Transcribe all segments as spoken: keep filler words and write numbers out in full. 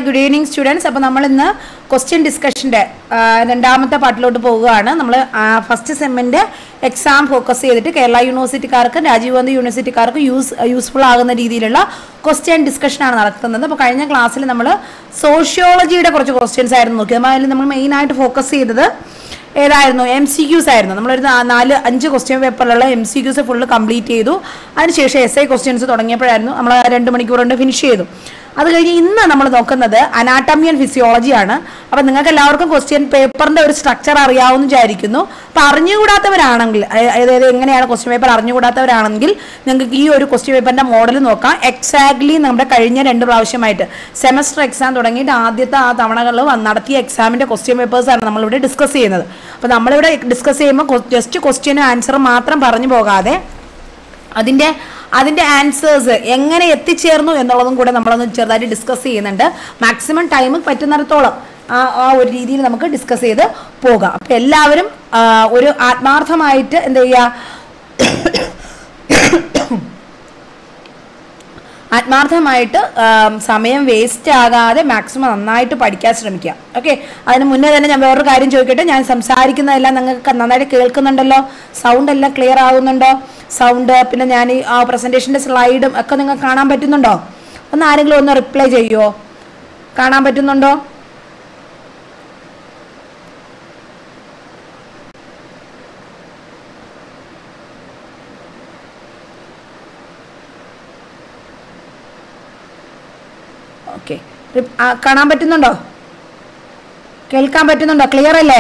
good evening students. അപ്പോൾ നമ്മൾ ഇന്ന് ക്വസ്റ്റ്യൻ ഡിസ്കഷന്റെ രണ്ടാമത്തെ പാർട്ടിലോട്ട് പോവുകയാണ്. നമ്മൾ ഫസ്റ്റ് സെമ്മിന്റെ എക്സാം ഫോക്കസ് ചെയ്തിട്ട് കേരള യൂണിവേഴ്സിറ്റിക്കാർക്ക് രാജീവ് ഗാന്ധി യൂണിവേഴ്സിറ്റിക്കാർക്ക് യൂസ് യൂസ്ഫുൾ ആകുന്ന രീതിയിലുള്ള ക്വസ്റ്റ്യൻ ഡിസ്കഷനാണ് നടത്തുന്നത്. അപ്പോൾ കഴിഞ്ഞ ക്ലാസ്സിൽ നമ്മൾ സോഷ്യോളജിയുടെ കുറച്ച് ക്വസ്റ്റ്യൻസ് ആയിരുന്നു നോക്കിയത്. അതിൽ നമ്മൾ മെയിനായിട്ട് ഫോക്കസ് ചെയ്തത് ഏതായിരുന്നു? എം സി ക്യൂസ് ആയിരുന്നു. നമ്മളൊരു നാല് അഞ്ച് ക്വസ്റ്റ്യൻ പേപ്പറിലുള്ള M C Qs full complete ചെയ്തു. അതിനുശേഷം എസ് ഐ ക്വസ്റ്റ്യൻസ് തുടങ്ങിയപ്പോഴായിരുന്നു നമ്മൾ രണ്ട് മണിക്കൂർ കൊണ്ട് ഫിനിഷ് ചെയ്തു. അത് കഴിഞ്ഞ് ഇന്ന് നമ്മൾ നോക്കുന്നത് അനാട്ടമി ആൻഡ് ഫിസിയോളജിയാണ്. അപ്പം നിങ്ങൾക്ക് എല്ലാവർക്കും ക്വസ്റ്റ്യൻ പേപ്പറിൻ്റെ ഒരു സ്ട്രക്ചർ അറിയാവുന്ന വിചാരിക്കുന്നു. അപ്പം അറിഞ്ഞുകൂടാത്തവരാണെങ്കിൽ, അതായത് എങ്ങനെയാണ് ക്വസ്റ്റ്യൻ പേപ്പർ അറിഞ്ഞുകൂടാത്തവരാണെങ്കിൽ നിങ്ങൾക്ക് ഈ ഒരു ക്വസ്റ്റ്യൻ പേപ്പറിൻ്റെ മോഡൽ നോക്കാം. എക്സാക്ട്ലി നമ്മുടെ കഴിഞ്ഞ രണ്ട് പ്രാവശ്യമായിട്ട് സെമസ്റ്റർ എക്സാം തുടങ്ങിയിട്ട് ആദ്യത്തെ ആ തവണകൾ നടത്തിയ എക്സാമിൻ്റെ ക്വസ്റ്റ്യൻ പേപ്പേഴ്സാണ് നമ്മളിവിടെ ഡിസ്കസ് ചെയ്യുന്നത്. അപ്പോൾ നമ്മളിവിടെ ഡിസ്കസ് ചെയ്യുമ്പോൾ ജസ്റ്റ് ക്വസ്റ്റ്യനും ആൻസറും മാത്രം പറഞ്ഞു പോകാതെ അതിൻ്റെ അതിൻ്റെ ആൻസേഴ്സ് എങ്ങനെ എത്തിച്ചേർന്നു എന്നുള്ളതും കൂടെ നമ്മളൊന്ന് ചെറുതായിട്ട് ഡിസ്കസ് ചെയ്യുന്നുണ്ട്. മാക്സിമം ടൈം പറ്റുന്നിടത്തോളം ആ ആ ഒരു രീതിയിൽ നമുക്ക് ഡിസ്കസ് ചെയ്ത് പോകാം. അപ്പം എല്ലാവരും ഒരു ആത്മാർത്ഥമായിട്ട് എന്ത് ചെയ്യുക, ആത്മാർത്ഥമായിട്ട് സമയം വേസ്റ്റ് ആകാതെ മാക്സിമം നന്നായിട്ട് പഠിക്കാൻ ശ്രമിക്കുക. ഓക്കെ, അതിന് മുന്നേ തന്നെ ഞാൻ വേറൊരു കാര്യം ചോദിക്കട്ടെ. ഞാൻ സംസാരിക്കുന്നതെല്ലാം നിങ്ങൾക്ക് നന്നായിട്ട് കേൾക്കുന്നുണ്ടല്ലോ? സൗണ്ട് എല്ലാം ക്ലിയർ ആകുന്നുണ്ടോ? സൗണ്ട് പിന്നെ ഞാൻ ഈ ആ പ്രസൻറ്റേഷൻ്റെ സ്ലൈഡും ഒക്കെ നിങ്ങൾക്ക് കാണാൻ പറ്റുന്നുണ്ടോ? ഒന്ന് ആരെങ്കിലും ഒന്ന് റിപ്ലൈ ചെയ്യുമോ? കാണാൻ പറ്റുന്നുണ്ടോ? ഓക്കെ, കാണാൻ പറ്റുന്നുണ്ടോ? കേൾക്കാൻ പറ്റുന്നുണ്ടോ? ക്ലിയർ അല്ലേ?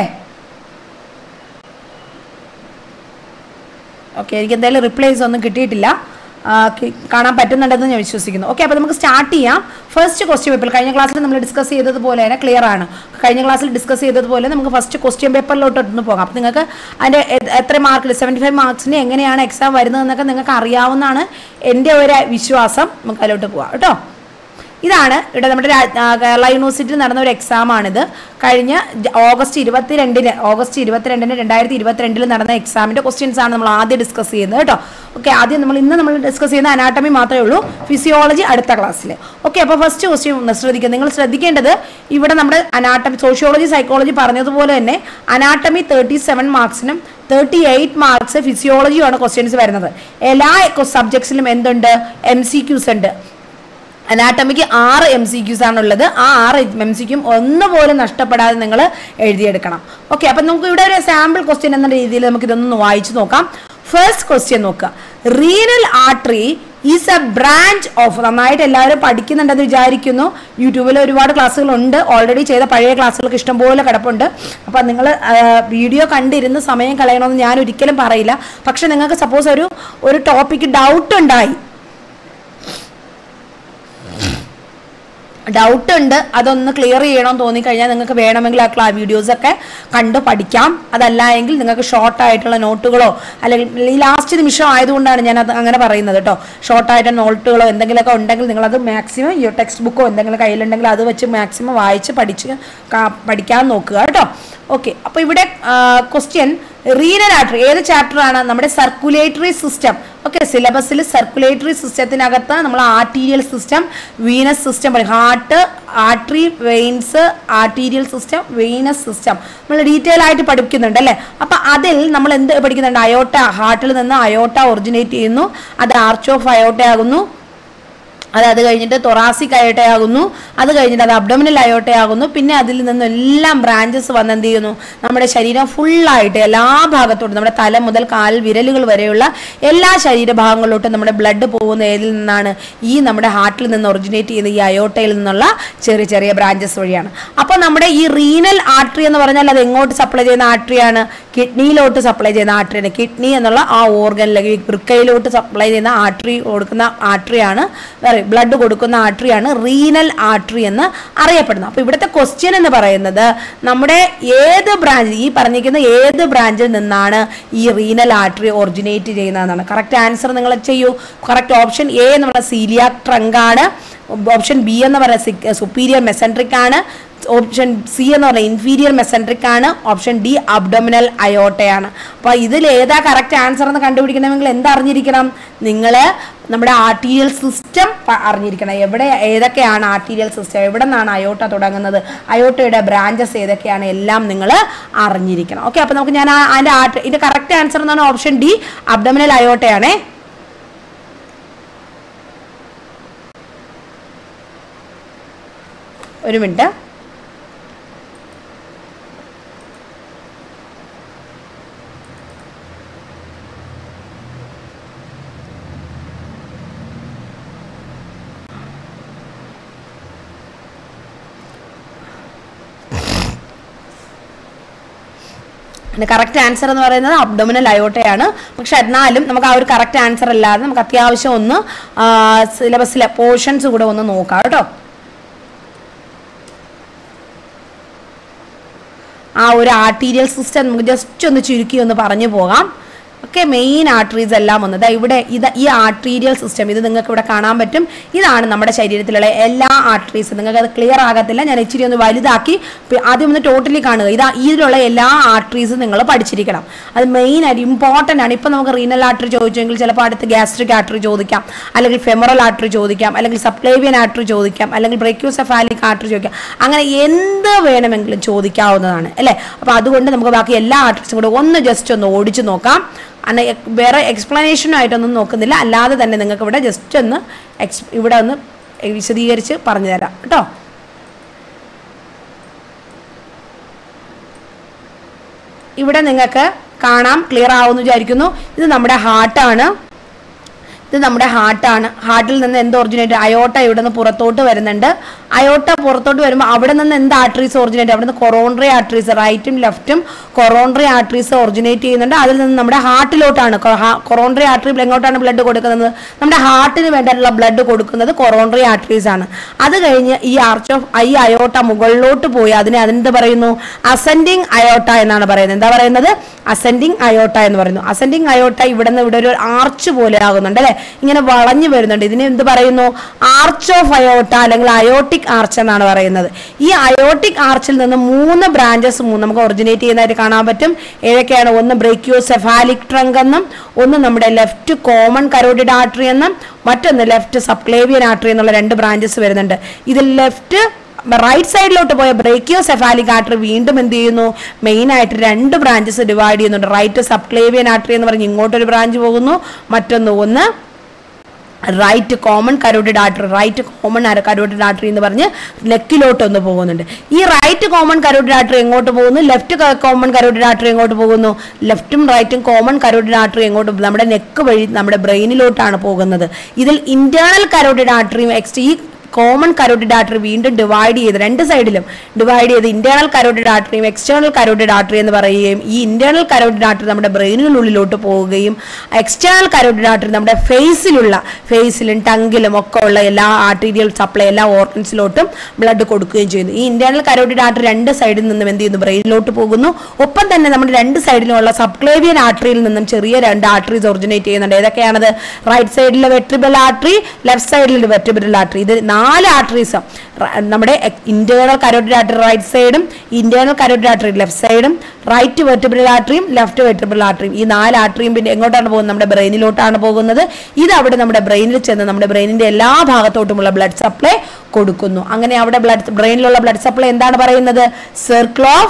ഓക്കെ, എനിക്ക് എന്തായാലും റിപ്ലൈസ് ഒന്നും കിട്ടിയിട്ടില്ല. കാണാൻ പറ്റുന്നുണ്ടെന്ന് ഞാൻ വിശ്വസിക്കുന്നു. ഓക്കെ, അപ്പോൾ നമുക്ക് സ്റ്റാർട്ട് ചെയ്യാം. ഫസ്റ്റ് ക്വസ്റ്റ്യൻ പേപ്പർ കഴിഞ്ഞ ക്ലാസ്സിൽ നമ്മൾ ഡിസ്കസ് ചെയ്തതുപോലെ തന്നെ ക്ലിയർ ആണ്. കഴിഞ്ഞ ക്ലാസ്സിൽ ഡിസ്കസ് ചെയ്തതുപോലെ നമുക്ക് ഫസ്റ്റ് ക്വസ്റ്റ്യൻ പേപ്പറിലോട്ട് ഒന്ന് പോകാം. അപ്പോൾ നിങ്ങൾക്ക് അതിൻ്റെ എത്ര മാർക്കിൽ സെവൻറ്റി ഫൈവ് മാർക്സിന് എങ്ങനെയാണ് എക്സാം വരുന്നതെന്നൊക്കെ നിങ്ങൾക്ക് അറിയാവുന്നതാണ് എൻ്റെ ഒരു വിശ്വാസം. നമുക്ക് അതിലോട്ട് പോകാം കേട്ടോ. ഇതാണ് ഇവിടെ നമ്മുടെ കേരള യൂണിവേഴ്സിറ്റിയിൽ നടന്ന ഒരു എക്സാമാണിത്. കഴിഞ്ഞ ഓഗസ്റ്റ് ഇരുപത്തിരണ്ടിന് ഓഗസ്റ്റ് ഇരുപത്തിരണ്ടിന് രണ്ടായിരത്തി ഇരുപത്തിരണ്ടിൽ നടന്ന എക്സാമിൻ്റെ ക്വസ്റ്റ്യൻസ് ആണ് നമ്മൾ ആദ്യം ഡിസ്കസ് ചെയ്യുന്നത് കേട്ടോ. ഓക്കെ, ആദ്യം നമ്മൾ ഇന്ന് നമ്മൾ ഡിസ്കസ് ചെയ്യുന്ന അനാട്ടമി മാത്രമേ ഉള്ളൂ, ഫിസിയോളജി അടുത്ത ക്ലാസ്സിൽ. ഓക്കെ, അപ്പോൾ ഫസ്റ്റ് ക്വസ്റ്റ്യൻ ഒന്ന് ശ്രദ്ധിക്കുക. നിങ്ങൾ ശ്രദ്ധിക്കേണ്ടത് ഇവിടെ നമ്മുടെ അനാട്ടമി സോഷ്യോളജി സൈക്കോളജി പറഞ്ഞതുപോലെ തന്നെ അനാട്ടമി തേർട്ടി സെവൻ മാർക്സിനും തേർട്ടി എയ്റ്റ് മാർക്സ് ഫിസിയോളജിയുമാണ് ക്വസ്റ്റ്യൻസ് വരുന്നത്. എല്ലാ സബ്ജക്ട്സിലും എന്തുണ്ട്? എം സി ക്യൂസ് ഉണ്ട്. അനാട്ടമിക്ക് ആറ് എം സി ക്യൂസ് ആണുള്ളത്. ആ ആറ് എം സി ക്യൂം ഒന്നുപോലും നഷ്ടപ്പെടാതെ നിങ്ങൾ എഴുതിയെടുക്കണം. ഓക്കെ, അപ്പം നമുക്ക് ഇവിടെ ഒരു സാമ്പിൾ ക്വസ്റ്റ്യൻ എന്ന രീതിയിൽ നമുക്ക് ഇതൊന്ന് വായിച്ചു നോക്കാം. ഫസ്റ്റ് ക്വസ്റ്റ്യൻ നോക്കുക. Renal artery is a branch of. നന്നായിട്ട് എല്ലാവരും പഠിക്കുന്നുണ്ടെന്ന് വിചാരിക്കുന്നു. യൂട്യൂബിൽ ഒരുപാട് ക്ലാസ്സുകളുണ്ട്. ഓൾറെഡി ചെയ്ത പഴയ ക്ലാസ്സുകൾക്ക് ഇഷ്ടംപോലെ കിടപ്പുണ്ട്. അപ്പം നിങ്ങൾ വീഡിയോ കണ്ടിരുന്ന് സമയം കളയണമെന്ന് ഞാൻ ഒരിക്കലും പറയില്ല. പക്ഷെ നിങ്ങൾക്ക് സപ്പോസ് ഒരു ഒരു ടോപ്പിക്ക് ഡൗട്ട് ഉണ്ടായി ഡൗട്ട് ഉണ്ട് അതൊന്ന് ക്ലിയർ ചെയ്യണമെന്ന് തോന്നിക്കഴിഞ്ഞാൽ നിങ്ങൾക്ക് വേണമെങ്കിൽ ആ ക്ലാ വീഡിയോസൊക്കെ കണ്ട് പഠിക്കാം. അതല്ല എങ്കിൽ നിങ്ങൾക്ക് ഷോർട്ടായിട്ടുള്ള നോട്ടുകളോ അല്ലെങ്കിൽ ഈ ലാസ്റ്റ് നിമിഷം ആയതുകൊണ്ടാണ് ഞാൻ അത് അങ്ങനെ പറയുന്നത് കേട്ടോ. ഷോർട്ടായിട്ട് നോട്ടുകളോ എന്തെങ്കിലുമൊക്കെ ഉണ്ടെങ്കിൽ നിങ്ങളത് മാക്സിമം ഈ ടെക്സ്റ്റ് ബുക്കോ എന്തെങ്കിലും കയ്യിലുണ്ടെങ്കിൽ അത് വെച്ച് മാക്സിമം വായിച്ച് പഠിച്ച് പഠിക്കാൻ നോക്കുക കേട്ടോ. ഓക്കെ, അപ്പോൾ ഇവിടെ ക്വസ്റ്റ്യൻ റീനൽ ആർട്ടറി ഏത് ചാപ്റ്ററാണ്? നമ്മുടെ സർക്കുലേറ്ററി സിസ്റ്റം. ഓക്കെ, സിലബസിൽ സർക്കുലേറ്ററി സിസ്റ്റത്തിനകത്ത് നമ്മൾ ആർട്ടീരിയൽ സിസ്റ്റം, വീനസ് സിസ്റ്റം പറയും. Heart, artery, veins, arterial system, venous system നമ്മൾ ഡീറ്റെയിൽ ആയിട്ട് പഠിക്കുന്നുണ്ട് അല്ലേ. അപ്പം അതിൽ നമ്മൾ എന്ത് പഠിക്കുന്നുണ്ട്? അയോട്ട, ഹാർട്ടിൽ നിന്ന് അയോട്ട ഒറിജിനേറ്റ് ചെയ്യുന്നു. അത് ആർച്ച് ഓഫ് അയോട്ട ആകുന്നു. അത് അത് കഴിഞ്ഞിട്ട് തൊറാസിക് അയോട്ടയാകുന്നു. അത് കഴിഞ്ഞിട്ട് അത് അബ്ഡോമിനൽ അയോട്ടയാകുന്നു. പിന്നെ അതിൽ നിന്നെല്ലാം ബ്രാഞ്ചസ് വന്ന് എന്ത് ചെയ്യുന്നു? നമ്മുടെ ശരീരം ഫുള്ളായിട്ട് എല്ലാ ഭാഗത്തോട്ടും നമ്മുടെ തല മുതൽ കാൽ വിരലുകൾ വരെയുള്ള എല്ലാ ശരീരഭാഗങ്ങളിലോട്ടും നമ്മുടെ ബ്ലഡ് പോകുന്ന ഏതിൽ നിന്നാണ്? ഈ നമ്മുടെ ഹാർട്ടിൽ നിന്ന് ഒറിജിനേറ്റ് ചെയ്യുന്ന ഈ അയോട്ടയിൽ നിന്നുള്ള ചെറിയ ചെറിയ ബ്രാഞ്ചസ് വഴിയാണ്. അപ്പോൾ നമ്മുടെ ഈ റീനൽ ആർട്ടറി എന്ന് പറഞ്ഞാൽ അത് എങ്ങോട്ട് സപ്ലൈ ചെയ്യുന്ന ആർട്ടറിയാണ്? കിഡ്നിയിലോട്ട് സപ്ലൈ ചെയ്യുന്ന ആർട്ടറിയാണ്. കിഡ്നി എന്നുള്ള ആ ഓർഗനിലേക്ക് വൃക്കയിലോട്ട് സപ്ലൈ ചെയ്യുന്ന ആർട്ടറി കൊടുക്കുന്ന ആർട്ടറിയാണ്, ബ്ലഡ് കൊടുക്കുന്ന ആർട്ടറിയാണ് റീനൽ ആർട്ടറി എന്ന് അറിയപ്പെടുന്നത്. അപ്പോൾ ഇവിടുത്തെ ക്വസ്റ്റ്യൻ എന്ന് പറയുന്നത് നമ്മുടെ ഏത് ബ്രാഞ്ച്, ഈ പറഞ്ഞിരിക്കുന്ന ഏത് ബ്രാഞ്ചിൽ നിന്നാണ് ഈ റീനൽ ആർട്ടറി ഒറിജിനേറ്റ് ചെയ്യുന്നതെന്നാണ്. കറക്റ്റ് ആൻസർ നിങ്ങൾ ചെയ്യൂ. കറക്റ്റ് ഓപ്ഷൻ എ നമ്മുടെ സീലിയാക് ട്രങ്ക് ആണ്. ഓപ്ഷൻ ബി എന്ന് പറയുന്നത് സുപ്പീരിയർ മെസെൻട്രിക് ആണ്. ഓപ്ഷൻ സി എന്ന് പറഞ്ഞാൽ ഇൻഫീരിയർ മെസെൻട്രിക് ആണ്. ഓപ്ഷൻ ഡി അബ്ഡോമിനൽ അയോട്ടയാണ്. അപ്പോൾ ഇതിൽ ഏതാ കറക്റ്റ് ആൻസർ എന്ന് കണ്ടുപിടിക്കണമെങ്കിൽ എന്താ അറിഞ്ഞിരിക്കണം? നിങ്ങൾ നമ്മുടെ ആർട്ടീരിയൽ സിസ്റ്റം അറിഞ്ഞിരിക്കണം. എവിടെ ഏതൊക്കെയാണ് ആർട്ടീരിയൽ സിസ്റ്റം, എവിടെ നിന്നാണ് അയോട്ട തുടങ്ങുന്നത്, അയോട്ടയുടെ ബ്രാഞ്ചസ് ഏതൊക്കെയാണ്, എല്ലാം നിങ്ങൾ അറിഞ്ഞിരിക്കണം. ഓക്കെ, അപ്പോൾ നമുക്ക് ഞാൻ അതിൻ്റെ ആർട്ട് ഇതിൻ്റെ കറക്റ്റ് ആൻസർ എന്നാണ് ഓപ്ഷൻ ഡി അബ്ഡോമിനൽ അയോട്ടയാണേ. ഒരു മിനിറ്റ്. കറക്റ്റ് ആൻസർ എന്ന് പറയുന്നത് അബ്ഡോമിനൽ അയോട്ടയാണ്. പക്ഷെ എന്നാലും നമുക്ക് ആ ഒരു കറക്റ്റ് ആൻസർ അല്ലാതെ നമുക്ക് അത്യാവശ്യം ഒന്ന് സിലബസിലെ പോർഷൻസ് കൂടെ ഒന്ന് നോക്കാം കേട്ടോ. ആ ഒരു ആർട്ടീരിയൽ സിസ്റ്റം നമുക്ക് ജസ്റ്റ് ഒന്ന് ചുരുക്കി ഒന്ന് പറഞ്ഞു പോകാം. ഓക്കെ, മെയിൻ ആർട്ടറീസ് എല്ലാം വന്നത് ഇവിടെ ഇത് ഈ ആർട്ടീരിയൽ സിസ്റ്റം ഇത് നിങ്ങൾക്ക് ഇവിടെ കാണാൻ പറ്റും. ഇതാണ് നമ്മുടെ ശരീരത്തിലുള്ള എല്ലാ ആർട്ടറീസും. നിങ്ങൾക്ക് അത് ക്ലിയർ ആകത്തില്ല, ഞാൻ ഇച്ചിരി ഒന്ന് വലുതാക്കി ആദ്യം ഒന്ന് ടോട്ടലി കാണുക. ഇതാ ഇതിലുള്ള എല്ലാ ആർട്ടറീസും നിങ്ങൾ പഠിച്ചിരിക്കണം. അത് മെയിൻ ആയിട്ട് ഇമ്പോർട്ടൻ്റ് ആണ്. ഇപ്പം നമുക്ക് റീനൽ ആർട്ടറി ചോദിച്ചെങ്കിൽ ചിലപ്പോൾ അടുത്ത് ഗ്യാസ്ട്രിക് ആർട്ടറി ചോദിക്കാം, അല്ലെങ്കിൽ ഫെമറൽ ആർട്ടറി ചോദിക്കാം, അല്ലെങ്കിൽ സബ്ക്ലേവിയൻ ആർട്ടറി ചോദിക്കാം, അല്ലെങ്കിൽ ബ്രേക്യോസെഫാലിക് ആർട്ടറി ചോദിക്കാം. അങ്ങനെ എന്ത് വേണമെങ്കിലും ചോദിക്കാവുന്നതാണ് അല്ലേ. അപ്പോൾ അതുകൊണ്ട് നമുക്ക് ബാക്കി എല്ലാ ആർട്ടറീസും കൂടെ ഒന്ന് ജസ്റ്റ് ഒന്ന് ഓടിച്ചു നോക്കാം. അന്ന് വേറെ എക്സ്പ്ലനേഷനായിട്ടൊന്നും നോക്കുന്നില്ല, അല്ലാതെ തന്നെ നിങ്ങൾക്ക് ഇവിടെ ജസ്റ്റ് ഒന്ന് എക്സ് ഇവിടെ ഒന്ന് വിശദീകരിച്ച് പറഞ്ഞു തരാം കേട്ടോ. ഇവിടെ നിങ്ങൾക്ക് കാണാം, ക്ലിയർ ആവുമെന്ന് വിചാരിക്കുന്നു. ഇത് നമ്മുടെ ഹാർട്ടാണ്. ഇത് നമ്മുടെ ഹാർട്ടാണ്. ഹാർട്ടിൽ നിന്ന് എന്ത് ഒറിജിനേറ്റ്? അയോട്ട ഇവിടെ നിന്ന് പുറത്തോട്ട് വരുന്നുണ്ട്. അയോട്ട പുറത്തോട്ട് വരുമ്പോൾ അവിടെ നിന്ന് എന്ത് ആർട്ടറീസ് ഒറിജിനേറ്റ്? അവിടെ നിന്ന് കൊറോണറി ആർട്ടറീസ്, റൈറ്റും ലെഫ്റ്റും കൊറോണറി ആർട്ടറീസ് ഒറിജിനേറ്റ് ചെയ്യുന്നുണ്ട്. അതിൽ നിന്ന് നമ്മുടെ ഹാർട്ടിലോട്ടാണ്. കൊറോണറി ആർട്ടറി എങ്ങോട്ടാണ് ബ്ലഡ് കൊടുക്കുന്നത്? നമ്മുടെ ഹാർട്ടിന് വേണ്ടിയിട്ടുള്ള ബ്ലഡ് കൊടുക്കുന്നത് കൊറോണറി ആർട്ടറീസ് ആണ്. അത് കഴിഞ്ഞ് ഈ ആർച്ച് ഓഫ് ഈ അയോട്ട മുകളിലോട്ട് പോയി അതിനെ അതെന്ത് പറയുന്നു? അസെൻഡിങ് അയോട്ട എന്നാണ് പറയുന്നത്. എന്താ പറയുന്നത്? അസെൻഡിങ് അയോട്ട എന്ന് പറയുന്നു. അസെൻഡിങ് അയോട്ട ഇവിടെ നിന്ന് ഇവിടെ ഒരു ആർച്ച് പോലെ ആകുന്നുണ്ട് അല്ലെ, ഇങ്ങനെ വളഞ്ഞു വരുന്നുണ്ട്. ഇതിനെ എന്ത് പറയുന്നു? ആർച്ച് ഓഫ് അയോട്ട അല്ലെങ്കിൽ അയോട്ടിക് ആർച്ച് എന്നാണ് പറയുന്നത്. ഈ അയോട്ടിക് ആർച്ചിൽ നിന്ന് മൂന്ന് ബ്രാഞ്ചസ് നമുക്ക് ഒറിജിനേറ്റ് ചെയ്യുന്നതായിട്ട് കാണാൻ പറ്റും. ഏതൊക്കെയാണ്? ഒന്ന് ബ്രേക്യോസെഫാലിക് ട്രങ്ക് എന്നും, ഒന്ന് നമ്മുടെ ലെഫ്റ്റ് കോമൺ കരോട്ടിഡ് ആർട്ടറി എന്നും, മറ്റൊന്ന് ലെഫ്റ്റ് സബ്ക്ലേവിയൻ ആർട്ടറി എന്നുള്ള രണ്ട് ബ്രാഞ്ചസ് വരുന്നുണ്ട്. ഇതിൽ ലെഫ്റ്റ് റൈറ്റ് സൈഡിലോട്ട് പോയ ബ്രേക്യോസെഫാലിക് ആർട്ടറി വീണ്ടും എന്ത് ചെയ്യുന്നു? മെയിൻ ആയിട്ട് രണ്ട് ബ്രാഞ്ചസ് ഡിവൈഡ് ചെയ്യുന്നുണ്ട്. റൈറ്റ് സബ്ക്ലേവിയൻ ആർട്ടറി എന്ന് പറഞ്ഞ് ഇങ്ങോട്ടൊരു ബ്രാഞ്ച് പോകുന്നു, മറ്റൊന്ന് ഒന്ന് right common carotid artery, right common carotid artery എന്ന് പറഞ്ഞ് നെക്കിലോട്ട് ഒന്ന് പോകുന്നുണ്ട്. ഈ റൈറ്റ് കോമൺ കരോട്ടിഡ് ആർട്ടറി എങ്ങോട്ട് പോകുന്നു? ലെഫ്റ്റ് കോമൺ കരോട്ടിഡ് ആർട്ടറി എങ്ങോട്ട് പോകുന്നു? ലെഫ്റ്റും റൈറ്റും കോമൺ കരോട്ടിഡ് ആർട്ടറി എങ്ങോട്ട്? നമ്മുടെ നെക്ക് വഴി നമ്മുടെ ബ്രെയിനിലോട്ടാണ് പോകുന്നത്. ഇതിൽ ഇന്റേണൽ കരോട്ടിഡ് ആർട്ടറിയും എക്സ് ഈ കോമൺ കരോട്ടിഡ് ആർട്ടറി വീണ്ടും ഡിവൈഡ് ചെയ്ത് രണ്ട് സൈഡിലും ഡിവൈഡ് ചെയ്ത് ഇന്റേണൽ കരോട്ടിഡ് ആർട്ടറിയും എക്സ്റ്റേണൽ കരോട്ടിഡ് ആർട്ടറി എന്ന് പറയുകയും ഈ ഇന്റേണൽ കരോട്ടിഡ് ആർട്ടറി നമ്മുടെ ബ്രെയിനിനുള്ളിലോട്ട് പോവുകയും എക്സ്റ്റേണൽ കരോട്ടിഡ് ആർട്ടറി നമ്മുടെ ഫേസിലുള്ള ഫേസിലും ടങ്കിലും ഒക്കെ ഉള്ള എല്ലാ ആർട്ടീരിയൽ സപ്ലൈ എല്ലാ ഓർഗൻസിലോട്ടും ബ്ലഡ് കൊടുക്കുകയും ചെയ്യുന്നു. ഈ ഇന്റേണൽ കരോട്ടിഡ് ആർട്ടറി രണ്ട് സൈഡിൽ നിന്നും എന്ത് ചെയ്യുന്നു? ബ്രെയിനിലോട്ട് പോകുന്നു. ഒപ്പം തന്നെ നമ്മുടെ രണ്ട് സൈഡിലുള്ള സബ്ക്ലേവിയൻ ആർട്ടറിയിൽ നിന്നും ചെറിയ രണ്ട് ആർട്ടറീസ് ഒറിജിനേറ്റ് ചെയ്യുന്നുണ്ട്. ഏതൊക്കെയാണത്? റൈറ്റ് സൈഡിലെ വെർട്ടിബ്രൽ ആർട്ടറി, ലെഫ്റ്റ് സൈഡിലെ വെർട്ടിബ്രൽ ആർട്ടറി. ഇത് നാല് ആർട്ടറീസും നമ്മുടെ ഇന്റേണൽ കരോട്ടിഡ് ആർട്ടറി റൈറ്റ് സൈഡും ഇന്റേണൽ കരോട്ടിഡ് ആർട്ടറി ലെഫ്റ്റ് സൈഡും റൈറ്റ് വെർട്ടിബ്രൽ ആർട്ടറിയും ലെഫ്റ്റ് വെർട്ടിബ്രൽ ആർട്ടറിയും ഈ നാല് ആർട്ടറിയും പിന്നെ എങ്ങോട്ടാണ് പോകുന്നത്? നമ്മുടെ ബ്രെയിനിലോട്ടാണ് പോകുന്നത്. ഇത് അവിടെ നമ്മുടെ ബ്രെയിനിൽ ചെന്ന് നമ്മുടെ ബ്രെയിനിന്റെ എല്ലാ ഭാഗത്തോട്ടുമുള്ള ബ്ലഡ് സപ്ലൈ കൊടുക്കുന്നു. അങ്ങനെ അവിടെ ബ്ലഡ് ബ്രെയിനിലുള്ള ബ്ലഡ് സപ്ലൈ എന്താണ് പറയുന്നത്? Circle of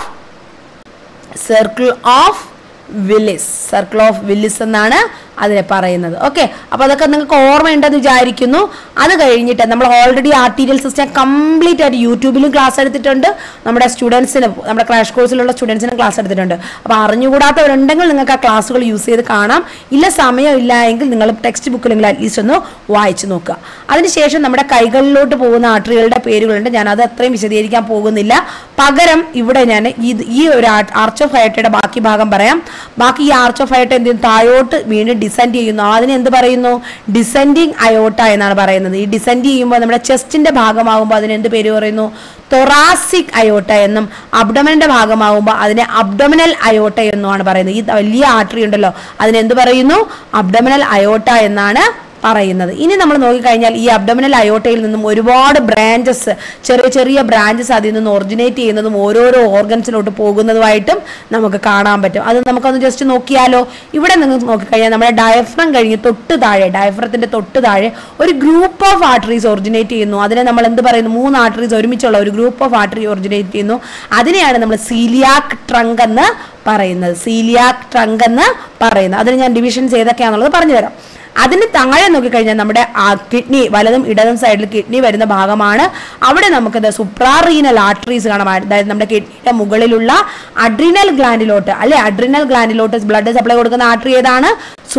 circle of Willis, circle of Willis എന്നാണ് അതിനെ പറയുന്നത്. ഓക്കെ, അപ്പോൾ അതൊക്കെ നിങ്ങൾക്ക് ഓർമ്മയുണ്ടെന്ന് വിചാരിക്കുന്നു. അത് കഴിഞ്ഞിട്ട് നമ്മൾ ഓൾറെഡി ആർട്ടീരിയൽ സിസ്റ്റം കംപ്ലീറ്റ് ആയിട്ട് യൂട്യൂബിലും ക്ലാസ് എടുത്തിട്ടുണ്ട്. നമ്മുടെ സ്റ്റുഡൻസിന് നമ്മുടെ ക്രാഷ് കോഴ്സിലുള്ള സ്റ്റുഡൻസിന് ക്ലാസ് എടുത്തിട്ടുണ്ട്. അപ്പോൾ അറിഞ്ഞുകൂടാത്തവരുണ്ടെങ്കിൽ നിങ്ങൾക്ക് ആ ക്ലാസ്സുകൾ യൂസ് ചെയ്ത് കാണാം. ഇല്ല സമയമില്ല എങ്കിൽ നിങ്ങൾ ടെക്സ്റ്റ് ബുക്കിലെങ്കിലും അറ്റ്ലീസ്റ്റ് ഒന്ന് വായിച്ചു നോക്കുക. അതിനുശേഷം നമ്മുടെ കൈകളിലോട്ട് പോകുന്ന ആർട്ടറികളുടെ പേരുകളുണ്ട്. ഞാനത് അത്രയും വിശദീകരിക്കാൻ പോകുന്നില്ല. പകരം ഇവിടെ ഞാൻ ഇത് ഈ ഒരു ആർച്ച് ഓഫ് അയോട്ടയുടെ ബാക്കി ഭാഗം പറയാം. ബാക്കി ഈ ആർച്ച് ഓഫ് അയോട്ട എന്ത് ചെയ്യും? താഴോട്ട് വീണ്ടും ഡിസെൻഡ് ചെയ്യുന്നു. അതിന് എന്ത് പറയുന്നു? ഡിസെൻഡിങ് അയോട്ട എന്നാണ് പറയുന്നത്. ഈ ഡിസെൻഡ് ചെയ്യുമ്പോൾ നമ്മുടെ ചെസ്റ്റിന്റെ ഭാഗമാകുമ്പോൾ അതിന് എന്ത് പേര് പറയുന്നു? തൊറാസിക് അയോട്ട എന്നും, അബ്ഡോമിനന്റെ ഭാഗമാകുമ്പോൾ അതിനെ അബ്ഡോമിനൽ അയോട്ട എന്നുമാണ് പറയുന്നത്. ഈ വലിയ ആർട്ടറി ഉണ്ടല്ലോ അതിനെന്ത് പറയുന്നു? അബ്ഡോമിനൽ അയോട്ട എന്നാണ് പറയുന്നത്. ഇനി നമ്മൾ നോക്കിക്കഴിഞ്ഞാൽ ഈ അബ്ഡോമിനൽ അയോട്ടയിൽ നിന്നും ഒരുപാട് ബ്രാഞ്ചസ്, ചെറിയ ചെറിയ ബ്രാഞ്ചസ് അതിൽ നിന്ന് ഒറിജിനേറ്റ് ചെയ്യുന്നതും ഓരോരോ ഓർഗൻസിലോട്ട് പോകുന്നതുമായിട്ടും നമുക്ക് കാണാൻ പറ്റും. അത് നമുക്കൊന്ന് ജസ്റ്റ് നോക്കിയാലോ. ഇവിടെ നിങ്ങൾ നോക്കിക്കഴിഞ്ഞാൽ നമ്മുടെ ഡയഫ്രം കഴിഞ്ഞ് തൊട്ട് താഴെ, ഡയഫ്രത്തിന്റെ തൊട്ട് താഴെ ഒരു ഗ്രൂപ്പ് ഓഫ് ആർട്ടറീസ് ഒറിജിനേറ്റ് ചെയ്യുന്നു. അതിനെ നമ്മൾ എന്ത് പറയുന്നു? മൂന്ന് ആർട്ടറീസ് ഒരുമിച്ചുള്ള ഒരു ഗ്രൂപ്പ് ഓഫ് ആർട്ടറി ഒറിജിനേറ്റ് ചെയ്യുന്നു. അതിനെയാണ് നമ്മൾ സീലിയാക് ട്രങ്ക് എന്ന് പറയുന്നത്. സീലിയാക് ട്രങ്ക് എന്ന് പറയുന്നത്. അതിന് ഞാൻ ഡിവിഷൻസ് ഏതൊക്കെയാണെന്നുള്ളത് പറഞ്ഞുതരാം. അതിന് താഴെ നോക്കിക്കഴിഞ്ഞാൽ നമ്മുടെ ആ കിഡ്നി, വലതും ഇടതും സൈഡിൽ കിഡ്നി വരുന്ന ഭാഗമാണ്. അവിടെ നമുക്ക് സുപ്രാറീനൽ ആർട്ടറീസ് കാണാം. അതായത് നമ്മുടെ കിഡ്നിയുടെ മുകളിലുള്ള അഡ്രീനൽ ഗ്ലാൻഡിലോട്ട്, അല്ലെ, അഡ്രീനൽ ഗ്ലാൻഡിലോട്ട് ബ്ലഡ് സപ്ലൈ കൊടുക്കുന്ന ആർട്ടറി ഏതാണ്?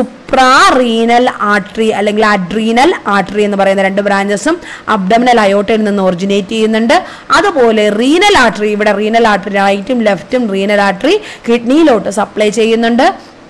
സുപ്രാറീനൽ ആർട്ടറി അല്ലെങ്കിൽ അഡ്രീനൽ ആർട്ടറി എന്ന് പറയുന്ന രണ്ട് ബ്രാഞ്ചസും അബ്ഡോമിനൽ അയോട്ടയിൽ നിന്ന് ഒറിജിനേറ്റ് ചെയ്യുന്നുണ്ട്. അതുപോലെ റീനൽ ആർട്ടറി, ഇവിടെ റീനൽ ആർട്ടറി റൈറ്റും ലെഫ്റ്റും റീനൽ ആർട്ടറി കിഡ്നിയിലോട്ട് സപ്ലൈ ചെയ്യുന്നുണ്ട്.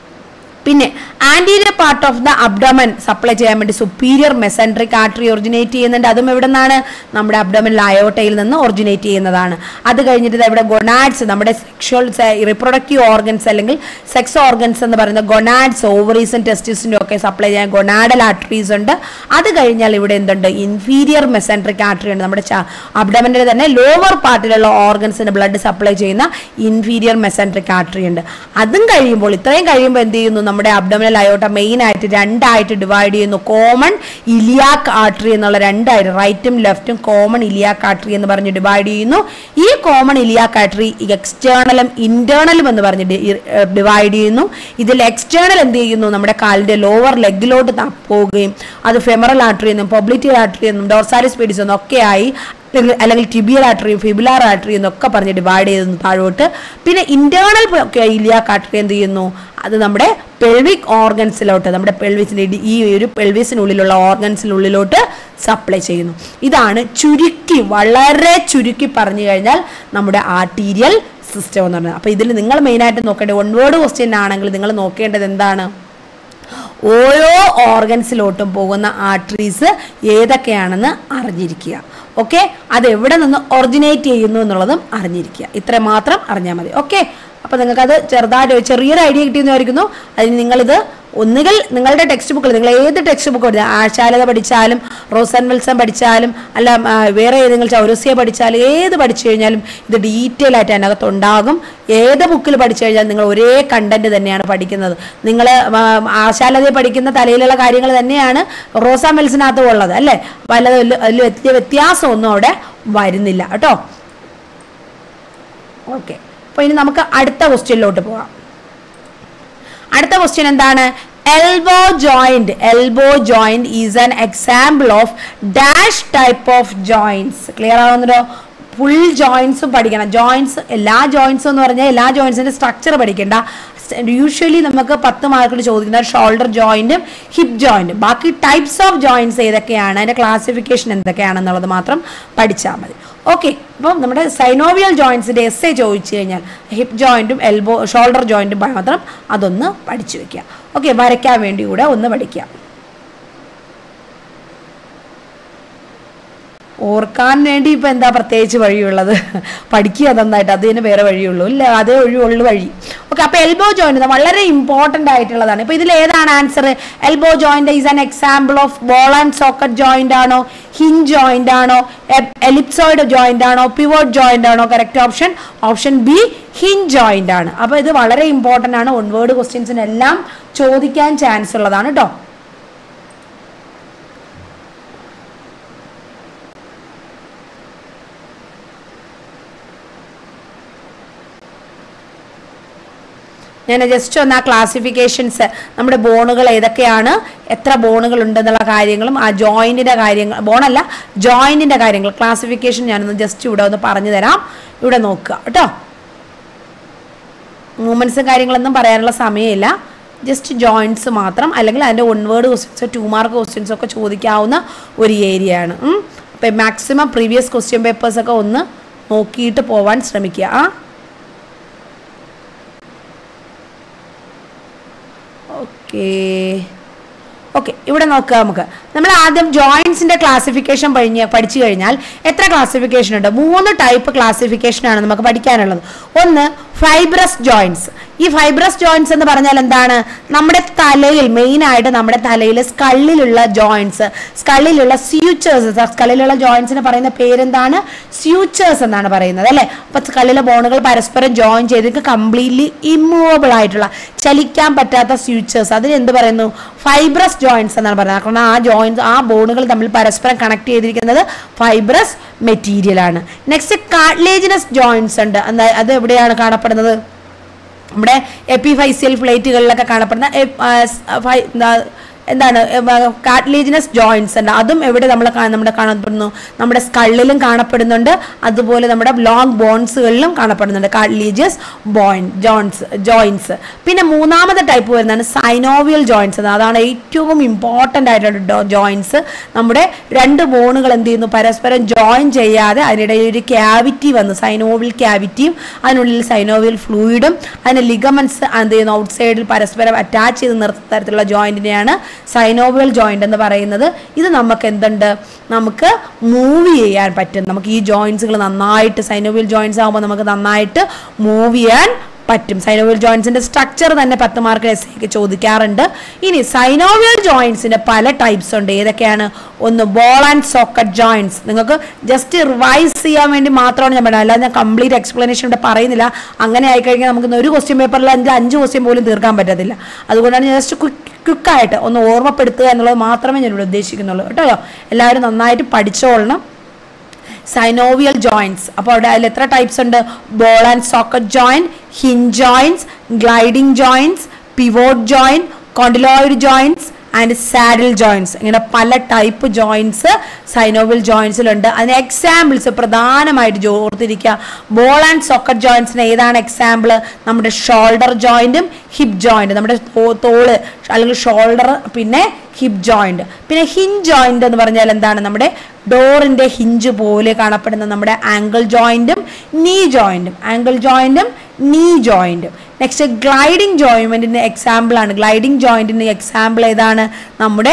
പിന്നെ anterior part of the abdomen supply ചെയ്യാൻ വേണ്ടി സുപ്പീരിയർ മെസെൻട്രിക് ആർട്ടറി ഒറിജിനേറ്റ് ചെയ്യുന്നുണ്ട്. അതും എവിടെ നിന്നാണ്? നമ്മുടെ അബ്ഡോമിനൽ അയോട്ടയിൽ നിന്ന് ഒറിജിനേറ്റ് ചെയ്യുന്നതാണ്. അത് കഴിഞ്ഞിട്ട് ഇവിടെ ഗൊണാഡ്സ്, നമ്മുടെ സെക്ഷൽ റിപ്രൊഡക്റ്റീവ് ഓർഗൻസ് അല്ലെങ്കിൽ സെക്സ് ഓർഗൻസ് എന്ന് പറയുന്ന ഗൊണാഡ്സ്, ഓവറീസും ടെസ്റ്റിസിനും ഒക്കെ സപ്ലൈ ചെയ്യാൻ ഗൊണാഡൽ ആർട്ടറീസ് ഉണ്ട്. അത് കഴിഞ്ഞാൽ ഇവിടെ എന്തുണ്ട്? ഇൻഫീരിയർ മെസെൻട്രിക് ആർട്ടറി ഉണ്ട്. നമ്മുടെ അബ്ഡോമന്റെ തന്നെ ലോവർ പാർട്ടിലുള്ള ഓർഗൻസിന് ബ്ലഡ് സപ്ലൈ ചെയ്യുന്ന ഇൻഫീരിയർ മെസെൻട്രിക് ആർട്ടറി ഉണ്ട്. അതും കഴിയുമ്പോൾ, ഇത്രയും കഴിയുമ്പോൾ എന്ത് ചെയ്യുന്നു? നമ്മുടെ അബ്ഡോമിനൽ അയോട്ട മെയിൻ ആയിട്ട് രണ്ടായിട്ട് ഡിവൈഡ് ചെയ്യുന്നു. കോമൺ ഇലിയാക് ആർട്ടറി എന്നുള്ള രണ്ടായിട്ട്, റൈറ്റും ലെഫ്റ്റും കോമൺ ഇലിയാക് ആർട്ടറി എന്ന് പറഞ്ഞ് ഡിവൈഡ് ചെയ്യുന്നു. ഈ കോമൺ ഇലിയാക് ആർട്ടറി എക്സ്റ്റേണലും ഇന്റേണലും എന്ന് പറഞ്ഞ് ഡിവൈഡ് ചെയ്യുന്നു. ഇതിൽ എക്സ്റ്റേണൽ എന്ത് ചെയ്യുന്നു? നമ്മുടെ കാലിന്റെ ലോവർ ലെഗിലോട്ട് പോവുകയും അത് ഫെമറൽ ആർട്ടറി എന്നും പൊബ്ലിറ്ററി ആർട്ടറി എന്നും ഡോർസാലിസ് പെഡിസ് എന്നും ഒക്കെ ആയി, അല്ലെങ്കിൽ ടിബിയൽ ആർട്ടറിയും ഫിബുലാർ ആർട്ടറിയും എന്നൊക്കെ പറഞ്ഞ് ഡിവൈഡ് ചെയ്യുന്നു താഴോട്ട്. പിന്നെ ഇന്റേണൽ ഇലിയാക് ആർട്ടറി എന്ത് ചെയ്യുന്നു? അത് നമ്മുടെ പെൽവിക് ഓർഗൻസിലോട്ട്, നമ്മുടെ പെൽവിസിന്റെ ഈ ഒരു പെൽവിസിനുള്ളിലുള്ള ഓർഗൻസിനുള്ളിലോട്ട് സപ്ലൈ ചെയ്യുന്നു. ഇതാണ് ചുരുക്കി, വളരെ ചുരുക്കി പറഞ്ഞു കഴിഞ്ഞാൽ നമ്മുടെ ആർട്ടീരിയൽ സിസ്റ്റം എന്ന് പറയുന്നത്. അപ്പൊ ഇതിൽ നിങ്ങൾ മെയിനായിട്ട് നോക്കേണ്ടത്, വൺ വേർഡ് ക്വസ്റ്റ്യൻ ആണെങ്കിൽ നിങ്ങൾ നോക്കേണ്ടത് എന്താണ്? ഓരോ ഓർഗൻസിലോട്ടും പോകുന്ന ആർട്ടറീസ് ഏതൊക്കെയാണെന്ന് അറിഞ്ഞിരിക്കുക. ഓക്കെ, അത് എവിടെ നിന്ന് ഒറിജിനേറ്റ് ചെയ്യുന്നു എന്നുള്ളതും അറിഞ്ഞിരിക്കുക. ഇത്ര മാത്രം അറിഞ്ഞാൽ മതി. ഓക്കെ, അപ്പൊ നിങ്ങൾക്കത് ചെറുതായിട്ട് ചെറിയൊരു ഐഡിയ കിട്ടിയെന്ന് വിചാരിക്കുന്നു. അതിന് നിങ്ങളിത് ഒന്നുകിൽ നിങ്ങളുടെ ടെക്സ്റ്റ് ബുക്കിൽ, നിങ്ങൾ ഏത് ടെക്സ്റ്റ് ബുക്ക് പഠിച്ചാൽ, ആശാലത പഠിച്ചാലും റോസൻ വിൽസൺ പഠിച്ചാലും അല്ല വേറെ ഏതെങ്കിലും ചൗരസ്യ പഠിച്ചാലും, ഏത് പഠിച്ചു കഴിഞ്ഞാലും ഇത് ഡീറ്റെയിൽ ആയിട്ട് അതിനകത്ത് ഉണ്ടാകും. ഏത് ബുക്കിൽ പഠിച്ചു കഴിഞ്ഞാൽ നിങ്ങൾ ഒരേ കണ്ടന്റ് തന്നെയാണ് പഠിക്കുന്നത്. നിങ്ങൾ ആശാലതയെ പഠിക്കുന്ന തലയിലുള്ള കാര്യങ്ങൾ തന്നെയാണ് റോസൻ വിൽസനകത്തും ഉള്ളത്, അല്ലേ? വല്ലതും അതിൽ വലിയ വ്യത്യാസമൊന്നും അവിടെ വരുന്നില്ല കേട്ടോ. ഓക്കെ, അപ്പോൾ ഇനി നമുക്ക് അടുത്ത ക്വസ്റ്റ്യനിലോട്ട് പോകാം. അടുത്ത ക്വസ്റ്റ്യൻ എന്താണ്? Elbow joint. Elbow joint is an example of dash type of joints. Clear ആവുന്നല്ലോ? ഫുൾ ജോയിന്റ്സും പഠിക്കണം. ജോയിന്റ്സ്, എല്ലാ ജോയിന്റ്സും എന്ന് പറഞ്ഞാൽ എല്ലാ ജോയിന്റ്സിന്റെ സ്ട്രക്ചർ പഠിക്കണ്ട. യൂഷ്വലി നമുക്ക് പത്ത് മാർക്കിൽ ചോദിക്കുന്ന ഷോൾഡർ ജോയിന്റും ഹിപ്പ് ജോയിന്റും, ബാക്കി ടൈപ്സ് ഓഫ് ജോയിന്റ്സ് ഏതൊക്കെയാണ്, അതിന്റെ ക്ലാസിഫിക്കേഷൻ എന്തൊക്കെയാണെന്നുള്ളത് മാത്രം പഠിച്ചാൽ മതി. ഓക്കെ, അപ്പം നമ്മുടെ സൈനോവിയൽ ജോയിന്റ്സിന്റെ എസ് എ ചോദിച്ചു കഴിഞ്ഞാൽ ഹിപ്പ് ജോയിന്റും എൽബോ ഷോൾഡർ ജോയിന്റും മാത്രം അതൊന്ന് പഠിച്ചു വെക്കുക. ഓക്കെ, വരയ്ക്കാൻ വേണ്ടി കൂടെ ഒന്ന് പഠിക്കുക. ഓർക്കാൻ വേണ്ടി ഇപ്പം എന്താ പ്രത്യേകിച്ച് വഴിയുള്ളത്? പഠിക്കുക നന്നായിട്ട്, അതിന് വേറെ വഴിയുള്ളൂ. ഇല്ല, അതേ വഴിയുള്ളൂ വഴി. ഓക്കെ, അപ്പോൾ എൽബോ ജോയിന്റ് വളരെ ഇമ്പോർട്ടൻ്റ് ആയിട്ടുള്ളതാണ്. ഇപ്പോൾ ഇതിൽ ഏതാണ് answer? Elbow joint is an example of ball and socket joint ആണോ, ഹിഞ്ച് ജോയിന്റ് ആണോ, എലിപ്സോയിഡ് ജോയിന്റ് ആണോ, പിവോട്ട് ജോയിന്റ് ആണോ? Correct option option B, hinge joint ആണ്. അപ്പോൾ ഇത് വളരെ ഇമ്പോർട്ടൻ്റ് ആണ്. വൺ വേർഡ് ക്വസ്റ്റ്യൻസിനെല്ലാം ചോദിക്കാൻ ചാൻസ് ഉള്ളതാണ് കേട്ടോ. ഞാൻ ജസ്റ്റ് ഒന്ന് ആ ക്ലാസിഫിക്കേഷൻസ്, നമ്മുടെ ബോണുകൾ ഏതൊക്കെയാണ്, എത്ര ബോണുകൾ ഉണ്ടെന്നുള്ള കാര്യങ്ങളും ആ ജോയിന്റിന്റെ കാര്യങ്ങൾ, ബോണല്ല ജോയിന്റിന്റെ കാര്യങ്ങൾ ക്ലാസിഫിക്കേഷൻ ഞാനൊന്ന് ജസ്റ്റ് ഇവിടെ ഒന്ന് പറഞ്ഞു തരാം. ഇവിടെ നോക്കുക കേട്ടോ. മൂവ്മെന്റ്സും കാര്യങ്ങളൊന്നും പറയാനുള്ള സമയമില്ല. ജസ്റ്റ് ജോയിന്റ്സ് മാത്രം, അല്ലെങ്കിൽ അതിൻ്റെ വൺ വേർഡ് ക്വസ്റ്റ്യൻസോ ടു മാർക്ക് ക്വസ്റ്റ്യൻസോ ഒക്കെ ചോദിക്കാവുന്ന ഒരു ഏരിയ ആണ്. അപ്പം മാക്സിമം പ്രീവിയസ് ക്വസ്റ്റ്യൻ പേപ്പേഴ്സൊക്കെ ഒന്ന് നോക്കിയിട്ട് പോവാൻ ശ്രമിക്കുക. ആ ഓക്കെ ഓക്കെ ഇവിടെ നോക്കുക. നമുക്ക് നമ്മൾ ആദ്യം ജോയിന്റ്സിന്റെ ക്ലാസിഫിക്കേഷൻ കഴിഞ്ഞ് പഠിച്ചു കഴിഞ്ഞാൽ എത്ര ക്ലാസിഫിക്കേഷൻ ഉണ്ട്? മൂന്ന് ടൈപ്പ് ക്ലാസിഫിക്കേഷനാണ് നമുക്ക് പഠിക്കാനുള്ളത്. ഒന്ന് ഫൈബ്രസ് ജോയിന്റ്സ്. ഈ ഫൈബ്രസ് ജോയിന്റ്സ് എന്ന് പറഞ്ഞാൽ എന്താണ്? നമ്മുടെ തലയിൽ മെയിൻ ആയിട്ട് നമ്മുടെ തലയിൽ സ്കള്ളിലുള്ള ജോയിന്റ്സ്, സ്കള്ളിലുള്ള സ്യൂച്ചേഴ്സ്, സ്കള്ളിലുള്ള ജോയിന്റ്സിന് പറയുന്ന പേരെന്താണ്? സ്യൂച്ചേഴ്സ് എന്നാണ് പറയുന്നത് അല്ലേ. അപ്പൊ സ്കള്ളിലെ ബോണുകൾ പരസ്പരം ജോയിൻ ചെയ്തിട്ട് കംപ്ലീറ്റ്ലി ഇമ്മൂവബിൾ ആയിട്ടുള്ള, ചലിക്കാൻ പറ്റാത്ത സ്യൂച്ചേഴ്സ്, അതിന് എന്ത് പറയുന്നു? ഫൈബ്രസ് ജോയിന്റ്സ് എന്നാണ് പറയുന്നത്. കാരണം ആ ജോയിന്റ്സ്, ആ ബോണുകൾ തമ്മിൽ പരസ്പരം കണക്ട് ചെയ്തിരിക്കുന്നത് ഫൈബ്രസ് മെറ്റീരിയൽ ആണ്. നെക്സ്റ്റ് കാർട്ടിലേജിനസ് ജോയിന്റ്സ് ഉണ്ട്. അത് എവിടെയാണ് കാണപ്പെടുന്നത്? നമ്മുടെ എപ്പിഫൈസിയൽ പ്ലേറ്റുകളിലൊക്കെ കാണപ്പെടുന്ന എന്താണ് കാർട്ടിലേജിനസ് ജോയിന്റ്സ് ഉണ്ട്. അതും എവിടെ നമ്മൾ നമ്മുടെ കാണപ്പെടുന്നു? നമ്മുടെ സ്കള്ളിലും കാണപ്പെടുന്നുണ്ട്, അതുപോലെ നമ്മുടെ ലോങ് ബോൺസുകളിലും കാണപ്പെടുന്നുണ്ട് കാർട്ടിലേജിയസ് ബോയിൻ ജോയിന്റ്സ് ജോയിന്റ്സ് പിന്നെ മൂന്നാമത്തെ ടൈപ്പ് വരുന്നതാണ് സൈനോവിയൽ ജോയിന്റ്സ്. അതാണ് ഏറ്റവും ഇമ്പോർട്ടൻ്റ് ആയിട്ടുള്ള ജോയിന്റ്സ്. നമ്മുടെ രണ്ട് ബോണുകൾ എന്ത് ചെയ്യുന്നു? പരസ്പരം ജോയിൻ ചെയ്യാതെ അതിനിടയിൽ ഒരു ക്യാവിറ്റി വന്നു, സൈനോവിയൽ ക്യാവിറ്റിയും അതിനുള്ളിൽ സൈനോവിയൽ ഫ്ലൂയിഡും അതിന് ലിഗമെന്റ്സ് എന്ത് ചെയ്യുന്നു? ഔട്ട് സൈഡിൽ പരസ്പരം അറ്റാച്ച് ചെയ്ത് നിർത്തുന്ന തരത്തിലുള്ള ജോയിന്റിനെയാണ് സൈനോവിയൽ ജോയിന്റ് എന്ന് പറയുന്നത്. ഇത് നമുക്ക് എന്തുണ്ട്? നമുക്ക് മൂവ് ചെയ്യാൻ പറ്റും. നമുക്ക് ഈ ജോയിന്റ്സുകൾ നന്നായിട്ട്, സൈനോവിയൽ ജോയിന്റ്സ് ആകുമ്പോൾ നമുക്ക് നന്നായിട്ട് മൂവ് ചെയ്യാൻ പറ്റും. സൈനോവിയൽ ജോയിന്റ്സിന്റെ സ്ട്രക്ചർ തന്നെ പത്ത് മാർക്ക് എസ് ഐക്ക് ചോദിക്കാറുണ്ട്. ഇനി സൈനോവിയൽ ജോയിന്റ്സിന്റെ പല ടൈപ്സ് ഉണ്ട്. ഏതൊക്കെയാണ്? ഒന്ന് ബോൾ ആൻഡ് സോക്കറ്റ് ജോയിന്റ്സ്. നിങ്ങൾക്ക് ജസ്റ്റ് റിവൈസ് ചെയ്യാൻ വേണ്ടി മാത്രമാണ് ഞാൻ പറയുന്നത്, അല്ലാതെ ഞാൻ കംപ്ലീറ്റ് എക്സ്പ്ലനേഷൻ ഇവിടെ പറയുന്നില്ല. അങ്ങനെ ആയിക്കഴിഞ്ഞാൽ നമുക്ക് ഒരു ക്വസ്റ്റ്യൻ പേപ്പറിൽ അഞ്ച് അഞ്ച് ക്വസ്റ്റ്യൻ പോലും തീർക്കാൻ പറ്റത്തില്ല. അതുകൊണ്ടാണ് ഞാൻ ജസ്റ്റ് ക്വിക്കായിട്ട് ഒന്ന് ഓർമ്മപ്പെടുത്തുക എന്നുള്ളത് മാത്രമേ ഞാൻ ഇവിടെ ഉദ്ദേശിക്കുന്നുള്ളൂ കേട്ടോ. എല്ലാവരും നന്നായിട്ട് പഠിച്ചോളണം. സൈനോവിയൽ ജോയിന്റ്സ്, അപ്പോൾ അവിടെ അതിൽ എത്ര ടൈപ്സ് ഉണ്ട്? Ball and socket joint, hinge joints, gliding joints, pivot joint, condyloid joints and saddle joints. ഇങ്ങനെ പല ടൈപ്പ് ജോയിന്റ്സ് സൈനോവിയൽ ജോയിന്റ്സിലുണ്ട്. അതിന് എക്സാമ്പിൾസ് പ്രധാനമായിട്ട് ഓർത്തിരിക്കുക. ബോൾ ആൻഡ് സോക്കറ്റ് ജോയിന്റ്സിന് ഏതാണ് എക്സാമ്പിൾ? നമ്മുടെ ഷോൾഡർ ജോയിന്റും ഹിപ്പ് ജോയിന്റ്, നമ്മുടെ തോള് അല്ലെങ്കിൽ ഷോൾഡർ, പിന്നെ ഹിപ്പ് ജോയിന്റ്. പിന്നെ ഹിഞ്ച് ജോയിന്റ് എന്ന് പറഞ്ഞാൽ എന്താണ്? നമ്മുടെ ഡോറിന്റെ ഹിഞ്ച് പോലെ കാണപ്പെടുന്ന നമ്മുടെ ആംഗിൾ ജോയിന്റും നീ ജോയിന്റും, ആംഗിൾ ജോയിന്റും നീ ജോയിന്റും. നെക്സ്റ്റ് ഗ്ലൈഡിംഗ് ജോയിന്റിന്റെ എക്സാമ്പിൾ ആണ്. ഗ്ലൈഡിംഗ് ജോയിന്റിന്റെ എക്സാമ്പിൾ ഏതാണ്? നമ്മുടെ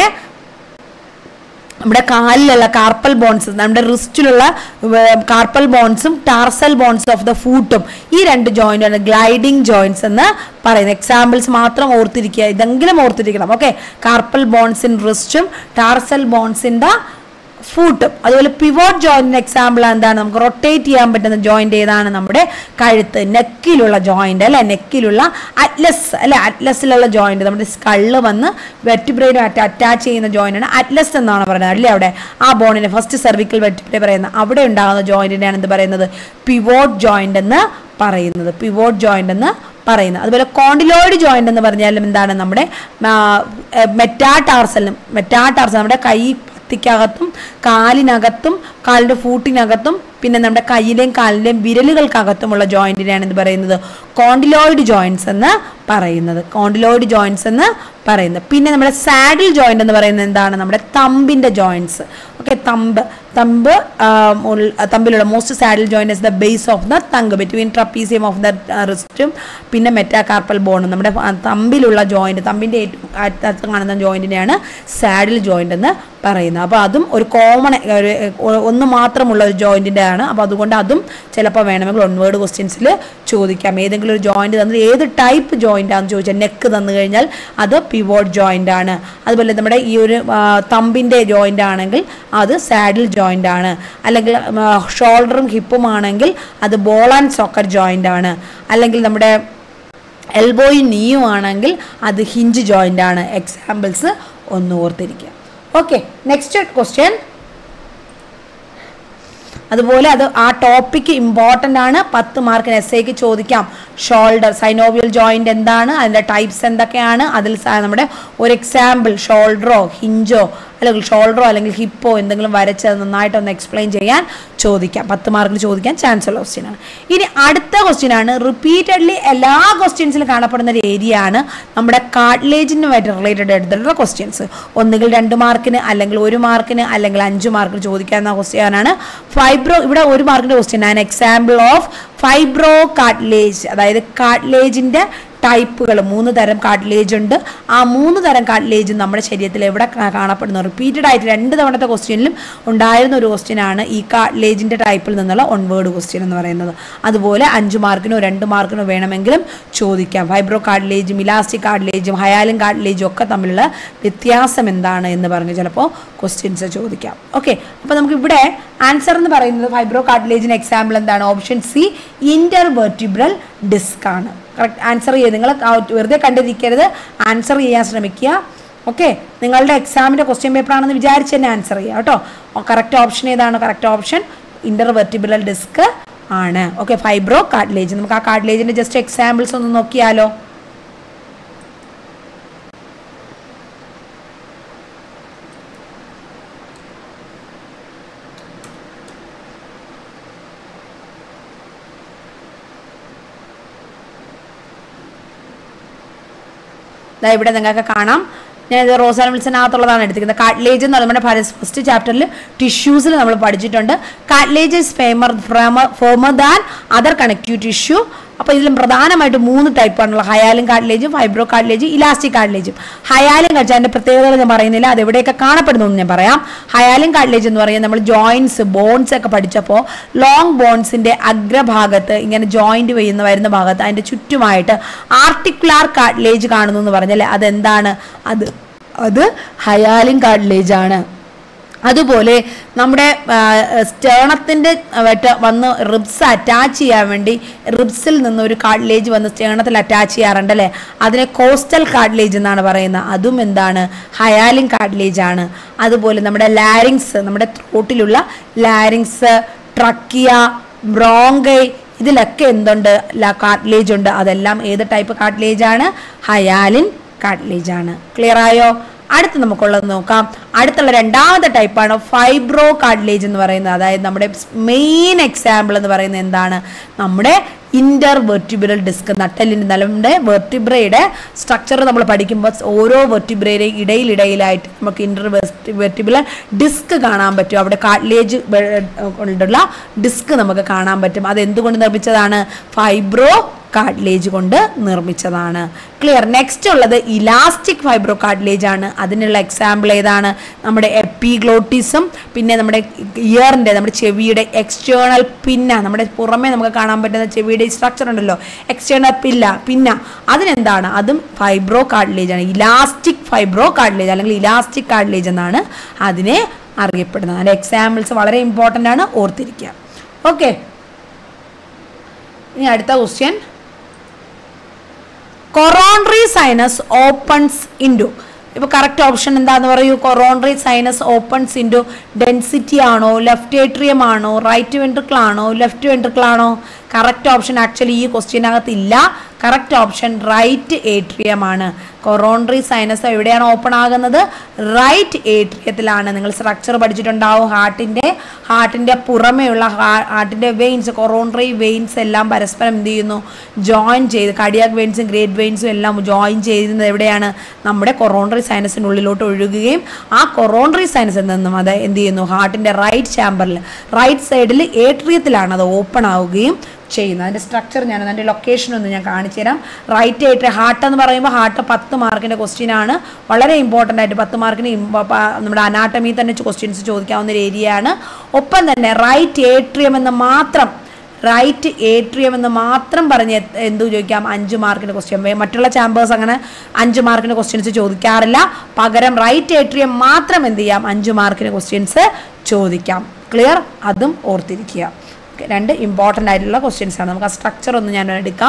നമ്മുടെ കാലിലുള്ള കാർപ്പൽ ബോൺസ്, നമ്മുടെ റിസ്റ്റിലുള്ള കാർപ്പൽ ബോൺസും ടാർസൽ ബോൺസ് ഓഫ് ദ ഫൂട്ടും, ഈ രണ്ട് ജോയിന്റാണ് ഗ്ലൈഡിംഗ് ജോയിന്റ്സ് എന്ന് പറയുന്നത്. എക്സാമ്പിൾസ് മാത്രം ഓർത്തിരിക്കുക, ഇതെങ്കിലും ഓർത്തിരിക്കണം. ഓക്കെ, കാർപ്പൽ ബോൺസ് ഇൻ റിസ്റ്റും ടാർസൽ ബോൺസ് ഇൻ ദ ഫൂട്ടും. അതുപോലെ പിവോട്ട് ജോയിന്റിന് എക്സാമ്പിൾ എന്താണ്? നമുക്ക് റൊട്ടേറ്റ് ചെയ്യാൻ പറ്റുന്ന ജോയിന്റ് ഏതാണ്? നമ്മുടെ കഴുത്ത്, നെക്കിലുള്ള ജോയിന്റ് അല്ലെ, നെക്കിലുള്ള അറ്റ്ലസ് അല്ലെ, അറ്റ്ലസിലുള്ള ജോയിന്റ്, നമ്മുടെ സ്കള്ള് വന്ന് വെർട്ടിബ്രേയുമായിട്ട് അറ്റാച്ച് ചെയ്യുന്ന ജോയിന്റാണ് അറ്റ്ലസ് എന്നാണ് പറയുന്നത് അല്ലേ. അവിടെ ആ ബോണിനെ ഫസ്റ്റ് സെർവിക്കൽ വെർട്ടിബ്രേ പറയുന്ന അവിടെ ഉണ്ടാകുന്ന ജോയിന്റിനെയാണ് എന്ത് പറയുന്നത്? പിവോട്ട് ജോയിന്റ് എന്ന് പറയുന്നത്, പിവോട്ട് ജോയിന്റ് എന്ന് പറയുന്നത്. അതുപോലെ കോണ്ടിലോയിഡ് ജോയിന്റ് എന്ന് പറഞ്ഞാലും എന്താണ്? നമ്മുടെ മെറ്റാടാർസലും, മെറ്റാടാർസൽ നമ്മുടെ കൈ ത്തിക്കകത്തും കാലിനകത്തും കാലിൻ്റെ ഫൂട്ടിനകത്തും പിന്നെ നമ്മുടെ കയ്യിലെയും കാലിലെയും വിരലുകൾക്കകത്തുമുള്ള ജോയിന്റിനെയാണ് എന്ത് പറയുന്നത്? കോണ്ടിലോയിഡ് ജോയിന്റ്സ് എന്ന് പറയുന്നത്, കോണ്ടിലോയിഡ് ജോയിന്റ്സ് എന്ന് പറയുന്നത്. പിന്നെ നമ്മുടെ സാഡിൽ ജോയിന്റ് എന്ന് പറയുന്നത് എന്താണ്? നമ്മുടെ തമ്പിന്റെ ജോയിന്റ്സ്. ഓക്കെ, തമ്പ് തമ്പ് തമ്പിലുള്ള most saddle joint is the base of the thumb between trapezium of the റിസ്റ്റും പിന്നെ മെറ്റാകാർപ്പൽ ബോണും. നമ്മുടെ തമ്പിലുള്ള ജോയിന്റ്, തമ്പിന്റെ ഏറ്റവും അറ്റത്ത് കാണുന്ന ജോയിന്റിനെയാണ് സാഡിൽ ജോയിന്റ് എന്ന് പറയുന്നത്. അപ്പോൾ അതും ഒരു കോമൺ ഒരു ഒന്ന് മാത്രമുള്ള ഒരു ജോയിന്റിന്റെ ആണ്. അപ്പോൾ അതുകൊണ്ട് അതും ചിലപ്പോൾ വേണമെങ്കിൽ വൺ വേർഡ് ക്വസ്റ്റ്യൻസിൽ ചോദിക്കാം. ഏതെങ്കിലും ഒരു ജോയിന്റ് തന്നത് ഏത് ടൈപ്പ് ജോയിന്റ് ആണെന്ന് ചോദിച്ചാൽ, നെക്ക് തന്നു കഴിഞ്ഞാൽ അത് പിവോട്ട് ജോയിന്റ് ആണ്. അതുപോലെ നമ്മുടെ ഈ ഒരു തമ്പിന്റെ ജോയിന്റ് ആണെങ്കിൽ അത് സാഡിൽ ജോയിന്റ് ആണ്. അല്ലെങ്കിൽ ഷോൾഡറും ഹിപ്പും ആണെങ്കിൽ അത് ബോൾ ആൻഡ് സോക്കറ്റ് ജോയിന്റ് ആണ്. അല്ലെങ്കിൽ നമ്മുടെ എൽബോയും നീയും ആണെങ്കിൽ അത് ഹിഞ്ച് ജോയിന്റ് ആണ്. എക്സാമ്പിൾസ് ഒന്ന് ഓർത്തിരിക്കുക. Okay, next question. അതുപോലെ അത് ആ ടോപ്പിക്ക് ഇമ്പോർട്ടൻ്റ് ആണ്, പത്ത് മാർക്കിന് എസ് ഐക്ക് ചോദിക്കാം. ഷോൾഡർ, സൈനോവിയൽ ജോയിന്റ് എന്താണ്, അതിൻ്റെ ടൈപ്സ് എന്തൊക്കെയാണ്, അതിൽ നമ്മുടെ ഒരു എക്സാമ്പിൾ ഷോൾഡറോ ഹിഞ്ചോ അല്ലെങ്കിൽ ഷോൾഡറോ അല്ലെങ്കിൽ ഹിപ്പോ എന്തെങ്കിലും വരച്ച് നന്നായിട്ട് ഒന്ന് എക്സ്പ്ലെയിൻ ചെയ്യാൻ ചോദിക്കാം. പത്ത് മാർക്കിന് ചോദിക്കാൻ ചാൻസ് ഉള്ള ക്വസ്റ്റ്യൻ ആണ്. ഇനി അടുത്ത ക്വസ്റ്റ്യൻ ആണ് റിപ്പീറ്റഡ്ലി എല്ലാ ക്വസ്റ്റ്യൻസിലും കാണപ്പെടുന്ന ഒരു ഏരിയ ആണ് നമ്മുടെ കാർട്ടിലേജിനുമായിട്ട് റിലേറ്റഡ് ആയിട്ടുള്ള ക്വസ്റ്റ്യൻസ്. ഒന്നുകിൽ രണ്ട് മാർക്കിന് അല്ലെങ്കിൽ ഒരു മാർക്കിന് അല്ലെങ്കിൽ അഞ്ച് മാർക്കിന് ചോദിക്കാവുന്ന ക്വസ്റ്റ്യൻ ആണ് ഫൈബ്രോ. ഇവിടെ ഒരു മാർക്കിന്റെ ക്വസ്റ്റ്യൻ ആണ് എക്സാമ്പിൾ ഓഫ് ഫൈബ്രോ കാർട്ടിലേജ്, അതായത് കാർട്ടിലേജിന്റെ ടൈപ്പുകൾ, മൂന്ന് തരം കാർട്ടിലേജ് ഉണ്ട്. ആ മൂന്ന് തരം കാർട്ടിലേജ് നമ്മുടെ ശരീരത്തിൽ എവിടെ കാണപ്പെടുന്നു? റിപ്പീറ്റഡ് ആയിട്ട് രണ്ട് തവണത്തെ ക്വസ്റ്റ്യനിലും ഉണ്ടായിരുന്ന ഒരു ക്വസ്റ്റ്യൻ ആണ് ഈ കാർട്ടിലേജിൻ്റെ ടൈപ്പിൽ നിന്നുള്ള വൺ വേർഡ് ക്വസ്റ്റ്യൻ എന്ന് പറയുന്നത്. അതുപോലെ അഞ്ച് മാർക്കിനോ രണ്ട് മാർക്കിനോ വേണമെങ്കിലും ചോദിക്കാം. ഫൈബ്രോ കാർട്ടിലേജും ഇലാസ്റ്റിക് കാർട്ടിലേജും ഹയാലിൻ കാർട്ടിലേജും ഒക്കെ തമ്മിലുള്ള വ്യത്യാസം എന്താണ് എന്ന് പറഞ്ഞ് ചിലപ്പോൾ ക്വസ്റ്റ്യൻസ് ചോദിക്കാം. ഓക്കെ, അപ്പോൾ നമുക്ക് ഇവിടെ ആൻസർ എന്ന് പറയുന്നത് ഫൈബ്രോ കാർട്ടിലേജിന് എക്സാമ്പിൾ എന്താണ്? ഓപ്ഷൻ സി, ഇന്റർവെർട്ടിബ്രൽ ഡിസ്ക് ആണ്. കറക്റ്റ് ആൻസർ ചെയ്യുക. നിങ്ങൾ വെറുതെ കണ്ടിരിക്കരുത്, ആൻസർ ചെയ്യാൻ ശ്രമിക്കുക. ഓക്കെ, നിങ്ങളുടെ എക്സാമിൻ്റെ ക്വസ്റ്റ്യൻ പേപ്പർ ആണെന്ന് വിചാരിച്ച് തന്നെ ആൻസർ ചെയ്യുക കേട്ടോ. കറക്റ്റ് ഓപ്ഷൻ ഏതാണ്? കറക്റ്റ് ഓപ്ഷൻ ഇന്റർവെർട്ടിബ്രൽ ഡിസ്ക് ആണ്. Okay, fibro cartilage. നമുക്ക് ആ കാർട്ടിലേജിൻ്റെ ജസ്റ്റ് എക്സാമ്പിൾസ് ഒന്ന് നോക്കിയാലോ? ഇവിടെ നിങ്ങൾക്ക് കാണാം, ഞാൻ ഇത് റോസാൻ വിൽസനകത്തുള്ളതാണ് എടുത്തിരിക്കുന്നത്. കാർട്ടിലേജ് എന്ന് പറയുന്നത് നമ്മുടെ ഫസ്റ്റ് ചാപ്റ്ററിൽ ടിഷ്യൂസിൽ നമ്മൾ പഠിച്ചിട്ടുണ്ട്. Cartilage is firmer firmer than other connective tissue. അപ്പോൾ ഇതിലും പ്രധാനമായിട്ട് മൂന്ന് ടൈപ്പാണുള്ള ഹയാലിൻ കാർട്ടിലേജും ഫൈബ്രോ കാർട്ടിലേജും ഇലാസ്റ്റിക് കാർട്ടിലേജും. ഹയാലിൻ കാർട്ടിലേജ് അതിൻ്റെ പ്രത്യേകതകൾ ഞാൻ പറയുന്നില്ല, അത് എവിടെയൊക്കെ കാണപ്പെടുന്നു എന്ന് ഞാൻ പറയാം. ഹയാലിൻ കാർട്ടിലേജ് എന്ന് പറയുന്നത് നമ്മൾ ജോയിൻറ്റ്സ് ബോൺസ് ഒക്കെ പഠിച്ചപ്പോൾ ലോങ് ബോൺസിൻ്റെ അഗ്രഭാഗത്ത് ഇങ്ങനെ ജോയിൻറ്റ് ചെയ്യുന്ന വരുന്ന ഭാഗത്ത് അതിൻ്റെ ചുറ്റുമായിട്ട് ആർട്ടിക്കുലാർ കാർട്ടിലേജ് കാണുന്നു എന്ന് പറഞ്ഞാൽ അതെന്താണ്? അത് അത് ഹയാലിൻ കാർട്ടിലേജ് ആണ്. അതുപോലെ നമ്മുടെ സ്റ്റേണത്തിൻ്റെ വന്ന് റിബ്സ് അറ്റാച്ച് ചെയ്യാൻ വേണ്ടി റിബ്സിൽ നിന്ന് ഒരു കാർട്ടിലേജ് വന്ന് സ്റ്റേണത്തിൽ അറ്റാച്ച് ചെയ്യാറുണ്ട് അല്ലേ? അതിനെ കോസ്റ്റൽ കാർട്ടിലേജ് എന്നാണ് പറയുന്നത്. അതും എന്താണ്? ഹയാലിൻ കാർട്ടിലേജ് ആണ്. അതുപോലെ നമ്മുടെ ലാരിങ്സ്, നമ്മുടെ ത്രോട്ടിലുള്ള ലാരിങ്സ്, ട്രക്കിയ, ബ്രോങ്കൈ, ഇതിലൊക്കെ എന്തുണ്ട്? കാർട്ടിലേജ് ഉണ്ട്. അതെല്ലാം ഏത് ടൈപ്പ് കാർട്ടിലേജ് ആണ്? ഹയാലിൻ കാർട്ടിലേജ് ആണ്. ക്ലിയർ ആയോ? അടുത്ത് നമുക്കുള്ളത് നോക്കാം. അടുത്തുള്ള രണ്ടാമത്തെ ടൈപ്പാണ് ഫൈബ്രോ കാർട്ടിലേജ് എന്ന് പറയുന്നത്. അതായത് നമ്മുടെ മെയിൻ എക്സാമ്പിൾ എന്ന് പറയുന്നത് എന്താണ്? നമ്മുടെ ഇന്റർ വെർട്ടിബ്രൽ ഡിസ്ക്. നട്ടലിൻ്റെ നമ്മുടെ വെർട്ടിബ്രയുടെ സ്ട്രക്ചർ നമ്മൾ പഠിക്കുമ്പോൾ ഓരോ വെർട്ടിബ്രയുടെയും ഇടയിലിടയിലായിട്ട് നമുക്ക് ഇന്റർ വെർട്ടിബ്രൽ ഡിസ്ക് കാണാൻ പറ്റും. അവിടെ കാർട്ടിലേജ് കൊണ്ടുള്ള ഡിസ്ക് നമുക്ക് കാണാൻ പറ്റും. അത് എന്തുകൊണ്ട് നിർമ്മിച്ചതാണ്? ഫൈബ്രോ കാർട്ടിലേജ് കൊണ്ട് നിർമ്മിച്ചതാണ്. ക്ലിയർ. നെക്സ്റ്റ് ഉള്ളത് ഇലാസ്റ്റിക് ഫൈബ്രോ കാർട്ടിലേജ് ആണ്. അതിനുള്ള എക്സാമ്പിൾ ഏതാണ്? നമ്മുടെ എപ്പിഗ്ലോട്ടിസും പിന്നെ നമ്മുടെ ഇയറിൻ്റെ, നമ്മുടെ ചെവിയുടെ എക്സ്റ്റേണൽ പിന്ന, നമ്മുടെ പുറമേ നമുക്ക് കാണാൻ പറ്റുന്ന ചെവിയുടെ സ്ട്രക്ചർ ഉണ്ടല്ലോ, എക്സ്റ്റേണൽ പില്ല പിന്ന, അതിനെന്താണ്? അതും ഫൈബ്രോ കാർട്ടിലേജ് ആണ്. ഇലാസ്റ്റിക് ഫൈബ്രോ കാർട്ടിലേജ് അല്ലെങ്കിൽ ഇലാസ്റ്റിക് കാർട്ടിലേജ് എന്നാണ് അതിനെ അറിയപ്പെടുന്നത്. അതിൻ്റെ എക്സാമ്പിൾസ് വളരെ ഇമ്പോർട്ടൻ്റ് ആണ്, ഓർത്തിരിക്കുക. ഓക്കെ, ഇനി അടുത്ത question. Coronary sinus opens into. ഇപ്പോൾ കറക്റ്റ് ഓപ്ഷൻ എന്താന്ന് പറയൂ? Coronary sinus opens into density ആണോ, ലെഫ്റ്റ് ഏട്രിയം ആണോ, റൈറ്റ് വെൻട്രിക്കിൾ ആണോ, ലെഫ്റ്റ് വെൻട്രിക്കിൾ ആണോ? കറക്റ്റ് ഓപ്ഷൻ ആക്ച്വലി ഈ ക്വസ്റ്റ്യനകത്ത് ഇല്ല. കറക്റ്റ് ഓപ്ഷൻ റൈറ്റ് ഏട്രിയം ആണ്. കൊറോണറി സൈനസ് എവിടെയാണ് ഓപ്പൺ ആകുന്നത്? റൈറ്റ് ഏട്രിയത്തിലാണ്. നിങ്ങൾ സ്ട്രക്ചർ പഠിച്ചിട്ടുണ്ടാവും. ഹാർട്ടിൻ്റെ ഹാർട്ടിൻ്റെ പുറമേയുള്ള ഹാർട്ടിൻ്റെ വെയിൻസ്, കൊറോണറി വെയിൻസ് എല്ലാം പരസ്പരം എന്ത് ചെയ്യുന്നു? ജോയിൻ ചെയ്ത്, കാർഡിയാക് വെയിൻസും ഗ്രേറ്റ് വെയിൻസും എല്ലാം ജോയിൻ ചെയ്യുന്നത് എവിടെയാണ്? നമ്മുടെ കൊറോണറി സൈനസിൻ്റെ ഉള്ളിലോട്ട് ഒഴുകുകയും ആ കൊറോണറി സൈനസിൽ നിന്നും അത് എന്ത് ചെയ്യുന്നു? ഹാർട്ടിൻ്റെ റൈറ്റ് ചാമ്പറിൽ റൈറ്റ് സൈഡിൽ ഏട്രിയത്തിലാണ് അത് ഓപ്പൺ ആവുകയും ചെയ്യുന്നത്. അതിൻ്റെ സ്ട്രക്ചർ ഞാൻ അതിൻ്റെ ലൊക്കേഷൻ ഒന്ന് ഞാൻ കാണിച്ചു തരാം. റൈറ്റ് ഏട്രിയം, ഹാർട്ട് എന്ന് പറയുമ്പോൾ ഹാർട്ട് പത്ത് മാർക്കിൻ്റെ ക്വസ്റ്റ്യൻ ആണ്. വളരെ ഇമ്പോർട്ടൻ്റ് ആയിട്ട് പത്ത് മാർക്കിന് നമ്മുടെ അനാട്ടമി തന്നെ ക്വസ്റ്റ്യൻസ് ചോദിക്കാവുന്ന ഒരു ഏരിയ ആണ്. ഒപ്പം തന്നെ റൈറ്റ് ഏട്രിയം എന്ന് മാത്രം റൈറ്റ് ഏട്രിയം എന്ന് മാത്രം പറഞ്ഞ് എന്ത് ചോദിക്കാം? അഞ്ച് മാർക്കിൻ്റെ ക്വസ്റ്റ്യൻ. മറ്റുള്ള ചാമ്പേഴ്സ് അങ്ങനെ അഞ്ച് മാർക്കിൻ്റെ ക്വസ്റ്റ്യൻസ് ചോദിക്കാറില്ല. പകരം റൈറ്റ് ഏട്രിയം മാത്രം എന്ത് ചെയ്യാം? അഞ്ച് മാർക്കിൻ്റെ ക്വസ്റ്റ്യൻസ് ചോദിക്കാം. ക്ലിയർ? അതും ഓർത്തിരിക്കുക. രണ്ട് ഇമ്പോർട്ടൻ്റ് ആയിട്ടുള്ള ക്വസ്റ്റ്യൻസ് ആണ്. നമുക്ക് ആ സ്ട്രക്ചർ ഒന്ന് ഞാൻ എടുക്കാം.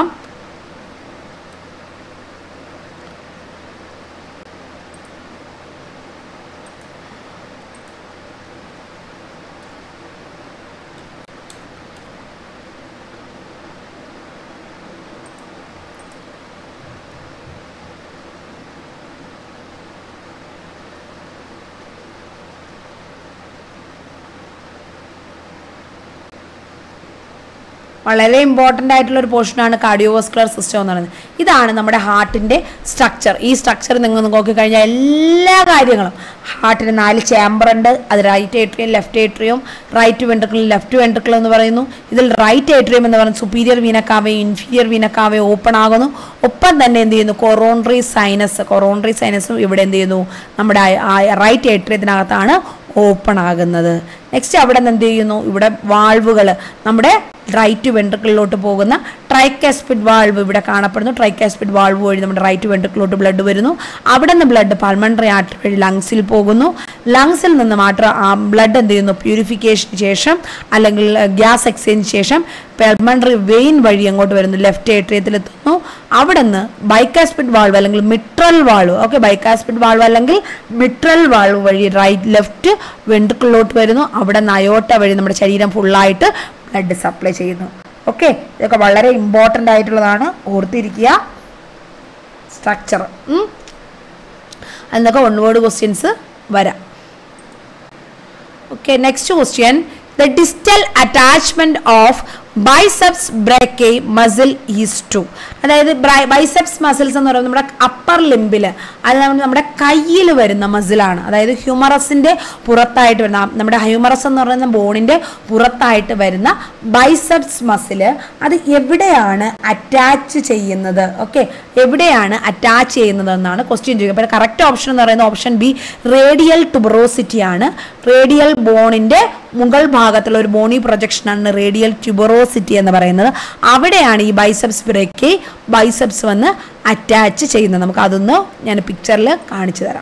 വളരെ ഇമ്പോർട്ടൻ്റ് ആയിട്ടുള്ള ഒരു പോർഷനാണ് കാർഡിയോവാസ്കുലർ സിസ്റ്റം എന്ന് പറയുന്നത്. ഇതാണ് നമ്മുടെ ഹാർട്ടിൻ്റെ സ്ട്രക്ചർ. ഈ സ്ട്രക്ചർ നിങ്ങൾ നോക്കിക്കഴിഞ്ഞാൽ എല്ലാ കാര്യങ്ങളും ഹാർട്ടിന് നാല് ചേംബർ ഉണ്ട്. അത് right atrium, left atrium, right ventricle, left ventricle എന്ന് പറയുന്നു. ഇതിൽ റൈറ്റ് ഏട്രിയം എന്ന് പറയുന്നത് superior vena cavae, inferior vena cavae open ആകുന്നു. ഒപ്പം തന്നെ എന്ത് ചെയ്യുന്നു, കൊറോണറി സൈനസ്, കൊറോണറി സൈനസും ഇവിടെ എന്ത് ചെയ്യുന്നു, നമ്മുടെ റൈറ്റ് ഏട്രിയത്തിനകത്താണ് ഓപ്പൺ ആകുന്നത്. നെക്സ്റ്റ് അവിടെ നിന്ന് എന്ത് ചെയ്യുന്നു, ഇവിടെ വാൾവുകൾ നമ്മുടെ റൈറ്റ് വെൻട്രിക്കിളിലോട്ട് പോകുന്ന ട്രൈക്കാസ്പിഡ് വാൾവ് ഇവിടെ കാണപ്പെടുന്നു. ട്രൈക്കാസ്പിഡ് വാൾവ് വഴി നമ്മുടെ റൈറ്റ് വെൻട്രിക്കിലോട്ട് ബ്ലഡ് വരുന്നു. അവിടെ നിന്ന് ബ്ലഡ് പൾമണറി ആർട്ടറി വഴി ലങ്സിൽ പോകുന്നു. ലങ്സിൽ നിന്ന് മാത്രം ആ ബ്ലഡ് എന്ത് ചെയ്യുന്നു, പ്യൂരിഫിക്കേഷന് ശേഷം അല്ലെങ്കിൽ ഗ്യാസ് എക്സ്ചേഞ്ച് ശേഷം പൾമണറി വെയിൻ വഴി അങ്ങോട്ട് വരുന്നു, ലെഫ്റ്റ് ഏട്രിയത്തിലെത്തുന്നു. അവിടെ നിന്ന് ബൈക്കാസ്പിഡ് വാൾവ് അല്ലെങ്കിൽ mitral valve, okay, bicuspid valve അല്ലെങ്കിൽ മിട്രൽ വാൾവ് വഴി റൈറ്റ് ലെഫ്റ്റ് വെൻട്രിക്കിളിലോട്ട് വരുന്നു. അവിടെ നിന്ന് അയോട്ട വഴി നമ്മുടെ ശരീരം ഫുള്ളായിട്ട് ബ്ലഡ് സപ്ലൈ ചെയ്യുന്നു. ഓക്കെ, ഇതൊക്കെ വളരെ ഇമ്പോർട്ടൻ്റ് ആയിട്ടുള്ളതാണ്, ഓർത്തിരിക്കുക സ്ട്രക്ചർ. അതിനൊക്കെ വൺ വേർഡ് ക്വസ്റ്റ്യൻസ് വരാം. Okay, next question, the distal attachment of biceps brachii muscle is to. അതായത് ബൈസെപ്സ് മസിൽസ് എന്ന് പറയുന്നത് നമ്മുടെ അപ്പർ ലിംബിൽ, അത് നമ്മുടെ കയ്യിൽ വരുന്ന മസിലാണ്. അതായത് ഹ്യൂമറസിൻ്റെ പുറത്തായിട്ട് വരുന്ന, നമ്മുടെ ഹ്യൂമറസ് എന്ന് പറയുന്ന ബോണിൻ്റെ പുറത്തായിട്ട് വരുന്ന ബൈസെപ്സ് മസിൽ, അത് എവിടെയാണ് അറ്റാച്ച് ചെയ്യുന്നത്? ഓക്കെ, എവിടെയാണ് അറ്റാച്ച് ചെയ്യുന്നത് എന്നാണ് ക്വസ്റ്റ്യൻ ചോദിക്കുക. അപ്പോൾ കറക്റ്റ് ഓപ്ഷൻ എന്ന് പറയുന്നത് ഓപ്ഷൻ ബി, റേഡിയൽ ട്യൂബറോസിറ്റി ആണ്. റേഡിയൽ ബോണിൻ്റെ മുകൾ ഭാഗത്തുള്ള ഒരു ബോണി പ്രൊജക്ഷനാണ് റേഡിയൽ ട്യൂബറോസിറ്റി എന്ന് പറയുന്നത്. അവിടെയാണ് ഈ ബൈസെപ്സ് ബ്രേക്കി ബൈസെപ്സ് വന്ന് അറ്റാച്ച് ചെയ്യുന്നത്. നമുക്ക് അതൊന്ന് ഞാൻ പിക്ചറിൽ കാണിച്ചു തരാം.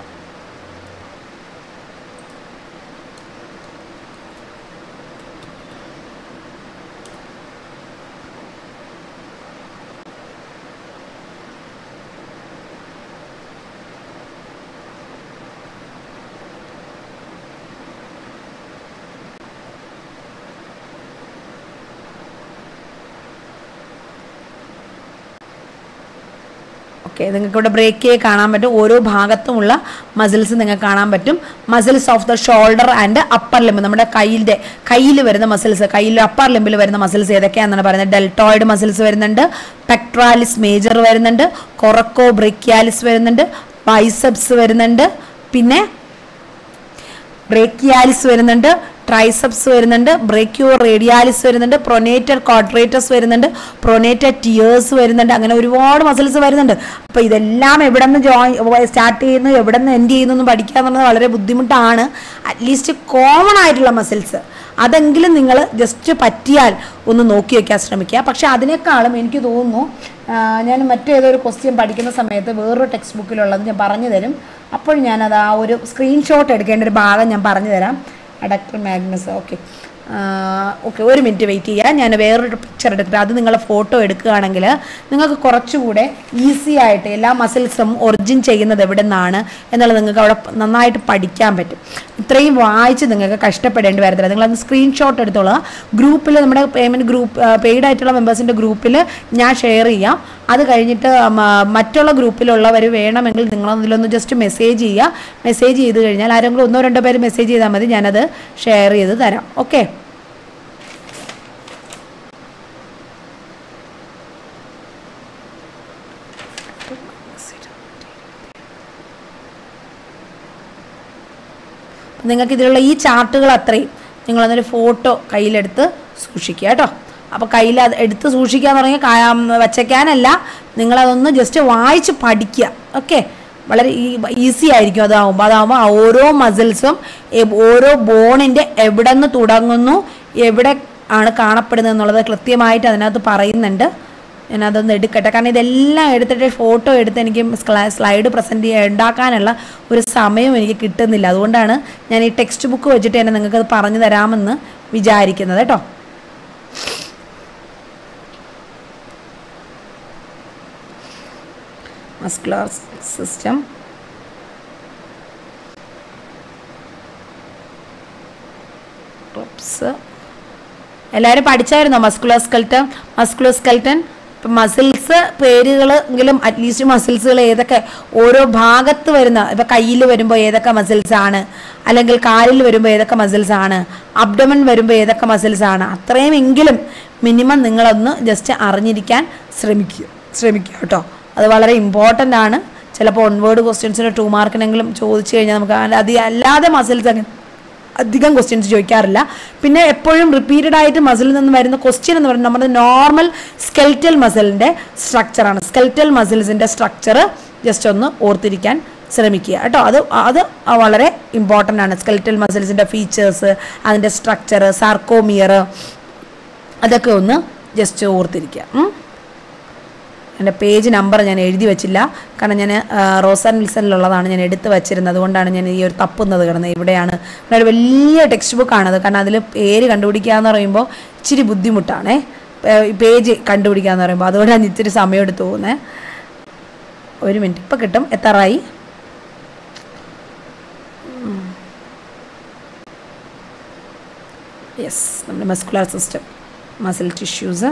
ഓക്കെ, നിങ്ങൾക്ക് ഇവിടെ ബ്രേക്ക് കാണാൻ പറ്റും. ഓരോ ഭാഗത്തുമുള്ള മസിൽസ് നിങ്ങൾക്ക് കാണാൻ പറ്റും. Muscles of the shoulder and upper limb, നമ്മുടെ കയ്യിൻ്റെ കയ്യിൽ വരുന്ന മസിൽസ്, കയ്യിൽ അപ്പർ ലിംബിൽ വരുന്ന മസിൽസ് ഏതൊക്കെയാണെന്നാണ് പറയുന്നത്. ഡെൽറ്റോയിഡ് മസിൽസ് വരുന്നുണ്ട്, പെക്ട്രാലിസ് മേജർ വരുന്നുണ്ട്, കൊറക്കോ ബ്രേക്കിയാലിസ് വരുന്നുണ്ട്, ബൈസെപ്സ് വരുന്നുണ്ട്, പിന്നെ ബ്രേക്കിയാലിസ് വരുന്നുണ്ട്, ട്രൈസെപ്സ് വരുന്നുണ്ട്, ബ്രേക്കിയോ റേഡിയാലിസ് വരുന്നുണ്ട്, പ്രൊനേറ്റർ ക്വാഡ്രേറ്റസ് വരുന്നുണ്ട്, പ്രൊനേറ്റർ ടിയേഴ്സ് വരുന്നുണ്ട്. അങ്ങനെ ഒരുപാട് മസിൽസ് വരുന്നുണ്ട്. അപ്പോൾ ഇതെല്ലാം എവിടെ നിന്ന് ജോയിൻ സ്റ്റാർട്ട് ചെയ്യുന്നു, എവിടെ നിന്ന് എൻഡ് ചെയ്യുന്നു എന്ന് പഠിക്കുക എന്ന് പറഞ്ഞാൽ വളരെ ബുദ്ധിമുട്ടാണ്. അറ്റ്ലീസ്റ്റ് കോമൺ ആയിട്ടുള്ള മസിൽസ് അതെങ്കിലും നിങ്ങൾ ജസ്റ്റ് പറ്റിയാൽ ഒന്ന് നോക്കി വയ്ക്കാൻ ശ്രമിക്കുക. പക്ഷേ അതിനേക്കാളും എനിക്ക് തോന്നുന്നു, ഞാൻ മറ്റേതൊരു ക്വസ്റ്റ്യൻ പഠിക്കുന്ന സമയത്ത് വേറൊരു ടെക്സ്റ്റ് ബുക്കിലുള്ളത് ഞാൻ പറഞ്ഞു തരും. അപ്പോൾ ഞാനത് ആ ഒരു സ്ക്രീൻഷോട്ട് എടുക്കേണ്ട ഒരു ഭാഗം ഞാൻ പറഞ്ഞു തരാം. അഡക്ടർ മാഗ്നസ്, ഓക്കെ ഓക്കെ ഒരു മിനിറ്റ് വെയിറ്റ് ചെയ്യുക. ഞാൻ വേറൊരു പിക്ചർ എടുത്തിട്ട് അത് നിങ്ങളെ ഫോട്ടോ എടുക്കുകയാണെങ്കിൽ നിങ്ങൾക്ക് കുറച്ചുകൂടെ ഈസി ആയിട്ട് എല്ലാ മസിൽസും ഒറിജിൻ ചെയ്യുന്നത് എവിടെ നിന്നാണ് എന്നുള്ളത് നിങ്ങൾക്ക് അവിടെ നന്നായിട്ട് പഠിക്കാൻ പറ്റും. ഇത്രയും വായിച്ച് നിങ്ങൾക്ക് കഷ്ടപ്പെടേണ്ടി വരത്തില്ല. നിങ്ങളത് സ്ക്രീൻഷോട്ട് എടുത്തോളുക. ഗ്രൂപ്പിൽ നമ്മുടെ പേയ്മെൻറ്റ് ഗ്രൂപ്പ് പെയ്ഡ് ആയിട്ടുള്ള മെമ്പേഴ്സിൻ്റെ ഗ്രൂപ്പിൽ ഞാൻ ഷെയർ ചെയ്യാം. അത് കഴിഞ്ഞിട്ട് മറ്റുള്ള ഗ്രൂപ്പിലുള്ളവർ വേണമെങ്കിൽ നിങ്ങളതിലൊന്ന് ജസ്റ്റ് മെസ്സേജ് ചെയ്യുക. മെസ്സേജ് ചെയ്ത് കഴിഞ്ഞാൽ ആരെങ്കിലും ഒന്നോ രണ്ടോ പേര് മെസ്സേജ് ചെയ്താൽ മതി, ഞാനത് ഷെയർ ചെയ്ത് തരാം. ഓക്കെ, നിങ്ങൾക്ക് ഇതിലുള്ള ഈ ചാർട്ടുകൾ അത്രയും നിങ്ങളതൊരു ഫോട്ടോ കയ്യിലെടുത്ത് സൂക്ഷിക്കുക കേട്ടോ. അപ്പോൾ കയ്യിൽ അത് എടുത്ത് സൂക്ഷിക്കുക എന്ന് പറഞ്ഞാൽ വച്ചേക്കാനല്ല, നിങ്ങളതൊന്ന് ജസ്റ്റ് വായിച്ച് പഠിക്കുക. ഓക്കെ, വളരെ ഈസി ആയിരിക്കും അതാവുമ്പോൾ. അതാവുമ്പോൾ ഓരോ മസിൽസും ഓരോ ബോണിൻ്റെ എവിടെ നിന്ന് തുടങ്ങുന്നു, എവിടെ ആണ് കാണപ്പെടുന്നത് എന്നുള്ളത് കൃത്യമായിട്ട് അതിനകത്ത് പറയുന്നുണ്ട്. ഞാനതൊന്ന് എടുക്കട്ടെ, കാരണം ഇതെല്ലാം എടുത്തിട്ട് ഫോട്ടോ എടുത്ത് എനിക്ക് സ്ലൈഡ് പ്രസൻറ്റ് ചെയ്യാൻ ഉണ്ടാക്കാനുള്ള ഒരു സമയം എനിക്ക് കിട്ടുന്നില്ല. അതുകൊണ്ടാണ് ഞാൻ ഈ ടെക്സ്റ്റ് ബുക്ക് വെച്ചിട്ട് തന്നെ നിങ്ങൾക്കത് പറഞ്ഞു തരാമെന്ന് വിചാരിക്കുന്നത് കേട്ടോ. മസ്കുലർ സിസ്റ്റം, എല്ലാവരും പഠിച്ചായിരുന്നോ മസ്കുലർ സ്കെൽട്ടൻ? മസ്കുലർ സ്കെൽട്ടൻ ഇപ്പം മസിൽസ് മസിൽസ് പേരുകളെങ്കിലും അറ്റ്ലീസ്റ്റ് മസിൽസുകൾ ഏതൊക്കെ ഓരോ ഭാഗത്ത് വരുന്ന, ഇപ്പം കയ്യിൽ വരുമ്പോൾ ഏതൊക്കെ മസിൽസ് ആണ്, അല്ലെങ്കിൽ കാലിൽ വരുമ്പോൾ ഏതൊക്കെ മസിൽസ് ആണ്, അബ്ഡമൻ വരുമ്പോൾ ഏതൊക്കെ മസിൽസ് ആണ്, അത്രയും എങ്കിലും മിനിമം നിങ്ങളൊന്ന് ജസ്റ്റ് അറിഞ്ഞിരിക്കാൻ ശ്രമിക്കുക ശ്രമിക്കുക കേട്ടോ. അത് വളരെ ഇമ്പോർട്ടൻ്റ് ആണ്. ചിലപ്പോൾ ഒൺവേർഡ് ക്വസ്റ്റ്യൻസിന് ടു മാർക്കിനെങ്കിലും ചോദിച്ചു കഴിഞ്ഞാൽ നമുക്ക് അത് അല്ലാതെ മസിൽസ് അങ്ങനെ അധികം ക്വസ്റ്റ്യൻസ് ചോദിക്കാറില്ല. പിന്നെ എപ്പോഴും റിപ്പീറ്റഡ് ആയിട്ട് മസിലിൽ നിന്ന് വരുന്ന ക്വസ്റ്റ്യൻ എന്ന് പറയുന്നത് നമ്മുടെ നോർമൽ സ്കെൽറ്റൽ മസിലിൻ്റെ സ്ട്രക്ചറാണ്. സ്കെൽറ്റൽ മസിൽസിൻ്റെ സ്ട്രക്ചർ ജസ്റ്റ് ഒന്ന് ഓർത്തിരിക്കാൻ ശ്രമിക്കുക കേട്ടോ. അത് അത് വളരെ ഇമ്പോർട്ടൻ്റ് ആണ്. സ്കെൽറ്റൽ മസിൽസിൻ്റെ ഫീച്ചേഴ്സ്, അതിൻ്റെ സ്ട്രക്ചർ, സാർക്കോമിയർ, അതൊക്കെ ഒന്ന് ജസ്റ്റ് ഓർത്തിരിക്കുക. എൻ്റെ പേജ് നമ്പർ ഞാൻ എഴുതി വെച്ചില്ല, കാരണം ഞാൻ റോസ് ആൻഡ് വിൽസണിലുള്ളതാണ് ഞാൻ എടുത്ത് വെച്ചിരുന്നത്. അതുകൊണ്ടാണ് ഞാൻ ഈ ഒരു തപ്പുന്നത് കിടന്നത്. ഇവിടെയാണ്, ഇവിടെ ഒരു വലിയ ടെക്സ്റ്റ് ബുക്കാണത്. കാരണം അതിൽ പേര് കണ്ടുപിടിക്കുക എന്ന് പറയുമ്പോൾ ഇച്ചിരി ബുദ്ധിമുട്ടാണേ, പേജ് കണ്ടുപിടിക്കുക എന്ന് പറയുമ്പോൾ. അതുകൊണ്ടാണ് ഇച്ചിരി സമയം എടുത്ത് പോകുന്നത്. ഒരു മിനിറ്റ്, ഇപ്പം കിട്ടും. എത്താറായി? യെസ്, നമ്മുടെ മസ്കുലർ സിസ്റ്റം, മസിൽ ടിഷ്യൂസ്.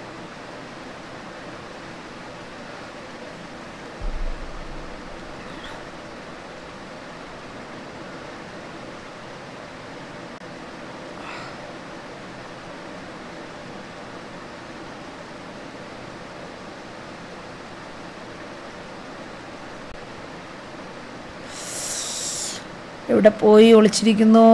എവിടെ പോയി ഒളിച്ചിരിക്കുന്നു?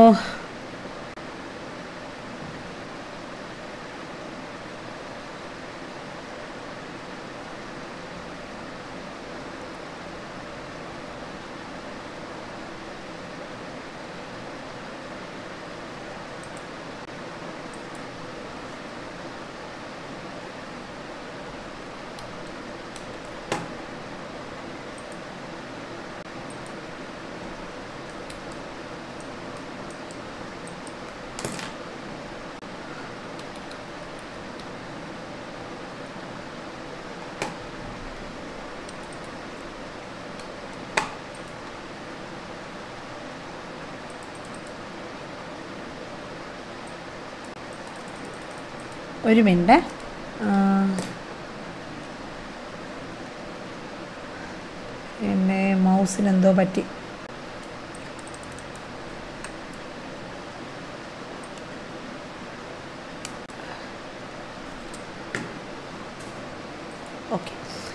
ഒരു മിനിറ്റ്, പിന്നെ മൗസിന് എന്തോ പറ്റി. Okay,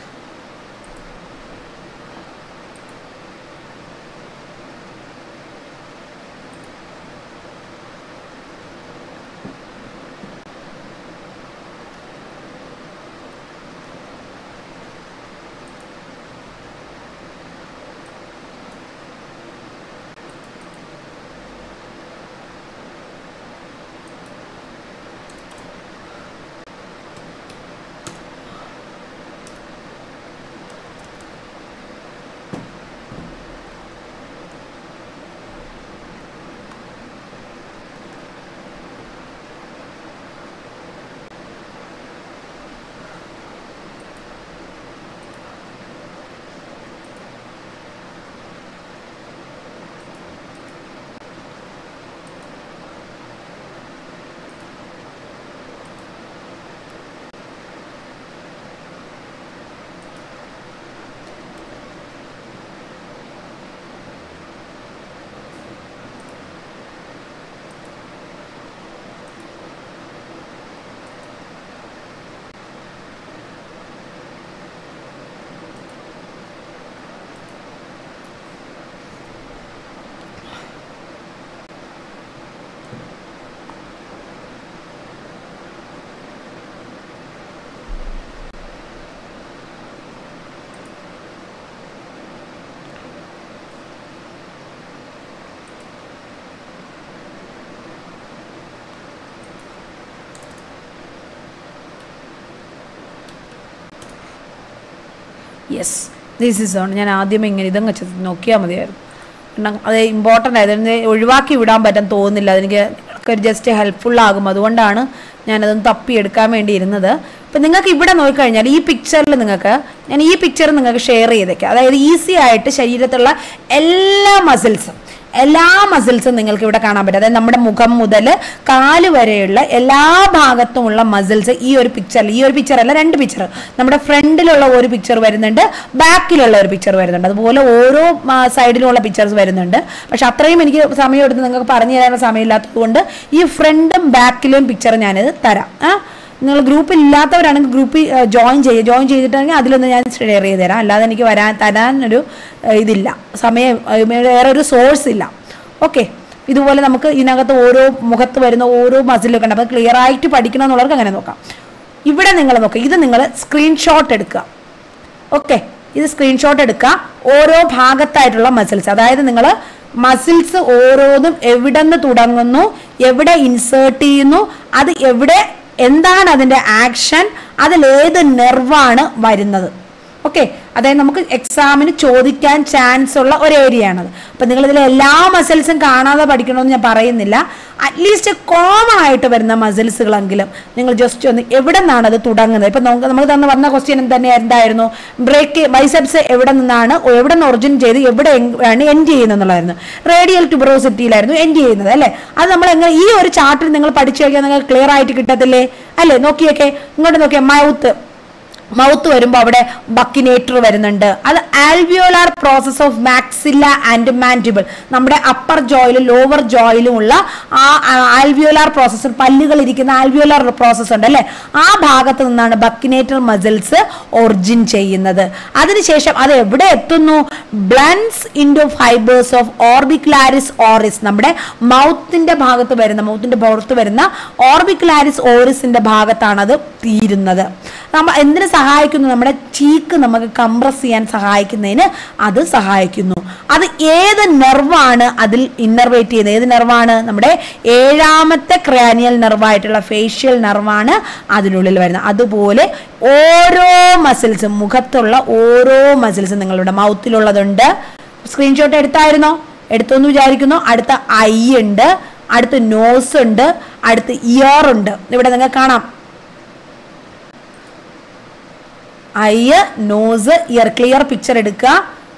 yes, this is on. ഞാൻ ആദ്യമേ ഇങ്ങനെ ഇതങ്ങ് നോക്കിയാൽ മതിയായിരുന്നു. കാരണം അത് ഇമ്പോർട്ടൻ്റ് ആയത് ഒഴിവാക്കി വിടാൻ പറ്റാൻ തോന്നുന്നില്ല. അതെനിക്ക് നിങ്ങൾക്കൊരു ജസ്റ്റ് ഹെൽപ്ഫുള്ളാകും. അതുകൊണ്ടാണ് ഞാനതൊന്ന് തപ്പിയെടുക്കാൻ വേണ്ടി ഇരുന്നത്. അപ്പം നിങ്ങൾക്ക് ഇവിടെ നോക്കിക്കഴിഞ്ഞാൽ ഈ പിക്ചറിൽ നിങ്ങൾക്ക് ഞാൻ ഈ പിക്ചർ നിങ്ങൾക്ക് ഷെയർ ചെയ്തേക്കാം. അതായത് ഈസി ആയിട്ട് ശരീരത്തിലുള്ള എല്ലാ മസിൽസും എല്ലാ മസിൽസും നിങ്ങൾക്ക് ഇവിടെ കാണാൻ പറ്റും. അതായത് നമ്മുടെ മുഖം മുതൽ കാല് വരെയുള്ള എല്ലാ ഭാഗത്തുമുള്ള മസിൽസ് ഈ ഒരു പിക്ചറിൽ, ഈ ഒരു പിക്ചർ അല്ല, രണ്ട് പിക്ചർ, നമ്മുടെ ഫ്രണ്ടിലുള്ള ഒരു പിക്ചർ വരുന്നുണ്ട്, ബാക്കിലുള്ള ഒരു പിക്ചർ വരുന്നുണ്ട്, അതുപോലെ ഓരോ സൈഡിലുമുള്ള പിക്ചേഴ്സ് വരുന്നുണ്ട്. പക്ഷെ അത്രയും എനിക്ക് സമയം എടുത്ത് നിങ്ങൾക്ക് പറഞ്ഞു തരാനുള്ള സമയമില്ലാത്തത് കൊണ്ട് ഈ ഫ്രണ്ടും ബാക്കിലും പിക്ചർ ഞാനിത് തരാം. ആ നിങ്ങൾ ഗ്രൂപ്പിൽ ഇല്ലാത്തവരാണെങ്കിൽ ഗ്രൂപ്പിൽ ജോയിൻ ചെയ്യുക. ജോയിൻ ചെയ്തിട്ടുണ്ടെങ്കിൽ അതിലൊന്ന് ഞാൻ ഷെയർ ചെയ്ത് തരാം. അല്ലാതെ എനിക്ക് വരാൻ തരാനൊരു ഇതില്ല, സമയം, വേറെ ഒരു സോഴ്സ് ഇല്ല. ഓക്കെ, ഇതുപോലെ നമുക്ക് ഇതിനകത്ത് ഓരോ മുഖത്ത് വരുന്ന ഓരോ മസിലൊക്കെ ഉണ്ട്. അപ്പോൾ ക്ലിയർ ആയിട്ട് പഠിക്കണം എന്നുള്ളവർക്ക് അങ്ങനെ നോക്കാം. ഇവിടെ നിങ്ങൾ നോക്കുക, ഇത് നിങ്ങൾ സ്ക്രീൻഷോട്ട് എടുക്കുക. ഓക്കെ, ഇത് സ്ക്രീൻഷോട്ട് എടുക്കുക. ഓരോ ഭാഗത്തായിട്ടുള്ള മസിൽസ്, അതായത് നിങ്ങൾ മസിൽസ് ഓരോന്നും എവിടെ നിന്ന് തുടങ്ങുന്നു, എവിടെ ഇൻസേർട്ട് ചെയ്യുന്നു, അത് എവിടെ, എന്താണ് അതിൻ്റെ ആക്ഷൻ, അതിലേത് നെർവാണ് വരുന്നത്. ഓക്കെ, അതായത് നമുക്ക് എക്സാമിന് ചോദിക്കാൻ ചാൻസ് ഉള്ള ഒരു ഏരിയ ആണത്. അപ്പം നിങ്ങളിതിൽ എല്ലാ മസിൽസും കാണാതെ പഠിക്കണമെന്ന് ഞാൻ പറയുന്നില്ല. അറ്റ്ലീസ്റ്റ് കോമൺ ആയിട്ട് വരുന്ന മസിൽസുകളെങ്കിലും നിങ്ങൾ ജസ്റ്റ് ഒന്ന് എവിടെ നിന്നാണ് അത് തുടങ്ങുന്നത്. ഇപ്പം നമുക്ക് നമ്മൾ തന്നെ വന്ന ക്വസ്റ്റ്യൻ തന്നെ എന്തായിരുന്നു, ബ്രേക്ക് ബൈസെപ്സ് എവിടെ നിന്നാണ്, എവിടെ നിന്ന് ഒറിജിൻ ചെയ്ത് എവിടെ ആണ് എൻഡ് ചെയ്യുന്നത് എന്നുള്ളതായിരുന്നു. റേഡിയൽ ട്യൂബറോസിറ്റിയിലായിരുന്നു എൻഡ് ചെയ്യുന്നത് അല്ലേ. അത് നമ്മൾ എങ്ങനെ ഈ ഒരു ചാർട്ടിൽ നിങ്ങൾ പഠിച്ചു കഴിഞ്ഞാൽ നിങ്ങൾക്ക് ക്ലിയർ ആയിട്ട് കിട്ടത്തില്ലേ അല്ലേ. നോക്കിയൊക്കെ ഇങ്ങോട്ട് നോക്കിയാൽ മൗത്ത് മൗത്ത് വരുമ്പോൾ അവിടെ ബക്കിനേറ്റർ വരുന്നുണ്ട്. അത് alveolar process of maxilla and mandible, നമ്മുടെ അപ്പർ ജോയിലും ലോവർ ജോയിലും ഉള്ള ആ ആൽവിയോലാർ പ്രോസസ്, പല്ലുകൾ ഇരിക്കുന്ന ആൽവിയോലാർ പ്രോസസ് ഉണ്ട് അല്ലേ, ആ ഭാഗത്ത് നിന്നാണ് ബക്കിനേറ്റർ മസിൽസ് ഒറിജിൻ ചെയ്യുന്നത്. അതിനുശേഷം അത് എവിടെ എത്തുന്നു, blends into fibres of orbicularis oris, നമ്മുടെ മൗത്തിന്റെ ഭാഗത്ത് വരുന്ന മൗത്തിന്റെ പുറത്ത് വരുന്ന ഓർബിക്കുലാരിസ് ഓറിസിന്റെ ഭാഗത്താണ് അത് തീരുന്നത്. നമ്മൾ എന്തിനു സഹായിക്കുന്നു, നമ്മുടെ ചീക്ക് നമുക്ക് കംപ്രസ് ചെയ്യാൻ സഹായിക്കുന്നതിന് അത് സഹായിക്കുന്നു. അത് ഏത് നെർവാണ് അതിൽ ഇന്നർവേറ്റ് ചെയ്യുന്നത്, ഏത് നെർവാണ്, നമ്മുടെ ഏഴാമത്തെ ക്രാനിയൽ നെർവായിട്ടുള്ള ഫേഷ്യൽ നെർവാണ് അതിനുള്ളിൽ വരുന്നത്. അതുപോലെ ഓരോ മസിൽസും, മുഖത്തുള്ള ഓരോ മസിൽസും നിങ്ങളുടെ മൗത്തിലുള്ളതുണ്ട്. സ്ക്രീൻഷോട്ട് എടുത്തായിരുന്നോ, എടുത്തെന്ന് വിചാരിക്കുന്നു. അടുത്ത ഐ ഉണ്ട്, അടുത്ത് നോസ് ഉണ്ട്, അടുത്ത് ഇയർ ഉണ്ട്. ഇവിടെ നിങ്ങൾക്ക് കാണാം eye, nose, ear. Clear picture എടുക്കുക.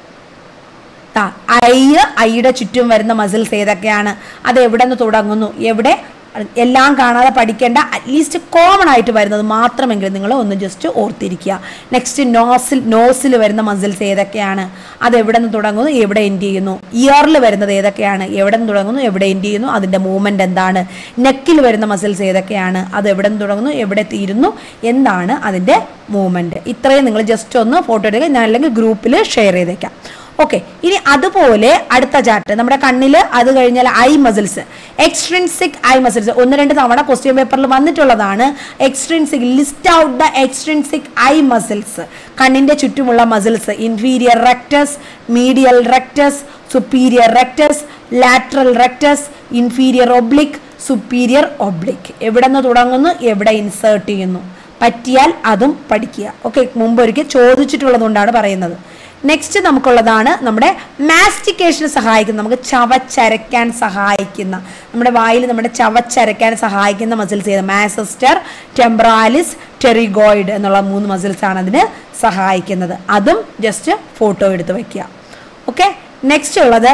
ഐ, ഐയുടെ ചുറ്റും വരുന്ന മസിൽസ് ഏതൊക്കെയാണ്, അത് എവിടെ നിന്ന് തുടങ്ങുന്നു, എവിടെ, എല്ലാം കാണാതെ പഠിക്കേണ്ട, അറ്റ്ലീസ്റ്റ് കോമൺ ആയിട്ട് വരുന്നത് മാത്രമെങ്കിലും നിങ്ങൾ ഒന്ന് ജസ്റ്റ് ഓർത്തിരിക്കുക. നെക്സ്റ്റ് നോസിൽ, നോസിൽ വരുന്ന മസിൽസ് ഏതൊക്കെയാണ്, അത് എവിടെ നിന്ന് തുടങ്ങുന്നു, എവിടെ എൻഡ് ചെയ്യുന്നു. ഇയറിൽ വരുന്നത് ഏതൊക്കെയാണ്, എവിടെ നിന്ന് തുടങ്ങുന്നു, എവിടെ എൻഡ് ചെയ്യുന്നു, അതിൻ്റെ മൂവ്മെൻറ്റ് എന്താണ്. നെക്കിൽ വരുന്ന മസിൽസ് ഏതൊക്കെയാണ്, അത് എവിടെ നിന്ന് തുടങ്ങുന്നു, എവിടെ തീരുന്നു, എന്താണ് അതിൻ്റെ മൂവ്മെൻറ്റ്. ഇത്രയും നിങ്ങൾ ജസ്റ്റ് ഒന്ന് ഫോട്ടോ എടുക്കുക, ഞാൻ അല്ലെങ്കിൽ ഗ്രൂപ്പിൽ ഷെയർ ചെയ്തേക്കാം. ഓക്കെ, ഇനി അതുപോലെ അടുത്ത ചാർട്ട് നമ്മുടെ കണ്ണിൽ, അത് കഴിഞ്ഞാൽ eye muscles, extrinsic eye muscles ഒന്ന് രണ്ട് തവണ ക്വസ്റ്റ്യൻ പേപ്പറിൽ വന്നിട്ടുള്ളതാണ്. Extrinsic, list out the extrinsic eye muscles, കണ്ണിന്റെ ചുറ്റുമുള്ള muscles. Inferior rectus, medial rectus, superior rectus, lateral rectus, inferior oblique, superior oblique. എവിടെ നിന്ന് തുടങ്ങുന്നു, എവിടെ ഇൻസേർട്ട് ചെയ്യുന്നു, പറ്റിയാൽ അതും പഠിക്കുക. ഓക്കെ, മുമ്പ് ഒരിക്കൽ ചോദിച്ചിട്ടുള്ളത് കൊണ്ടാണ് പറയുന്നത്. നെക്സ്റ്റ് നമുക്കുള്ളതാണ് നമ്മുടെ മാസ്റ്റിക്കേഷന് സഹായിക്കുന്ന, നമുക്ക് ചവച്ചരയ്ക്കാൻ സഹായിക്കുന്ന, നമ്മുടെ വായിൽ നമ്മുടെ ചവച്ചരയ്ക്കാൻ സഹായിക്കുന്ന മസിൽസ് ചെയ്ത് മാസസ്റ്റർ, ടെമ്പറാലിസ്, ടെറിഗോയിഡ് എന്നുള്ള മൂന്ന് മസിൽസ് ആണ് അതിന് സഹായിക്കുന്നത്. അതും ജസ്റ്റ് ഫോട്ടോ എടുത്ത് വയ്ക്കുക. ഓക്കെ, നെക്സ്റ്റ് ഉള്ളത്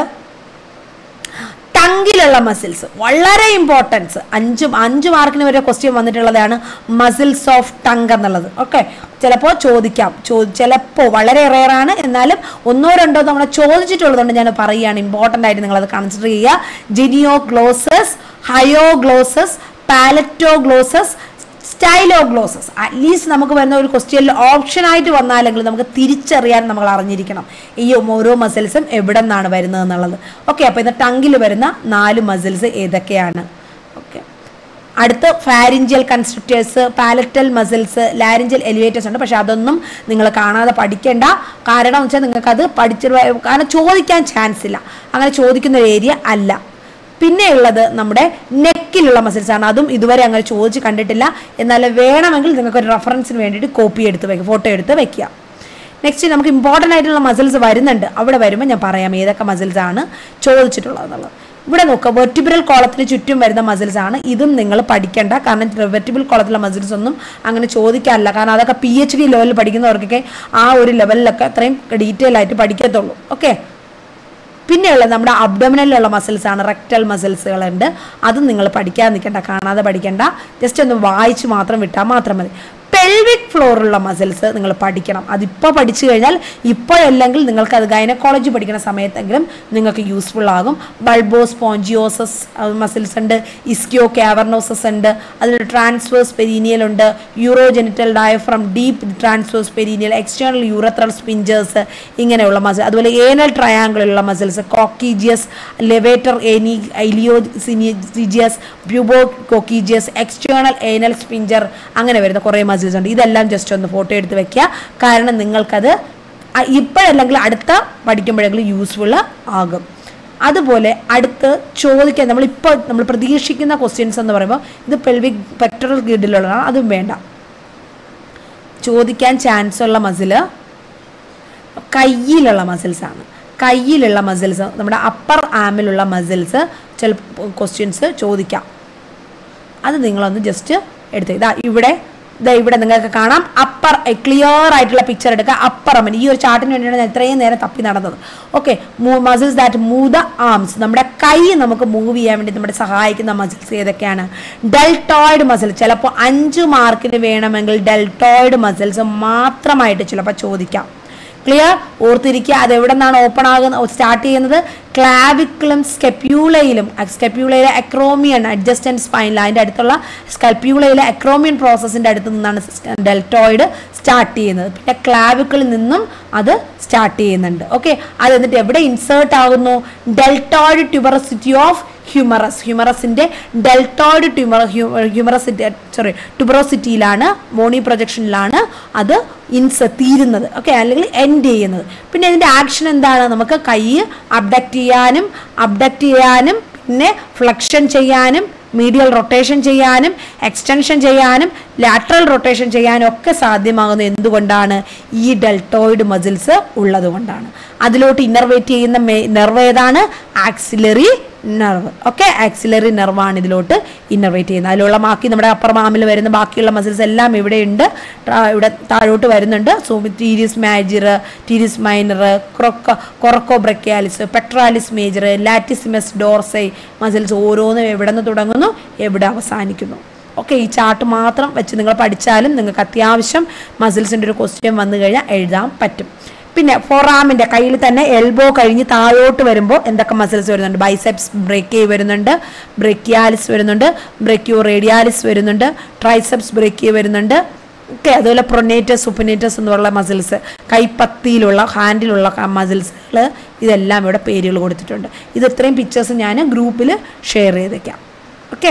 ടങ്കിലുള്ള മസിൽസ്, വളരെ ഇമ്പോർട്ടൻസ്. അഞ്ച് അഞ്ച് മാർക്കിന് വരെ ക്വസ്റ്റ്യൻ വന്നിട്ടുള്ളതാണ് മസിൽസ് ഓഫ് ടങ്ക് എന്നുള്ളത്. ഓക്കെ, ചിലപ്പോൾ ചോദിക്കാം, ചോ ചിലപ്പോൾ വളരെ റെയറാണ്, എന്നാലും ഒന്നോ രണ്ടോ തവണ ചോദിച്ചിട്ടുള്ളതുകൊണ്ട് ഞാൻ പറയുകയാണ്. ഇമ്പോർട്ടൻ്റ് ആയിട്ട് നിങ്ങളത് കൺസിഡർ ചെയ്യുക. ജിനിയോഗ്ലോസസ്, ഹയോഗ്ലോസസ്, പാലറ്റോഗ്ലോസസ്, സ്റ്റൈലോഗ്ലോസസ്. അറ്റ്ലീസ്റ്റ് നമുക്ക് വരുന്ന ഒരു ക്വസ്റ്റ്യനിൽ ഓപ്ഷൻ ആയിട്ട് വന്നാലെങ്കിൽ നമുക്ക് തിരിച്ചറിയാൻ നമ്മൾ അറിഞ്ഞിരിക്കണം ഈ ഓരോ മസിൽസും എവിടെ നിന്നാണ് വരുന്നത് എന്നുള്ളത്. ഓക്കെ, അപ്പോൾ ഇന്ന് ടങ്കിൽ വരുന്ന നാല് മസിൽസ് ഏതൊക്കെയാണ്. ഓക്കെ, അടുത്ത് pharyngeal constrictors, palatal muscles, laryngeal elevators ഉണ്ട്. പക്ഷെ അതൊന്നും നിങ്ങൾ കാണാതെ പഠിക്കേണ്ട. കാരണം എന്ന് വെച്ചാൽ നിങ്ങൾക്ക് അത് പഠിച്ചിട്ട്, കാരണം ചോദിക്കാൻ ചാൻസ് ഇല്ല, അങ്ങനെ ചോദിക്കുന്ന ഒരു ഏരിയ അല്ല. പിന്നെ ഉള്ളത് നമ്മുടെ നെക്കിലുള്ള മസിൽസ് ആണ്. അതും ഇതുവരെ അങ്ങനെ ചോദിച്ച് കണ്ടിട്ടില്ല. എന്നാൽ വേണമെങ്കിൽ നിങ്ങൾക്ക് ഒരു റെഫറൻസിന് വേണ്ടിയിട്ട് കോപ്പി എടുത്ത് വയ്ക്കുക, ഫോട്ടോ എടുത്ത് വെക്കുക. നെക്സ്റ്റ് നമുക്ക് ഇമ്പോർട്ടൻ്റ് ആയിട്ടുള്ള മസിൽസ് വരുന്നുണ്ട്. അവിടെ വരുമ്പോൾ ഞാൻ പറയാം ഏതൊക്കെ മസിൽസ് ആണ് ചോദിച്ചിട്ടുള്ളത് എന്നുള്ളത്. ഇവിടെ നോക്കുക, വെർട്ടിബ്രൽ കോളത്തിന് ചുറ്റും വരുന്ന മസിൽസ് ആണ്. ഇതും നിങ്ങൾ പഠിക്കേണ്ട, കാരണം വെർട്ടിബ്രൽ കോളത്തിലുള്ള മസിൽസ് ഒന്നും അങ്ങനെ ചോദിക്കാറില്ല. കാരണം അതൊക്കെ പി എച്ച് ഡി ലെവലിൽ പഠിക്കുന്നവർക്കൊക്കെ ആ ഒരു ലെവലിലൊക്കെ അത്രയും ഡീറ്റെയിൽ ആയിട്ട് പഠിക്കത്തുള്ളൂ. ഓക്കെ, പിന്നെയുള്ള നമ്മുടെ അബ്ഡോമിനലിലുള്ള മസിൽസ് ആണ്, റെക്ടൽ മസിൽസുകളുണ്ട്. അതും നിങ്ങൾ പഠിക്കാൻ നിൽക്കേണ്ട, കാണാതെ പഠിക്കേണ്ട, ജസ്റ്റ് ഒന്ന് വായിച്ച് മാത്രം വിട്ടാൽ മാത്രം മതി. പെൽവിക് ഫ്ലോറുള്ള മസിൽസ് നിങ്ങൾ പഠിക്കണം. അതിപ്പോൾ പഠിച്ചു കഴിഞ്ഞാൽ ഇപ്പോഴല്ലെങ്കിൽ നിങ്ങൾക്ക് അത് ഗൈനക്കോളജി പഠിക്കുന്ന സമയത്തെങ്കിലും നിങ്ങൾക്ക് യൂസ്ഫുൾ ആകും. ബൾബോ സ്പോഞ്ചിയോസസ് മസിൽസ് ഉണ്ട്, ഇസ്കിയോ കാവർണോസസ് ഉണ്ട്, അതിൽ ട്രാൻസ്വേഴ്സ് പെരീനിയൽ ഉണ്ട്, urogenital diaphragm, deep transverse perineal, external urethral sphincters, ഇങ്ങനെയുള്ള മസിൽ. അതുപോലെ ഏനൽ ട്രയാങ്കിളുള്ള muscles, coccygeus, levator ani iliococcygeus, pubococcygeus, external anal sphincter, അങ്ങനെ വരുന്ന കുറേ മസിൽസ് ഉണ്ട്. ഇതെല്ലാം ജസ്റ്റ് ഒന്ന് ഫോട്ടോ എടുത്ത് വെക്കുക. കാരണം നിങ്ങൾക്കത് ഇപ്പോഴല്ലെങ്കിൽ അടുത്ത പഠിക്കുമ്പോഴെങ്കിലും യൂസ്ഫുൾ ആകും. അതുപോലെ അടുത്ത് ചോദിക്കാൻ നമ്മളിപ്പോൾ നമ്മൾ പ്രതീക്ഷിക്കുന്ന ക്വസ്റ്റ്യൻസ് എന്ന് പറയുമ്പോൾ ഇത് പെൽവിക് പെക്ടറൽ ഗ്രിഡിലുള്ളതാണ്, അതും വേണ്ട. ചോദിക്കാൻ ചാൻസ് ഉള്ള മസിൽ കയ്യിലുള്ള മസിൽസാണ്. കയ്യിലുള്ള മസിൽസ്, നമ്മുടെ അപ്പർ ആമിലുള്ള മസിൽസ് ചില ക്വസ്റ്റ്യൻസ് ചോദിക്കാം. അത് നിങ്ങളൊന്ന് ജസ്റ്റ് എടുത്ത് ഇതാ ഇവിടെ ഇതാ ഇവിടെ നിങ്ങൾക്ക് കാണാം. അപ്പർ ക്ലിയർ ആയിട്ടുള്ള പിക്ചർ എടുക്കുക. അപ്പർ ആം, ഈ ഒരു ചാർട്ടിന് വേണ്ടിയാണ് ഞാൻ ഇത്രയും നേരം തപ്പി നടന്നത്. Okay, muscles that move the arms, നമ്മുടെ കൈ നമുക്ക് മൂവ് ചെയ്യാൻ വേണ്ടി നമ്മുടെ സഹായിക്കുന്ന മസിൽസ് ഏതൊക്കെയാണ്? Deltoid muscle. ചിലപ്പോൾ അഞ്ച് മാർക്കിന് വേണമെങ്കിൽ ഡെൽറ്റോയിഡ് മസിൽസ് മാത്രമായിട്ട് ചിലപ്പോൾ ചോദിക്കാം. ക്ലിയർ? ഓർത്തിരിക്കുക. അത് എവിടെ നിന്നാണ് ഓപ്പൺ ആകുന്നത്, സ്റ്റാർട്ട് ചെയ്യുന്നത്? ക്ലാവിക്കിളും സ്കെപ്യൂളയിലും. സ്കെപ്യൂളയിലെ അക്രോമിയൻ അഡ്ജസ്റ്റന്റ് സ്പൈനിൽ, അതിൻ്റെ അടുത്തുള്ള സ്കെപ്യൂളയിലെ അക്രോമിയൻ പ്രോസസ്സിൻ്റെ അടുത്ത് നിന്നാണ് ഡെൽറ്റോയിഡ് സ്റ്റാർട്ട് ചെയ്യുന്നത്. പിന്നെ ക്ലാവിക്കിളിൽ നിന്നും അത് സ്റ്റാർട്ട് ചെയ്യുന്നുണ്ട്. ഓക്കെ, അത് എന്നിട്ട് എവിടെ ഇൻസേർട്ട് ആകുന്നു? Deltoid tuberosity of humerus. ഹ്യൂമറസിൻ്റെ ഡെൽറ്റോയിഡ് ട്യൂമർ ഹ്യൂമറസിറ്റി സോറി ട്യൂബറോസിറ്റിയിലാണ്, മോണി പ്രൊജക്ഷനിലാണ് അത് ഇൻസ് തീരുന്നത്. ഓക്കെ, അല്ലെങ്കിൽ എൻഡ് ചെയ്യുന്നത്. പിന്നെ ഇതിൻ്റെ ആക്ഷൻ എന്താണ്? നമുക്ക് കൈ അബ്ഡക്റ്റ് ചെയ്യാനും അബ്ഡക്റ്റ് ചെയ്യാനും പിന്നെ ഫ്ലെക്ഷൻ ചെയ്യാനും മീഡിയൽ റൊട്ടേഷൻ ചെയ്യാനും എക്സ്റ്റൻഷൻ ചെയ്യാനും ലാറ്ററൽ റൊട്ടേഷൻ ചെയ്യാനും ഒക്കെ സാധ്യമാകുന്നത് എന്തുകൊണ്ടാണ്? ഈ ഡെൽറ്റോയിഡ് മസിൽസ് ഉള്ളത് കൊണ്ടാണ്. അതിലോട്ട് ഇന്നർവേറ്റ് ചെയ്യുന്ന നെർവ് ഏതാണ്? Axillary nerve. ഓക്കെ, ആക്സിലറി നെർവാണ് ഇതിലോട്ട് ഇന്നർവേറ്റ് ചെയ്യുന്നത്. അതിലുള്ള ബാക്കി നമ്മുടെ അപ്പർ മാമിൽ വരുന്ന ബാക്കിയുള്ള മസിൽസ് എല്ലാം ഇവിടെയുണ്ട്, ഇവിടെ താഴോട്ട് വരുന്നുണ്ട്. So teres major, teres minor, ക്രൊക്ക coracobrachialis, pectoralis major, latissimus dorsi muscles ഓരോന്നും എവിടെ നിന്ന് തുടങ്ങുന്നു, എവിടെ അവസാനിക്കുന്നു. ഓക്കെ, ഈ ചാർട്ട് മാത്രം വെച്ച് നിങ്ങൾ പഠിച്ചാലും നിങ്ങൾക്ക് അത്യാവശ്യം മസിൽസിൻ്റെ ഒരു ക്വസ്റ്റ്യൻ വന്നു കഴിഞ്ഞാൽ എഴുതാൻ പറ്റും. പിന്നെ ഫോറാമിൻ്റെ കയ്യിൽ തന്നെ എൽബോ കഴിഞ്ഞ് താഴോട്ട് വരുമ്പോൾ എന്തൊക്കെ മസിൽസ് വരുന്നുണ്ട്? ബൈസെപ്സ് ബ്രേക്കി വരുന്നുണ്ട്, ബ്രേക്കിയാലിസ് വരുന്നുണ്ട്, ബ്രേക്കിയോ റേഡിയാലിസ് വരുന്നുണ്ട്, ട്രൈസെപ്സ് ബ്രേക്കി വരുന്നുണ്ട്. ഓക്കെ, അതുപോലെ പ്രൊനേറ്റസ് സുപ്പനേറ്റസ് എന്നുള്ള മസിൽസ്, കൈപ്പത്തിയിലുള്ള ഹാൻഡിലുള്ള മസിൽസുകൾ, ഇതെല്ലാം ഇവിടെ പേരുകൾ കൊടുത്തിട്ടുണ്ട്. ഇത് ഇത്രയും പിക്ചേഴ്സ് ഞാൻ ഗ്രൂപ്പിൽ ഷെയർ ചെയ്തേക്കാം. ഓക്കെ,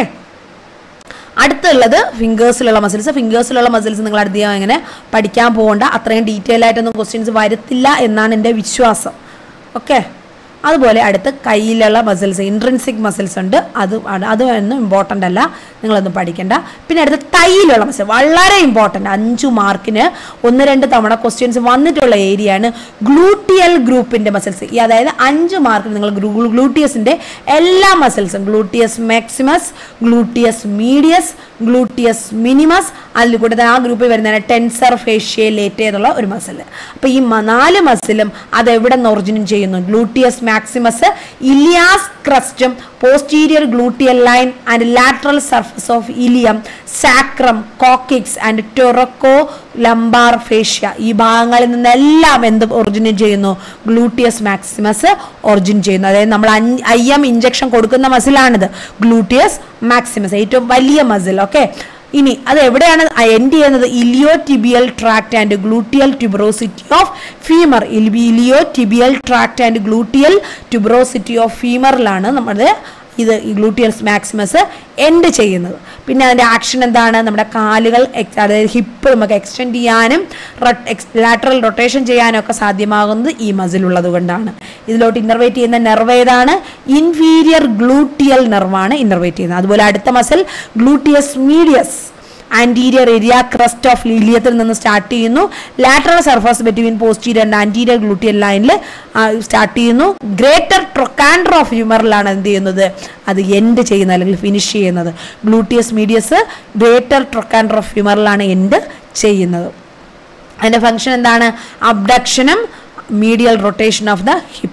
അടുത്തുള്ളത് ഫിംഗേഴ്സിലുള്ള മസിൽസ്. ഫിംഗേഴ്സിലുള്ള മസിൽസ് നിങ്ങൾ അധികം അങ്ങനെ പഠിക്കാൻ പോകണ്ട, അത്രയും ഡീറ്റെയിൽ ആയിട്ടൊന്നും ക്വസ്റ്റ്യൻസ് വരത്തില്ല എന്നാണ് എൻ്റെ വിശ്വാസം. ഓക്കെ, അതുപോലെ അടുത്ത് കയ്യിലുള്ള മസിൽസ്, ഇൻട്രിൻസിക് മസിൽസ് ഉണ്ട്, അത് അതൊന്നും ഇമ്പോർട്ടൻ്റ് അല്ല, നിങ്ങളൊന്നും പഠിക്കേണ്ട. പിന്നെ അടുത്ത് തൈയിലുള്ള മസിൽ വളരെ ഇമ്പോർട്ടൻ്റ്, അഞ്ചു മാർക്കിന് ഒന്ന് രണ്ട് തവണ ക്വസ്റ്റ്യൻസ് വന്നിട്ടുള്ള ഏരിയയാണ് ഗ്ലൂട്ടിയൽ ഗ്രൂപ്പിൻ്റെ മസിൽസ്. ഈ അതായത് അഞ്ച് മാർക്കിന് നിങ്ങൾ ഗ്ലൂട്ടിയസിൻ്റെ എല്ലാ മസിൽസും, gluteus maximus, gluteus medius, gluteus minimus, അതിൽ കൂടെ ആ ഗ്രൂപ്പിൽ വരുന്നതാണ് ടെൻസർ ഫേഷ്യലേറ്റ് എന്നുള്ള ഒരു മസിൽ. അപ്പോൾ ഈ നാല് മസിലും അതെവിടെ നിന്ന് ഒറിജിനേറ്റ് ചെയ്യുന്നു? ഗ്ലൂട്ടിയസ് മാക്സിമസ്, ഇലിയാസ് ക്രസ്റ്റും, posterior gluteal line and lateral surface of ilium, sacrum, coccyx and thoracolumbar fascia. ഈ ഭാഗങ്ങളിൽ നിന്നെല്ലാം എന്ത് ഒറിജിനേറ്റ് ചെയ്യുന്നു? ഗ്ലൂട്ടിയസ് മാക്സിമസ് ഒറിജിൻ ചെയ്യുന്നു. അതായത് നമ്മൾ ഐ എം ഇഞ്ചക്ഷൻ കൊടുക്കുന്ന മസിലാണിത്, ഗ്ലൂട്ടിയസ് മാക്സിമസ്, ഏറ്റവും വലിയ മസിൽ. ഓക്കെ, ഇനി അത് എവിടെയാണ് എൻഡ് ചെയ്യുന്നത്? Iliotibial tract and gluteal tuberosity of femur. Iliotibial tract and gluteal tuberosity of ഫീമറിലാണ് നമ്മുടെ ഇത് ഈ ഗ്ലൂട്ടിയസ് മാക്സിമസ് എൻഡ് ചെയ്യുന്നത്. പിന്നെ അതിൻ്റെ ആക്ഷൻ എന്താണ്? നമ്മുടെ കാലുകൾ അതായത് ഹിപ്പ് നമുക്ക് എക്സ്റ്റെൻഡ് ചെയ്യാനും ലാറ്ററൽ റൊട്ടേഷൻ ചെയ്യാനും ഒക്കെ സാധ്യമാകുന്നത് ഈ മസിൽ ഉള്ളത് കൊണ്ടാണ്. ഇതിലോട്ട് ഇന്നർവേറ്റ് ചെയ്യുന്ന നെർവ് ഏതാണ്? ഇൻഫീരിയർ ഗ്ലൂട്ടിയൽ നെർവാണ് ഇന്നർവേറ്റ് ചെയ്യുന്നത്. അതുപോലെ അടുത്ത muscle gluteus medius, anterior area crest of ഇലിയത്തിൽ നിന്ന് സ്റ്റാർട്ട് ചെയ്യുന്നു, lateral surface between posterior and anterior gluteal ലൈനിൽ സ്റ്റാർട്ട് ചെയ്യുന്നു. ഗ്രേറ്റർ ട്രൊക്കാൻഡർ ഓഫ് ഹ്യൂമറിലാണ് എന്ത് ചെയ്യുന്നത്? അത് എൻഡ് ചെയ്യുന്നത് അല്ലെങ്കിൽ ഫിനിഷ് ചെയ്യുന്നത്. Gluteus medius greater trochanter of ഹ്യൂമറിലാണ് എൻഡ് ചെയ്യുന്നത്. അതിൻ്റെ ഫംഗ്ഷൻ എന്താണ്? അബ്ഡക്ഷനും മീഡിയൽ റൊട്ടേഷൻ ഓഫ് ദ ഹിപ്പും.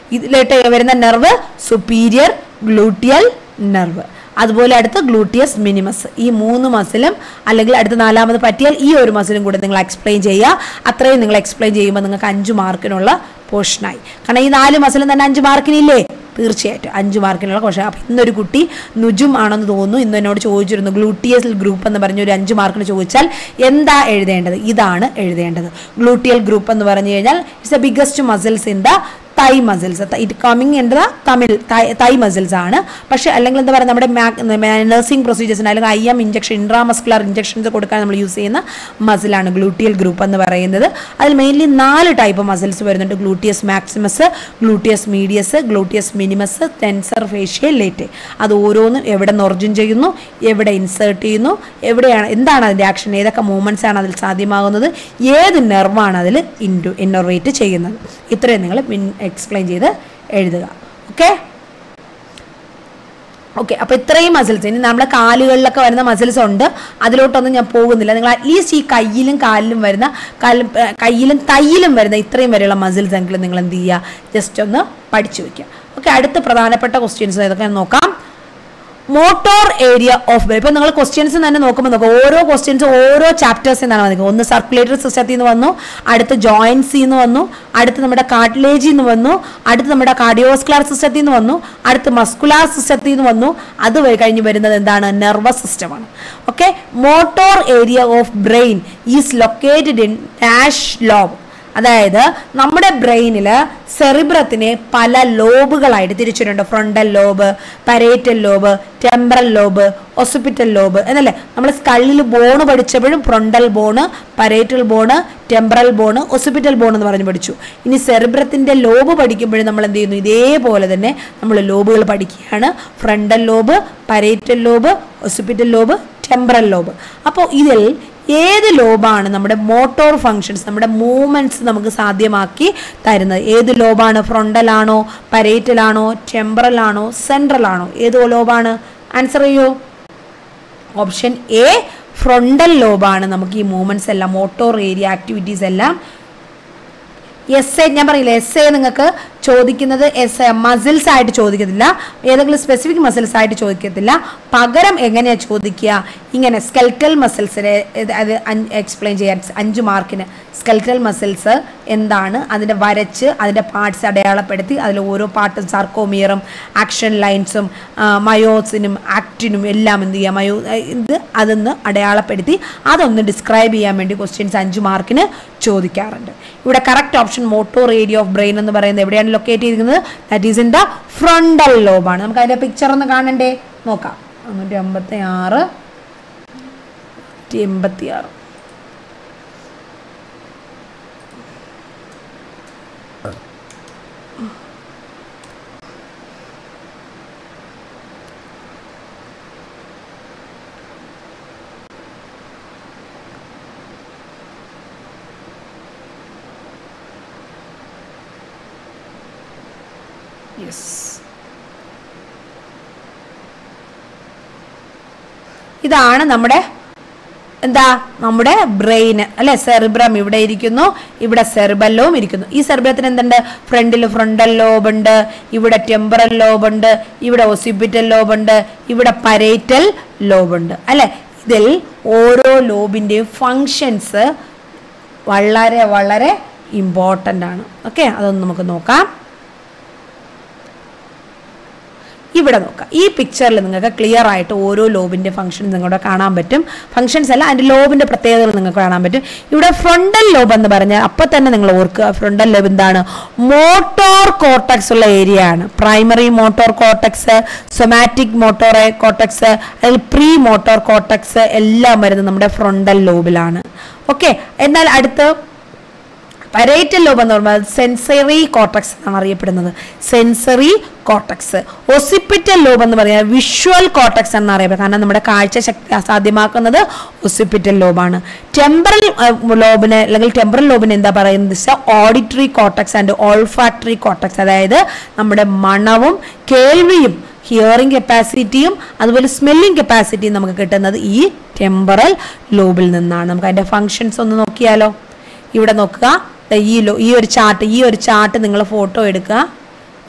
ഇതിലേട്ട് വരുന്ന നെർവ് സുപ്പീരിയർ ഗ്ലൂട്ടിയൽ നെർവ്. അതുപോലെ അടുത്ത് ഗ്ലൂട്ടിയസ് മിനിമസ്. ഈ മൂന്ന് മസിലും അല്ലെങ്കിൽ അടുത്ത നാലാമത് പറ്റിയാൽ ഈ ഒരു മസിലും കൂടെ നിങ്ങൾ എക്സ്പ്ലെയിൻ ചെയ്യുക. അത്രയും നിങ്ങൾ എക്സ്പ്ലെയിൻ ചെയ്യുമ്പോൾ നിങ്ങൾക്ക് അഞ്ച് മാർക്കിനുള്ള പോർഷനായി. കാരണം ഈ നാല് മസിലും തന്നെ അഞ്ച് മാർക്കിനില്ലേ? തീർച്ചയായിട്ടും അഞ്ച് മാർക്കിനുള്ള ക്വസ്റ്റൻ. അപ്പം ഇന്നൊരു കുട്ടി നുജും ആണെന്ന് തോന്നുന്നു, ഇന്ന് എന്നോട് ചോദിച്ചിരുന്നു ഗ്ലൂട്ടിയൽ ഗ്രൂപ്പ് എന്ന് പറഞ്ഞ ഒരു അഞ്ച് മാർക്കിന് ചോദിച്ചാൽ എന്താ എഴുതേണ്ടത്? ഇതാണ് എഴുതേണ്ടത്. ഗ്ലൂട്ടിയൽ ഗ്രൂപ്പ് എന്ന് പറഞ്ഞു കഴിഞ്ഞാൽ it's the biggest muscles in the thigh muscles. It coming in the തമിഴ് തൈ മസിൽസ് ആണ്. പക്ഷേ അല്ലെങ്കിൽ എന്താ പറയുക, നമ്മുടെ നഴ്സിംഗ് പ്രൊസീജിയേഴ്സിന് അല്ലെങ്കിൽ I M injection intramuscular injections കൊടുക്കാൻ നമ്മൾ യൂസ് ചെയ്യുന്ന മസിലാണ് ഗ്ലൂട്ടിയൽ ഗ്രൂപ്പ് എന്ന് പറയുന്നത്. അതിൽ മെയിൻലി നാല് ടൈപ്പ് മസിൽസ് വരുന്നുണ്ട്. Gluteus maximus, gluteus medius, gluteus minimus, tensor fascial late. അത് ഓരോന്നും എവിടെ നിന്ന് ഒറിജിൻ ചെയ്യുന്നു, എവിടെ ഇൻസേർട്ട് ചെയ്യുന്നു, എവിടെയാണ്, എന്താണ് അതിൻ്റെ ആക്ഷൻ, ഏതൊക്കെ മൂവ്മെൻറ്റ്സ് ആണ് അതിൽ സാധ്യമാകുന്നത്, ഏത് നെർവാണ് അതിൽ ഇൻഡു ഇന്നോവേറ്റ് ചെയ്യുന്നത്. ഇത്രയും നിങ്ങൾ എക്സ്പ്ലെയിൻ ചെയ്ത് എഴുതുക. ഓക്കെ ഓക്കെ അപ്പോൾ ഇത്രയും മസിൽസ്. ഇനി നമ്മുടെ കാലുകളിലൊക്കെ വരുന്ന മസിൽസ് ഉണ്ട്, അതിലോട്ടൊന്നും ഞാൻ പോകുന്നില്ല. നിങ്ങൾ അറ്റ്ലീസ്റ്റ് ഈ കയ്യിലും കാലിലും വരുന്ന കാലും കയ്യിലും തൈയിലും വരുന്ന ഇത്രയും വരെയുള്ള മസിൽസ് എങ്കിലും നിങ്ങൾ എന്ത് ചെയ്യുക, ജസ്റ്റ് ഒന്ന് പഠിച്ചു വയ്ക്കുക. ഓക്കെ, അടുത്ത പ്രധാനപ്പെട്ട ക്വസ്റ്റ്യൻസ് ഏതൊക്കെ നോക്കാം. Motor area of brain. ഇപ്പം നിങ്ങൾ ക്വസ്റ്റ്യൻസ് തന്നെ നോക്കുമ്പോൾ നോക്കാം, ഓരോ ക്വസ്റ്റ്യൻസ് ഓരോ ചാപ്റ്റേഴ്സിൽ നിന്നാണ് വന്നിരിക്കുന്നത്. ഒന്ന് സർക്കുലേറ്ററി സിസ്റ്റത്തിൽ നിന്ന് വന്നു, അടുത്ത് ജോയിൻസിൽ നിന്ന് വന്നു, അടുത്ത് നമ്മുടെ കാർട്ടിലേജിൽ നിന്ന് വന്നു, അടുത്ത് നമ്മുടെ കാർഡിയോവാസ്കുലർ സിസ്റ്റത്തിൽ നിന്ന് വന്നു, അടുത്ത് മസ്കുലാർ സിസ്റ്റത്തിൽ നിന്ന് വന്നു. അത് കഴിഞ്ഞ് വരുന്നത് എന്താണ്? നെർവസ് സിസ്റ്റമാണ്. Okay, motor area of brain is located in dash lobe. അതായത് നമ്മുടെ ബ്രെയിനിൽ സെറിബ്രത്തിനെ പല ലോബുകളായിട്ട് തിരിച്ചിട്ടുണ്ട്. Frontal lobe, parietal lobe, temporal lobe, occipital lobe എന്നല്ലേ. നമ്മൾ സ്കള്ളിൽ ബോണ് പഠിച്ചപ്പോഴും frontal bone, parietal bone, temporal bone, occipital bone എന്ന് പറഞ്ഞ് പഠിച്ചു. ഇനി സെറിബ്രത്തിൻ്റെ ലോബ് പഠിക്കുമ്പോഴും നമ്മൾ എന്ത് ചെയ്യുന്നു? ഇതേപോലെ തന്നെ നമ്മൾ ലോബുകൾ പഠിക്കുകയാണ്. Frontal lobe, parietal lobe, occipital lobe, temporal lobe. അപ്പോൾ ഇതിൽ ഏത് ലോബാണ് നമ്മുടെ മോട്ടോർ ഫങ്ഷൻസ്, നമ്മുടെ മൂവ്മെൻറ്റ്സ് നമുക്ക് സാധ്യമാക്കി തരുന്നത്? ഏത് ലോബാണ്? ഫ്രണ്ടലാണോ, പരേറ്റലാണോ, ടെമ്പറലാണോ, സെൻട്രലാണോ? ഏത് ലോബാണ്? ആൻസർ ചെയ്യൂ. ഓപ്ഷൻ എ ഫ്രണ്ടൽ ലോബാണ് നമുക്ക് ഈ മൂവ്മെൻറ്റ്സ് എല്ലാം, മോട്ടോർ ഏരിയ ആക്ടിവിറ്റീസ് എല്ലാം. എസ് എ ഞാൻ പറയില്ല, എസ് എ നിങ്ങൾക്ക് ചോദിക്കുന്നത് എസ് എ മസിൽസ് ആയിട്ട് ചോദിക്കത്തില്ല, ഏതെങ്കിലും സ്പെസിഫിക് മസിൽസ് ആയിട്ട് ചോദിക്കത്തില്ല. പകരം എങ്ങനെയാണ് ചോദിക്കുക? ഇങ്ങനെ സ്കെൽറ്റൽ മസിൽസിനെ അത് എക്സ്പ്ലെയിൻ ചെയ്യാൻ അഞ്ച് മാർക്കിന് സ്കെൽറ്റൽ മസിൽസ് എന്താണ്, അതിൻ്റെ വരച്ച് അതിൻ്റെ പാർട്സ് അടയാളപ്പെടുത്തി അതിൽ ഓരോ പാർട്ടും സാർക്കോമിയറും ആക്ഷൻ ലൈൻസും മയോസിനും ആക്റ്റിനും എല്ലാം എന്ത് ചെയ്യുക, മയോ ഇത് അതൊന്ന് അടയാളപ്പെടുത്തി അതൊന്ന് ഡിസ്ക്രൈബ് ചെയ്യാൻ വേണ്ടി ക്വസ്റ്റ്യൻസ് അഞ്ച് മാർക്കിന് ചോദിക്കാറുണ്ട്. ഇവിടെ correct option motor area of brain എന്ന് പറയുന്നത് എവിടെയാണ് ലൊക്കേറ്റ് ചെയ്തിരിക്കുന്നത്? That is in the frontal ലോബാണ്. നമുക്ക് അതിൻ്റെ പിക്ചർ ഒന്ന് കാണണ്ടേ? നോക്കാം. മുന്നൂറ്റി അമ്പത്തി ആറ് എൺപത്തി ആറ് ഇതാണ് നമ്മുടെ എന്താ നമ്മുടെ ബ്രെയിൻ അല്ലെ, സെറിബ്രം ഇവിടെ ഇരിക്കുന്നു, ഇവിടെ സെറിബെല്ലവും ഇരിക്കുന്നു. ഈ സെറിബ്രത്തിന് എന്തുണ്ട്? ഫ്രണ്ടിൽ ഫ്രണ്ടൽ ലോബ് ഉണ്ട്, ഇവിടെ ടെമ്പറൽ ലോബ് ഉണ്ട്, ഇവിടെ ഒസിപ്പിറ്റൽ ലോബ് ഉണ്ട്, ഇവിടെ പരേറ്റൽ ലോബ് ഉണ്ട് അല്ലെ. ഇതിൽ ഓരോ ലോബിൻ്റെയും ഫങ്ഷൻസ് വളരെ വളരെ ഇമ്പോർട്ടൻ്റ് ആണ്. ഓക്കെ, അതൊന്ന് നമുക്ക് നോക്കാം. ഇവിടെ നോക്കാം. ഈ പിക്ചറിൽ നിങ്ങൾക്ക് ക്ലിയർ ആയിട്ട് ഓരോ ലോബിൻ്റെ ഫംഗ്ഷൻ നിങ്ങളുടെ കാണാൻ പറ്റും. ഫംഗ്ഷൻസ് അല്ല, അതിൻ്റെ ലോബിൻ്റെ പ്രത്യേകതകൾ നിങ്ങൾക്ക് കാണാൻ പറ്റും. ഇവിടെ ഫ്രണ്ടൽ ലോബ് എന്ന് പറഞ്ഞാൽ അപ്പം തന്നെ നിങ്ങൾ ഓർക്കുക, ഫ്രണ്ടൽ ലോബ് എന്താണ്? മോട്ടോർ കോർട്ടക്സ് ഉള്ള ഏരിയ ആണ്. Primary motor cortex, somatic motor cortex, അല്ലെങ്കിൽ പ്രീ മോട്ടോർ കോർട്ടക്സ് എല്ലാം വരുന്നത് നമ്മുടെ ഫ്രണ്ടൽ ലോബിലാണ്. ഓക്കെ, എന്നാൽ അടുത്ത് പരേറ്റൽ ലോബ് എന്ന് പറയുമ്പോൾ സെൻസറി കോർട്ടക്സ് എന്നാണ് അറിയപ്പെടുന്നത്. Sensory cortex. ഒസിപ്പിറ്റൽ ലോബ് എന്ന് പറയുന്നത് വിഷ്വൽ കോർട്ടക്സ് എന്നാണ് അറിയപ്പെടുന്നത്. കാരണം നമ്മുടെ കാഴ്ച ശക്തി സാധ്യമാക്കുന്നത് ഒസിപ്പിറ്റൽ ലോബാണ്. ടെമ്പറൽ ലോബിന് അല്ലെങ്കിൽ ടെമ്പറൽ ലോബിന് എന്താ പറയുന്നത്? Auditory cortex and olfactory cortex. അതായത് നമ്മുടെ മണവും കേൾവിയും ഹിയറിംഗ് കപ്പാസിറ്റിയും അതുപോലെ സ്മെല്ലിംഗ് കപ്പാസിറ്റിയും നമുക്ക് കിട്ടുന്നത് ഈ ടെമ്പറൽ ലോബിൽ നിന്നാണ്. നമുക്ക് അതിൻ്റെ ഫങ്ഷൻസ് ഒന്ന് നോക്കിയാലോ? ഇവിടെ നോക്കുക. ഈ ലോ ഈ ഒരു ചാർട്ട് ഈ ഒരു ചാർട്ട് നിങ്ങൾ ഫോട്ടോ എടുക്കുക.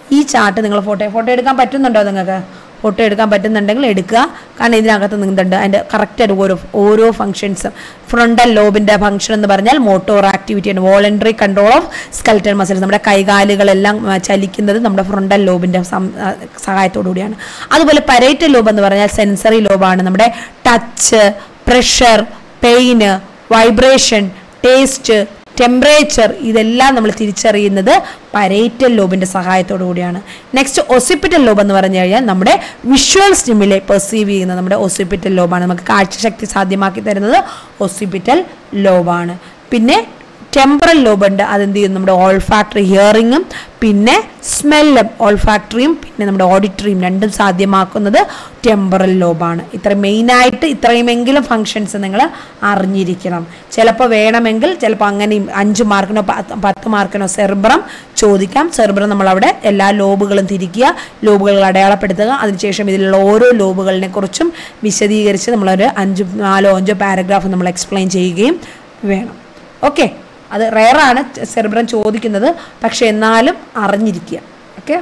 ഈ ചാർട്ട് നിങ്ങൾ ഫോട്ടോ ഫോട്ടോ എടുക്കാൻ പറ്റുന്നുണ്ടോ നിങ്ങൾക്ക്? ഫോട്ടോ എടുക്കാൻ പറ്റുന്നുണ്ടെങ്കിൽ എടുക്കുക. കാരണം ഇതിനകത്ത് നിന്നുണ്ട് അതിൻ്റെ കറക്റ്റായിട്ട് ഓരോ ഓരോ ഫംഗ്ഷൻസും. ഫ്രണ്ടൽ ലോബിൻ്റെ ഫംഗ്ഷൻ എന്ന് പറഞ്ഞാൽ മോട്ടോർ ആക്ടിവിറ്റി ആണ്, voluntary control of skeletal muscles. നമ്മുടെ കൈകാലുകളെല്ലാം ചലിക്കുന്നത് നമ്മുടെ ഫ്രണ്ടൽ ലോബിൻ്റെ സഹായത്തോടു കൂടിയാണ്. അതുപോലെ പരേറ്റൽ ലോബ് എന്ന് പറഞ്ഞാൽ സെൻസറി ലോബാണ്. നമ്മുടെ touch, pressure, pain, vibration, taste, temperature ഇതെല്ലാം നമ്മൾ തിരിച്ചറിയുന്നത് പരേറ്റൽ ലോബിൻ്റെ സഹായത്തോടു കൂടിയാണ്. നെക്സ്റ്റ് ഒസിപ്പിറ്റൽ ലോബ് എന്ന് പറഞ്ഞു കഴിഞ്ഞാൽ നമ്മുടെ വിഷ്വൽ സ്റ്റിമുലേ പെർസീവ് ചെയ്യുന്ന നമ്മുടെ ഒസിപ്പിറ്റൽ ലോബാണ്. നമുക്ക് കാഴ്ചശക്തി സാധ്യമാക്കി തരുന്നത് ഒസിപ്പിറ്റൽ ലോബാണ്. പിന്നെ ടെമ്പറൽ ലോബ് ഉണ്ട്, അതെന്ത് ചെയ്യും നമ്മുടെ ഓൾഫാക്ടറി ഹിയറിങ്ങും പിന്നെ സ്മെല്ലും, ഓൾഫാക്ടറിയും പിന്നെ നമ്മുടെ ഓഡിറ്ററിയും രണ്ടും സാധ്യമാക്കുന്നത് ടെമ്പറൽ ലോബാണ്. ഇത്ര മെയിനായിട്ട് ഇത്രയുമെങ്കിലും ഫങ്ഷൻസ് നിങ്ങൾ അറിഞ്ഞിരിക്കണം. ചിലപ്പോൾ വേണമെങ്കിൽ ചിലപ്പോൾ അങ്ങനെയും അഞ്ച് മാർക്കിനോ പത്ത് മാർക്കിനോ സെർബ്രം ചോദിക്കാം. സെർബ്രം നമ്മളവിടെ എല്ലാ ലോബുകളും തിരിക്കുക, ലോബുകൾ അടയാളപ്പെടുത്തുക. അതിനുശേഷം ഇതിലുള്ള ഓരോ ലോബുകളിനെ കുറിച്ചും വിശദീകരിച്ച് നമ്മളൊരു അഞ്ച് നാലോ അഞ്ചോ പാരഗ്രാഫ് നമ്മൾ എക്സ്പ്ലെയിൻ ചെയ്യുകയും വേണം. ഓക്കെ, അത് റെയറാണ് സെർബ്രം ചോദിക്കുന്നത്, പക്ഷെ എന്നാലും അറിഞ്ഞിരിക്കുക. ഓക്കെ,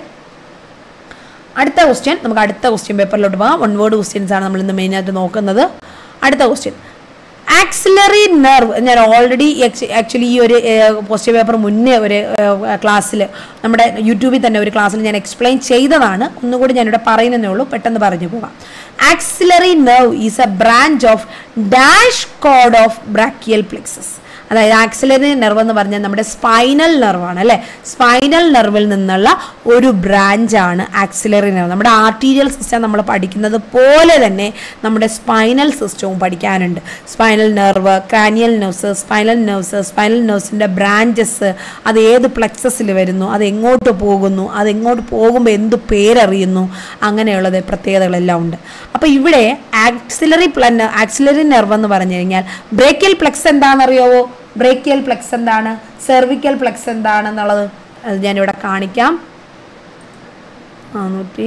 അടുത്ത ക്വസ്റ്റ്യൻ നമുക്ക് അടുത്ത ക്വസ്റ്റ്യൻ പേപ്പറിലോട്ട് പോകാം. വൺ വേർഡ് ക്വസ്റ്റ്യൻസ് ആണ് നമ്മൾ ഇന്ന് മെയിനായിട്ട് നോക്കുന്നത്. അടുത്ത ക്വസ്റ്റ്യൻ ആക്സിലറി നെർവ്. ഞാൻ ഓൾറെഡി ആക്ച്വലി ഈ ഒരു ക്വസ്റ്റ്യൻ പേപ്പർ മുന്നേ ഒരു ക്ലാസ്സിൽ നമ്മുടെ യൂട്യൂബിൽ തന്നെ ഒരു ക്ലാസ്സിൽ ഞാൻ എക്സ്പ്ലെയിൻ ചെയ്തതാണ്. ഒന്നുകൂടി ഞാനിവിടെ പറയുന്നതേ ഉള്ളൂ, പെട്ടെന്ന് പറഞ്ഞു പോകാം. Axillary nerve is a branch of dash cord of brachial plexus. അതായത് ആക്സിലറി നെർവ് എന്ന് പറഞ്ഞാൽ നമ്മുടെ സ്പൈനൽ നെർവാണ് അല്ലേ. സ്പൈനൽ നെർവിൽ നിന്നുള്ള ഒരു ബ്രാഞ്ചാണ് ആക്സിലറി നെർവ്. നമ്മുടെ ആർട്ടീരിയൽ സിസ്റ്റം നമ്മൾ പഠിക്കുന്നത് പോലെ തന്നെ നമ്മുടെ സ്പൈനൽ സിസ്റ്റവും പഠിക്കാനുണ്ട്. Spinal nerve, cranial nerves, spinal nerves, spinal നെർവ്സിൻ്റെ ബ്രാഞ്ചസ്, അത് ഏത് പ്ലെക്സസിൽ വരുന്നു, അത് എങ്ങോട്ട് പോകുന്നു, അത് എങ്ങോട്ട് പോകുമ്പോൾ എന്ത് പേരറിയുന്നു, അങ്ങനെയുള്ളത് പ്രത്യേകതകളെല്ലാം ഉണ്ട്. അപ്പോൾ ഇവിടെ ആക്സിലറി പ്ലൻ ആക്സിലറി നെർവ് എന്ന് പറഞ്ഞു കഴിഞ്ഞാൽ ബ്രേക്കിയൽ പ്ലെക്സ് എന്താണെന്നറിയാവോ? ബ്രേക്കിയൽ പ്ലെക്സ് എന്താണ്, സെർവിക്കൽ പ്ലെക്സ് എന്താണെന്നുള്ളത് അത് ഞാനിവിടെ കാണിക്കാം. നാനൂറ്റി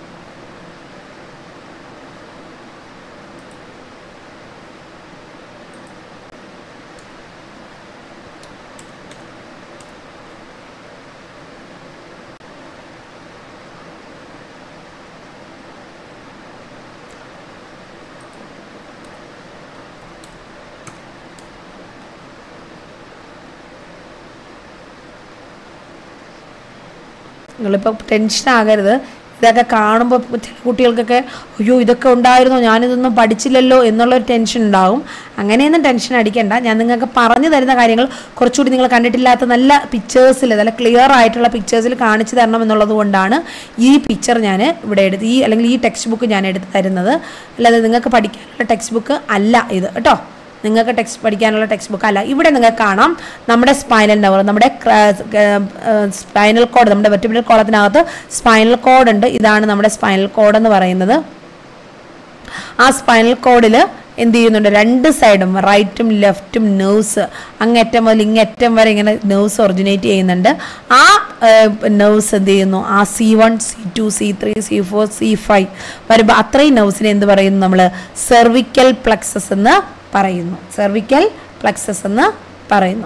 നിങ്ങളിപ്പോൾ ടെൻഷൻ ആകരുത്. ഇതൊക്കെ കാണുമ്പോൾ ചില കുട്ടികൾക്കൊക്കെ അയ്യോ ഇതൊക്കെ ഉണ്ടായിരുന്നോ, ഞാനിതൊന്നും പഠിച്ചില്ലല്ലോ എന്നുള്ളൊരു ടെൻഷൻ ഉണ്ടാകും. അങ്ങനെയൊന്നും ടെൻഷൻ അടിക്കേണ്ട. ഞാൻ നിങ്ങൾക്ക് പറഞ്ഞു തരുന്ന കാര്യങ്ങൾ കുറച്ചുകൂടി നിങ്ങൾ കണ്ടിട്ടില്ലാത്ത നല്ല പിക്ചേഴ്സിൽ, നല്ല ക്ലിയർ ആയിട്ടുള്ള പിക്ചേഴ്സിൽ കാണിച്ചു തരണം എന്നുള്ളത് കൊണ്ടാണ് ഈ പിക്ചർ ഞാൻ ഇവിടെ എടുത്ത് ഈ അല്ലെങ്കിൽ ഈ ടെക്സ്റ്റ് ബുക്ക് ഞാൻ എടുത്ത് തരുന്നത്. അല്ലാതെ നിങ്ങൾക്ക് പഠിക്കാനുള്ള ടെക്സ്റ്റ് ബുക്ക് അല്ല ഇത് കേട്ടോ. നിങ്ങൾക്ക് ടെക്സ്റ്റ് പഠിക്കാനുള്ള ടെക്സ്റ്റ് ബുക്ക് അല്ല. ഇവിടെ നിങ്ങൾക്ക് കാണാം നമ്മുടെ സ്പൈനൽ നെർവ്, നമ്മുടെ സ്പൈനൽ കോഡ്, നമ്മുടെ വെർട്ടിബ്രൽ കോളത്തിനകത്ത് സ്പൈനൽ കോഡ് ഉണ്ട്. ഇതാണ് നമ്മുടെ സ്പൈനൽ കോഡ് എന്ന് പറയുന്നത്. ആ സ്പൈനൽ കോഡിൽ എന്ത് ചെയ്യുന്നുണ്ട്, രണ്ട് സൈഡും റൈറ്റും ലെഫ്റ്റും നെർവ്സ് അങ്ങേറ്റം മുതൽ ഇങ്ങേറ്റം വരെ ഇങ്ങനെ നെർവ്സ് ഒറിജിനേറ്റ് ചെയ്യുന്നുണ്ട്. ആ നെർവ്സ് എന്ത് ചെയ്യുന്നു, ആ C one C two C three C four C five വരുമ്പോൾ അത്രയും നെർവ്സിനെ എന്ത് പറയുന്നു നമ്മൾ സെർവിക്കൽ പ്ലെക്സസ് എന്ന് പറയുന്നു. സെർവിക്കൽ പ്ലെക്സസ് എന്ന് പറയുന്നു.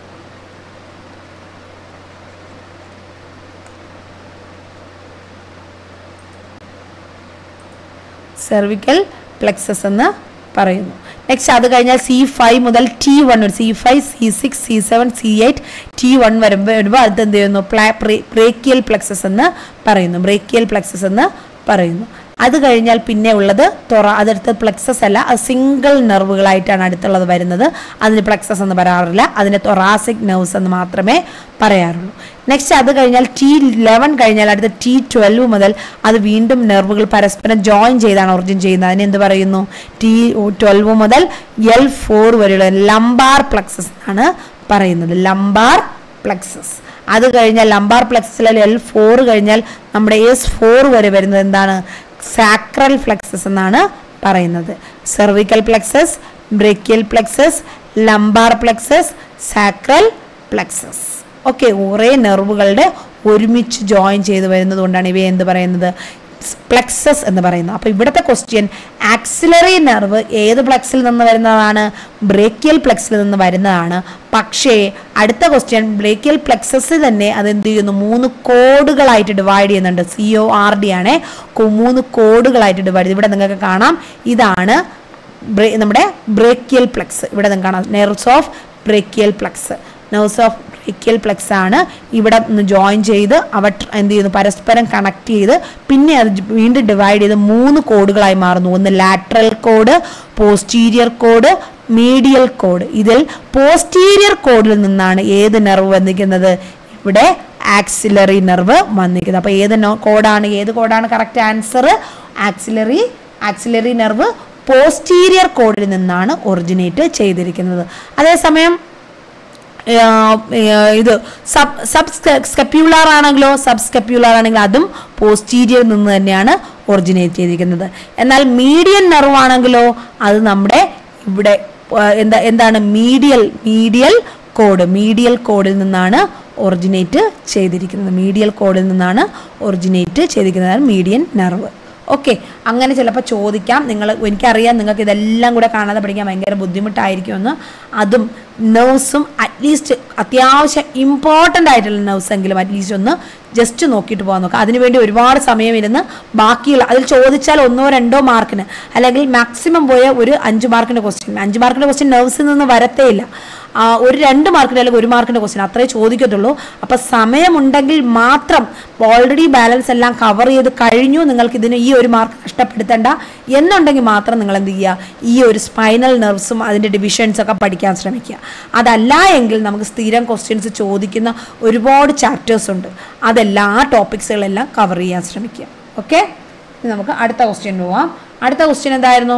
സെർവിക്കൽ പ്ലെക്സസ് എന്ന് പറയുന്നു. നെക്സ്റ്റ് അത് കഴിഞ്ഞാൽ സി ഫൈവ് മുതൽ ടി വൺ വരും. C five C six C seven C eight T one വരുമ്പോൾ വരുമ്പോൾ അത് എന്ത് ചെയ്യുന്നു, പ്ലാ ബ്രേക്കിയൽ പ്ലെക്സസ് എന്ന് പറയുന്നു. ബ്രേക്കിയൽ പ്ലെക്സസ് എന്ന് പറയുന്നു. അത് കഴിഞ്ഞാൽ പിന്നെ ഉള്ളത് തൊറ. അതെടുത്ത് പ്ലെക്സസ് അല്ല, അത് സിംഗിൾ നെർവുകളായിട്ടാണ് അടുത്തുള്ളത് വരുന്നത്. അതിന് പ്ലെക്സസ് എന്ന് പറയാറില്ല, അതിന് തൊറാസിക് നെർവ്സ് എന്ന് മാത്രമേ പറയാറുള്ളൂ. നെക്സ്റ്റ് അത് കഴിഞ്ഞാൽ ടി ലെവൻ കഴിഞ്ഞാൽ അടുത്ത ടി ട്വൽവ് മുതൽ അത് വീണ്ടും നെർവുകൾ പരസ്പരം ജോയിൻ ചെയ്താണ് ഒറിജിൻ ചെയ്യുന്നത്. അതിന് എന്ത് പറയുന്നു, ടി ട്വൽവ് മുതൽ എൽ ഫോർ വരെയുള്ള ലംബാർ പ്ലെക്സസ് ആണ് പറയുന്നത്. Lumbar plexus. അത് കഴിഞ്ഞാൽ ലംബാർ പ്ലെക്സസിൽ എൽ ഫോർ കഴിഞ്ഞാൽ നമ്മുടെ എസ് ഫോർ വരെ വരുന്നത് എന്താണ്, സാക്രൽ പ്ലെക്സസ് എന്നാണ് പറയുന്നത്. Cervical plexus, brachial plexus, lumbar plexus, sacral plexus. Okay, കുറേ നെർവുകളുടെ ഒരുമിച്ച് ജോയിൻ ചെയ്ത് വരുന്നത് കൊണ്ടാണ് ഇവയെ എന്ത് പറയുന്നത്, പ്ലെക്സസ് എന്ന് പറയുന്നത്. അപ്പോൾ ഇവിടുത്തെ ക്വസ്റ്റ്യൻ ആക്സിലറി നെർവ് ഏത് പ്ലെക്സിൽ നിന്ന് വരുന്നതാണ്? ബ്രേക്കിയൽ പ്ലെക്സിൽ നിന്ന് വരുന്നതാണ്. പക്ഷേ അടുത്ത ക്വസ്റ്റ്യൻ ബ്രേക്കിയൽ പ്ലെക്സസ് തന്നെ അത് എന്ത് ചെയ്യുന്നു? മൂന്ന് കോഡുകളായിട്ട് ഡിവൈഡ് ചെയ്യുന്നുണ്ട്. സി ഒ ആർ ഡി ആണ് മൂന്ന് കോഡുകളായിട്ട് ഡിവൈഡ് ചെയ്ത്. ഇവിടെ നിങ്ങൾക്ക് കാണാം, ഇതാണ് നമ്മുടെ ബ്രേക്കിയൽ പ്ലെക്സ്. ഇവിടെ നിങ്ങൾക്ക് കാണാം nerves of brachial plex. Nerves of brachial plex ആണ് ഇവിടെ നിന്ന് ജോയിൻ ചെയ്ത് അവ എന്ത് ചെയ്യുന്നു? പരസ്പരം കണക്ട് ചെയ്ത് പിന്നെ അത് വീണ്ടും ഡിവൈഡ് ചെയ്ത് മൂന്ന് കോഡുകളായി മാറുന്നു. ഒന്ന് lateral cord, posterior cord, medial cord. ഇതിൽ പോസ്റ്റീരിയർ കോഡിൽ നിന്നാണ് ഏത് നെർവ് വന്നിരിക്കുന്നത്? ഇവിടെ ആക്സിലറി നെർവ് വന്നിരിക്കുന്നത്. അപ്പോൾ ഏത് കോഡാണ് ഏത് കോഡാണ് correct answer? Axillary axillary nerve posterior കോഡിൽ നിന്നാണ് ഒറിജിനേറ്റ് ചെയ്തിരിക്കുന്നത്. അതേസമയം ഇത് സബ് സബ് സ്കെപ്യൂലാർ ആണെങ്കിലോ സബ് സ്കെപ്യൂലാർ ആണെങ്കിൽ അതും പോസ്റ്റീരിയർ നിന്ന് തന്നെയാണ് ഒറിജിനേറ്റ് ചെയ്തിരിക്കുന്നത്. എന്നാൽ മീഡിയൻ നെർവ് ആണെങ്കിലോ അത് നമ്മുടെ ഇവിടെ എന്താ എന്താണ് മീഡിയൽ മീഡിയൽ കോഡ് മീഡിയൽ കോഡിൽ നിന്നാണ് ഒറിജിനേറ്റ് ചെയ്തിരിക്കുന്നത്. മീഡിയൽ കോഡിൽ നിന്നാണ് ഒറിജിനേറ്റ് ചെയ്തിരിക്കുന്നത് മീഡിയൻ നെർവ്. ഓക്കെ, അങ്ങനെ ചിലപ്പോൾ ചോദിക്കാം. നിങ്ങൾ എനിക്കറിയാം നിങ്ങൾക്ക് ഇതെല്ലാം കൂടെ കാണാതെ പഠിക്കാൻ ഭയങ്കര ബുദ്ധിമുട്ടായിരിക്കുമെന്ന്. അതും നെർവ്സും അറ്റ്ലീസ്റ്റ് അത്യാവശ്യം ഇമ്പോർട്ടൻ്റ് ആയിട്ടുള്ള നെർവ്സ് എങ്കിലും അറ്റ്ലീസ്റ്റ് ഒന്ന് ജസ്റ്റ് നോക്കിയിട്ട് പോകാൻ നോക്കാം. അതിനുവേണ്ടി ഒരുപാട് സമയം ഇരുന്ന് ബാക്കിയുള്ള അതിൽ ചോദിച്ചാൽ ഒന്നോ രണ്ടോ മാർക്കിന് അല്ലെങ്കിൽ മാക്സിമം പോയ ഒരു അഞ്ച് മാർക്കിൻ്റെ ക്വസ്റ്റ്യൻ അഞ്ച് മാർക്കിൻ്റെ ക്വസ്റ്റ്യൻ നെർവ്സിൽ നിന്ന് വരത്തേ ഇല്ല. ഒരു രണ്ട് മാർക്കിൻ്റെ അല്ലെങ്കിൽ ഒരു മാർക്കിൻ്റെ ക്വസ്റ്റ്യൻ അത്രേ ചോദിക്കത്തുള്ളൂ. അപ്പം സമയമുണ്ടെങ്കിൽ മാത്രം ഓൾറെഡി ബാലൻസ് എല്ലാം കവർ ചെയ്ത് കഴിഞ്ഞു, നിങ്ങൾക്ക് ഇതിന് ഈ ഒരു മാർക്ക് നഷ്ടപ്പെടുത്തണ്ട എന്നുണ്ടെങ്കിൽ മാത്രം നിങ്ങൾ എന്ത് ചെയ്യുക? ഈ ഒരു സ്പൈനൽ നെർവ്സും അതിൻ്റെ ഡിവിഷൻസ് ഒക്കെ പഠിക്കാൻ ശ്രമിക്കുക. അതല്ല എങ്കിൽ നമുക്ക് സ്ഥിരം ക്വസ്റ്റ്യൻസ് ചോദിക്കുന്ന ഒരുപാട് ചാപ്റ്റേഴ്സ് ഉണ്ട്, അതെല്ലാം ആ ടോപ്പിക്സുകളെല്ലാം കവർ ചെയ്യാൻ ശ്രമിക്കുക. ഓക്കെ, നമുക്ക് അടുത്ത ക്വസ്റ്റ്യൻ പോവാം. അടുത്ത ക്വസ്റ്റ്യൻ എന്തായിരുന്നു?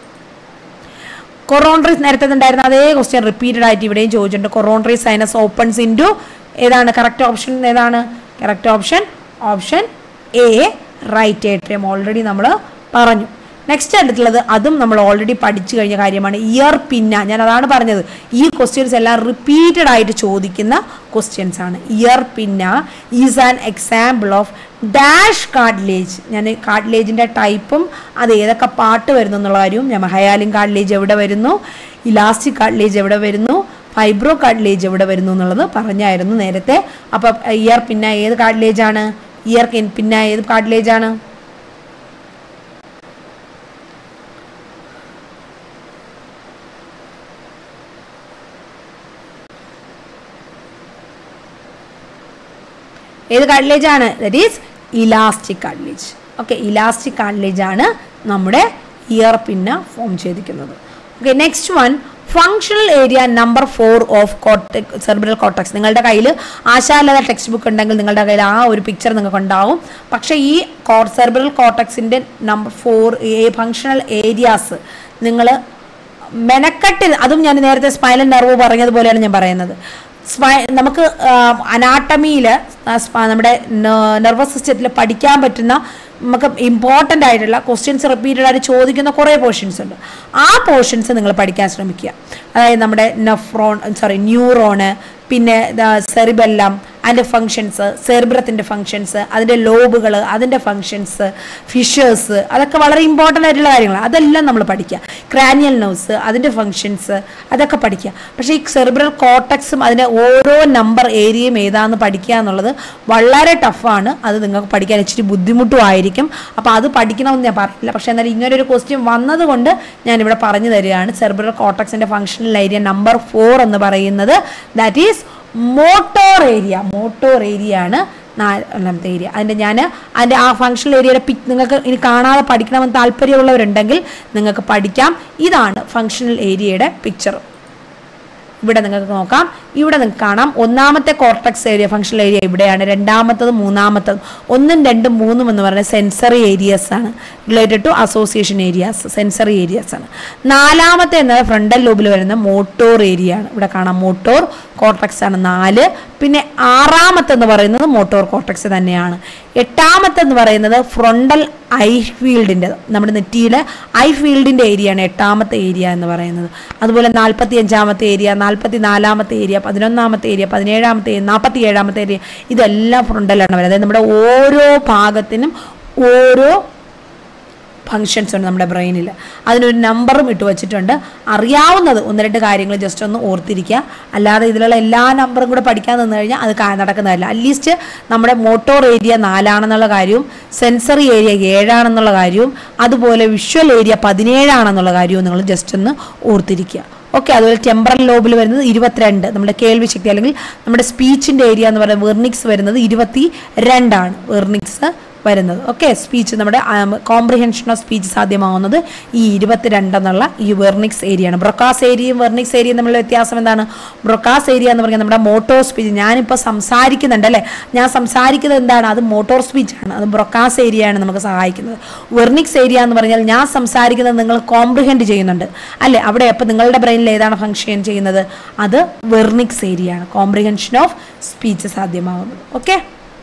കൊറോണറി നേരത്തെ ഉണ്ടായിരുന്ന അതേ ക്വസ്റ്റ്യൻ റിപ്പീറ്റഡ് ആയിട്ട് ഇവിടെയും ചോദിച്ചിട്ടുണ്ട്. കൊറോണറി സൈനസ് ഓപ്പൺസ് ഇൻറ്റു ഏതാണ് കറക്റ്റ് ഓപ്ഷൻ? ഏതാണ് correct option? Option A, right atrium. Already നമ്മൾ പറഞ്ഞു. നെക്സ്റ്റ് അടുത്തുള്ളത് അതും നമ്മൾ ഓൾറെഡി പഠിച്ചു കഴിഞ്ഞ കാര്യമാണ്, ഇയർ പിന്ന. ഞാൻ അതാണ് പറഞ്ഞത്, ഈ ക്വസ്റ്റ്യൻസ് എല്ലാം റിപ്പീറ്റഡ് ആയിട്ട് ചോദിക്കുന്ന ക്വസ്റ്റ്യൻസ് ആണ്. Ear pinna is an example of dash cartilage. ഞാൻ കാർട്ടിലേജിൻ്റെ ടൈപ്പും അത് ഏതൊക്കെ പാർട്ട് വരുന്നു എന്നുള്ള കാര്യവും ഞാൻ ഹയാലിൻ കാർട്ടിലേജ് എവിടെ വരുന്നു, ഇലാസ്റ്റിക് കാർട്ടിലേജ് എവിടെ വരുന്നു, ഫൈബ്രോ കാർട്ടിലേജ് എവിടെ വരുന്നു എന്നുള്ളത് പറഞ്ഞായിരുന്നു നേരത്തെ. അപ്പോൾ ഇയർ പിന്ന ഏത് കാർട്ടിലേജ് ആണ്? ഇയർ പിന്ന ഏത് കാർട്ടിലേജ് ആണ്? ഏത് കാർട്ടിലേജ് ആണ്? That is elastic cartilage. Okay, elastic cartilage ആണ് നമ്മുടെ ഇയർ പിന്ന ഫോം ചെയ്തിരിക്കുന്നത്. Okay, next one functional area number four of cortex cerebral cortex. നിങ്ങളുടെ കയ്യിൽ ആശാലത ടെക്സ്റ്റ് ബുക്ക് ഉണ്ടെങ്കിൽ നിങ്ങളുടെ കയ്യിൽ ആ ഒരു പിക്ചർ നിങ്ങൾക്ക് ഉണ്ടാവും. പക്ഷേ ഈ സെറിബ്രൽ കോർട്ടക്സിൻ്റെ നമ്പർ ഫോർ ഫങ്ഷണൽ ഏരിയാസ് നിങ്ങൾ മെനക്കെട്ട്, അതും ഞാൻ നേരത്തെ സ്പൈനൽ നെർവ് പറഞ്ഞതുപോലെയാണ് ഞാൻ പറയുന്നത്. സ്പൈ നമുക്ക് അനാട്ടമിയിൽ നമ്മുടെ നെർവസ് സിസ്റ്റത്തിൽ പഠിക്കാൻ പറ്റുന്ന നമുക്ക് ഇമ്പോർട്ടൻ്റ് ആയിട്ടുള്ള ക്വസ്റ്റ്യൻസ് റിപ്പീറ്റഡ് ആയിട്ട് ചോദിക്കുന്ന കുറേ പോർഷൻസ് ഉണ്ട്. ആ പോർഷൻസ് നിങ്ങൾ പഠിക്കാൻ ശ്രമിക്കുക. അതായത് നമ്മുടെ നെഫ്രോൺ സോറി ന്യൂറോണ്, പിന്നെ സെറിബെല്ലം അതിൻ്റെ ഫങ്ഷൻസ്, സെറിബ്രത്തിൻ്റെ ഫങ്ഷൻസ്, അതിൻ്റെ ലോബുകൾ, അതിൻ്റെ ഫങ്ഷൻസ്, ഫിഷേഴ്സ്, അതൊക്കെ വളരെ ഇമ്പോർട്ടൻ്റ് ആയിട്ടുള്ള കാര്യങ്ങളാണ്. അതെല്ലാം നമ്മൾ പഠിക്കുക. ക്രാനിയൽ നെർവ്സ് അതിൻ്റെ ഫങ്ഷൻസ് അതൊക്കെ പഠിക്കുക. പക്ഷേ ഈ സെറിബ്രൽ കോർട്ടക്സും അതിൻ്റെ ഓരോ നമ്പർ ഏരിയയും ഏതാണെന്ന് പഠിക്കുക എന്നുള്ളത് വളരെ ടഫാണ്. അത് നിങ്ങൾക്ക് പഠിക്കാൻ ഇച്ചിരി ബുദ്ധിമുട്ടും ആയിരിക്കും. അപ്പോൾ അത് പഠിക്കണമെന്ന് ഞാൻ പറയില്ല. പക്ഷേ എന്നാൽ ഇങ്ങനൊരു ക്വസ്റ്റ്യൻ വന്നതുകൊണ്ട് ഞാനിവിടെ പറഞ്ഞു തരികയാണ്. സെറിബ്രൽ കോർട്ടക്സിൻ്റെ ഫങ്ഷണൽ ഏരിയ നമ്പർ ഫോർ എന്ന് പറയുന്നത് that is motor area. Motor area ആണ് നാലാമത്തെ ഏരിയ. അതിൻ്റെ ഞാൻ അതിൻ്റെ ആ ഫങ്ഷണൽ ഏരിയയുടെ പിക് നിങ്ങൾക്ക് ഇനി കാണാതെ പഠിക്കണമെന്ന് താല്പര്യമുള്ളവരുണ്ടെങ്കിൽ നിങ്ങൾക്ക് പഠിക്കാം. ഇതാണ് ഫങ്ഷണൽ ഏരിയയുടെ പിക്ചർ. ഇവിടെ നിങ്ങൾക്ക് നോക്കാം. ഇവിടെ നിങ്ങൾക്ക് കാണാം ഒന്നാമത്തെ കോർട്ടക്സ് ഏരിയ ഫങ്ഷണൽ ഏരിയ ഇവിടെയാണ്. രണ്ടാമത്തതും മൂന്നാമത്തതും ഒന്നും രണ്ടും മൂന്നും എന്ന് പറയുന്നത് സെൻസറി ഏരിയസ് ആണ്, related to association areas, sensory areas ആണ്. നാലാമത്തെ എന്നത് ഫ്രണ്ടൽ ലോബിൽ വരുന്ന മോട്ടോർ ഏരിയ ആണ്. ഇവിടെ കാണാം മോട്ടോർ കോർട്ടക്സ് ആണ് നാല്. പിന്നെ ആറാമത്തെന്ന് പറയുന്നത് മോട്ടോർ കോർട്ടക്സ് തന്നെയാണ്. എട്ടാമത്തെന്ന് പറയുന്നത് ഫ്രണ്ടൽ ഐ ഫീൽഡിൻ്റെ, നമ്മുടെ നെറ്റിയിലെ ഐ ഫീൽഡിൻ്റെ ഏരിയയാണ് എട്ടാമത്തെ ഏരിയ എന്ന് പറയുന്നത്. അതുപോലെ നാൽപ്പത്തി അഞ്ചാമത്തെ ഏരിയ, നാൽപ്പത്തി നാലാമത്തെ ഏരിയ, പതിനൊന്നാമത്തെ ഏരിയ, പതിനേഴാമത്തെ ഏരിയ, നാൽപ്പത്തി ഏഴാമത്തെ ഏരിയ, ഇതെല്ലാം ഫ്രണ്ടലാണ് വരുന്നത്. അതായത് നമ്മുടെ ഓരോ ഭാഗത്തിനും ഓരോ ഫങ്ഷൻസ് ഉണ്ട് നമ്മുടെ ബ്രെയിനിൽ. അതിനൊരു നമ്പറും ഇട്ട് വെച്ചിട്ടുണ്ട്. അറിയാവുന്നത് ഒന്ന് രണ്ട് കാര്യങ്ങൾ ജസ്റ്റ് ഒന്ന് ഓർത്തിരിക്കുക. അല്ലാതെ ഇതിലുള്ള എല്ലാ നമ്പറും കൂടെ പഠിക്കാൻ നിന്ന് കഴിഞ്ഞാൽ അത് നടക്കുന്നതല്ല. അറ്റ്ലീസ്റ്റ് നമ്മുടെ മോട്ടോർ ഏരിയ നാലാണെന്നുള്ള കാര്യവും സെൻസറി ഏരിയ ഏഴാണെന്നുള്ള കാര്യവും അതുപോലെ വിഷ്വൽ ഏരിയ പതിനേഴാണെന്നുള്ള കാര്യവും നിങ്ങൾ ജസ്റ്റ് ഒന്ന് ഓർത്തിരിക്കുക. ഓക്കെ. അതുപോലെ ടെമ്പറൽ ലോബിൽ വരുന്നത് ഇരുപത്തിരണ്ട്, നമ്മുടെ കേൾവി ശക്തി അല്ലെങ്കിൽ നമ്മുടെ സ്പീച്ചിൻ്റെ ഏരിയ എന്ന് പറയുന്നത് വെർണിക്സ് വരുന്നത് ഇരുപത്തി രണ്ടാണ് വെർണിക്സ് വരുന്നത്. ഓക്കെ. സ്പീച്ച് നമ്മുടെ കോംപ്രിഹെൻഷൻ ഓഫ് സ്പീച്ച് സാധ്യമാവുന്നത് ഈ ഇരുപത്തിരണ്ട് എന്നുള്ള ഈ വെർണിക്സ് ഏരിയയാണ്. ബ്രൊക്കാസ് ഏരിയയും വെർണിക്സ് ഏരിയയും തമ്മിലുള്ള വ്യത്യാസം എന്താണ്? ബ്രൊക്കാസ് ഏരിയ എന്ന് പറഞ്ഞാൽ നമ്മുടെ മോട്ടോർ സ്പീച്ച്, ഞാനിപ്പോൾ സംസാരിക്കുന്നുണ്ട് അല്ലേ, ഞാൻ സംസാരിക്കുന്നത് എന്താണ്? അത് മോട്ടോർ സ്പീച്ചാണ്. അത് ബ്രൊക്കാസ് ഏരിയയാണ് നമുക്ക് സഹായിക്കുന്നത്. വെർണിക്സ് ഏരിയ എന്ന് പറഞ്ഞാൽ ഞാൻ സംസാരിക്കുന്നത് നിങ്ങൾ കോംപ്രിഹെൻഡ് ചെയ്യുന്നുണ്ട് അല്ലേ, അവിടെ അപ്പോൾ നിങ്ങളുടെ ബ്രെയിനിൽ ഏതാണ് ഫങ്ഷൻ ചെയ്യുന്നത്? അത് വെർണിക്സ് ഏരിയയാണ്, കോംപ്രിഹെൻഷൻ ഓഫ് സ്പീച്ച് സാധ്യമാവുന്നത്. ഓക്കെ.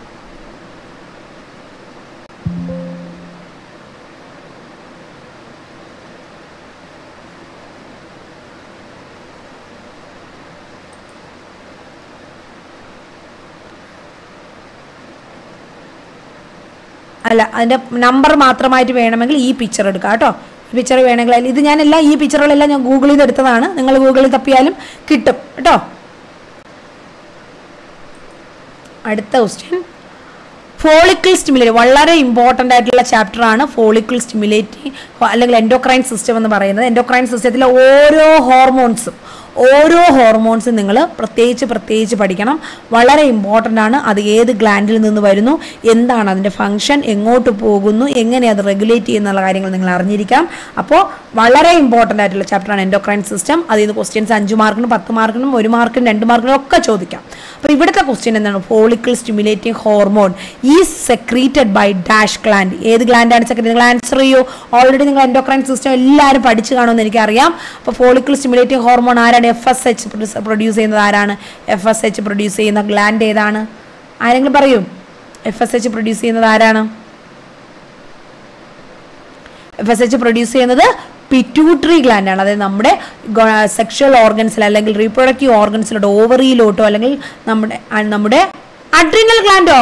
അല്ല, അതിൻ്റെ നമ്പർ മാത്രമായിട്ട് വേണമെങ്കിൽ ഈ പിക്ചർ എടുക്കാം കേട്ടോ. ഈ പിക്ചർ വേണമെങ്കിൽ ഇത് ഞാനെല്ലാം ഈ പിക്ചറുകളെല്ലാം ഞാൻ ഗൂഗിളിൽ നിന്ന് എടുത്തതാണ്. നിങ്ങൾ ഗൂഗിളിൽ തപ്പിയാലും കിട്ടും കേട്ടോ. അടുത്ത ക്വസ്റ്റ്യൻ, ഫോളിക്കിൾ സ്റ്റിമുലേറ്റ്. വളരെ ഇമ്പോർട്ടൻ്റ് ആയിട്ടുള്ള ചാപ്റ്ററാണ് ഫോളിക്കിൾ സ്റ്റിമുലേറ്റിംഗ് അല്ലെങ്കിൽ എൻഡോക്രൈൻ സിസ്റ്റം എന്ന് പറയുന്നത്. എൻഡോക്രൈൻ സിസ്റ്റത്തിലെ ഓരോ ഹോർമോൺസും ഓരോ ഹോർമോൺസും നിങ്ങൾ പ്രത്യേകിച്ച് പ്രത്യേകിച്ച് പഠിക്കണം. വളരെ ഇമ്പോർട്ടൻ്റ് ആണ്. അത് ഏത് ഗ്ലാൻഡിൽ നിന്ന് വരുന്നു, എന്താണ് അതിൻ്റെ ഫങ്ഷൻ, എങ്ങോട്ട് പോകുന്നു, എങ്ങനെ അത് റെഗുലേറ്റ് ചെയ്യുന്നുള്ള കാര്യങ്ങൾ നിങ്ങൾ അറിഞ്ഞിരിക്കാം. അപ്പോൾ വളരെ ഇമ്പോർട്ടൻ്റ് ആയിട്ടുള്ള ചാപ്റ്ററാണ് എൻഡോക്രൈൻ സിസ്റ്റം. അതിൽ നിന്ന് ക്വസ്റ്റ്യൻസ് അഞ്ച് മാർക്കിനും പത്ത് മാർക്കിനും ഒരു മാർക്കിനും രണ്ട് മാർക്കിനും ഒക്കെ ചോദിക്കാം. അപ്പോൾ ഇവിടുത്തെ ക്വസ്റ്റ്യൻ എന്താണ്? Follicle stimulating hormone is secreted by dash gland. ഏത് ഗ്ലാൻഡാണ് സെക്രീറ്റ്? നിങ്ങൾ ആൻസർ ചെയ്യൂ. ഓൾറെഡി നിങ്ങൾ എൻഡോക്രൈൻ സിസ്റ്റം എല്ലാവരും പഠിച്ചു കാണുമെന്ന് എനിക്കറിയാം. അപ്പോൾ ഫോളിക്കിൾ സ്റ്റിമുലേറ്റിംഗ് ഹോർമോൺ ആരാണ്? എഫ് എസ് എച്ച് പ്രൊഡ്യൂസ് ചെയ്യുന്നത് ആരാണ്? എഫ് എസ് എച്ച് പ്രൊഡ്യൂസ് ചെയ്യുന്ന ഗ്ലാൻഡ് ഏതാണ്? ആരെങ്കിലും പറയൂ. എഫ് എസ് എച്ച് പ്രൊഡ്യൂസ് ചെയ്യുന്നത് ആരാണ്? എഫ് എസ് എച്ച് പ്രൊഡ്യൂസ് ചെയ്യുന്നത് പിറ്റ്യൂട്ടറി ഗ്ലാൻഡ് ആണ്. അതായത് നമ്മുടെ സെക്ഷൽ ഓർഗൻസിൽ അല്ലെങ്കിൽ റീപ്രൊഡക്റ്റീവ് ഓർഗൻസിലോട്ടോ ഓവറിയിലോട്ടോ അല്ലെങ്കിൽ നമ്മുടെ നമ്മുടെ അഡ്രിനൽ ഗ്ലാൻഡോ?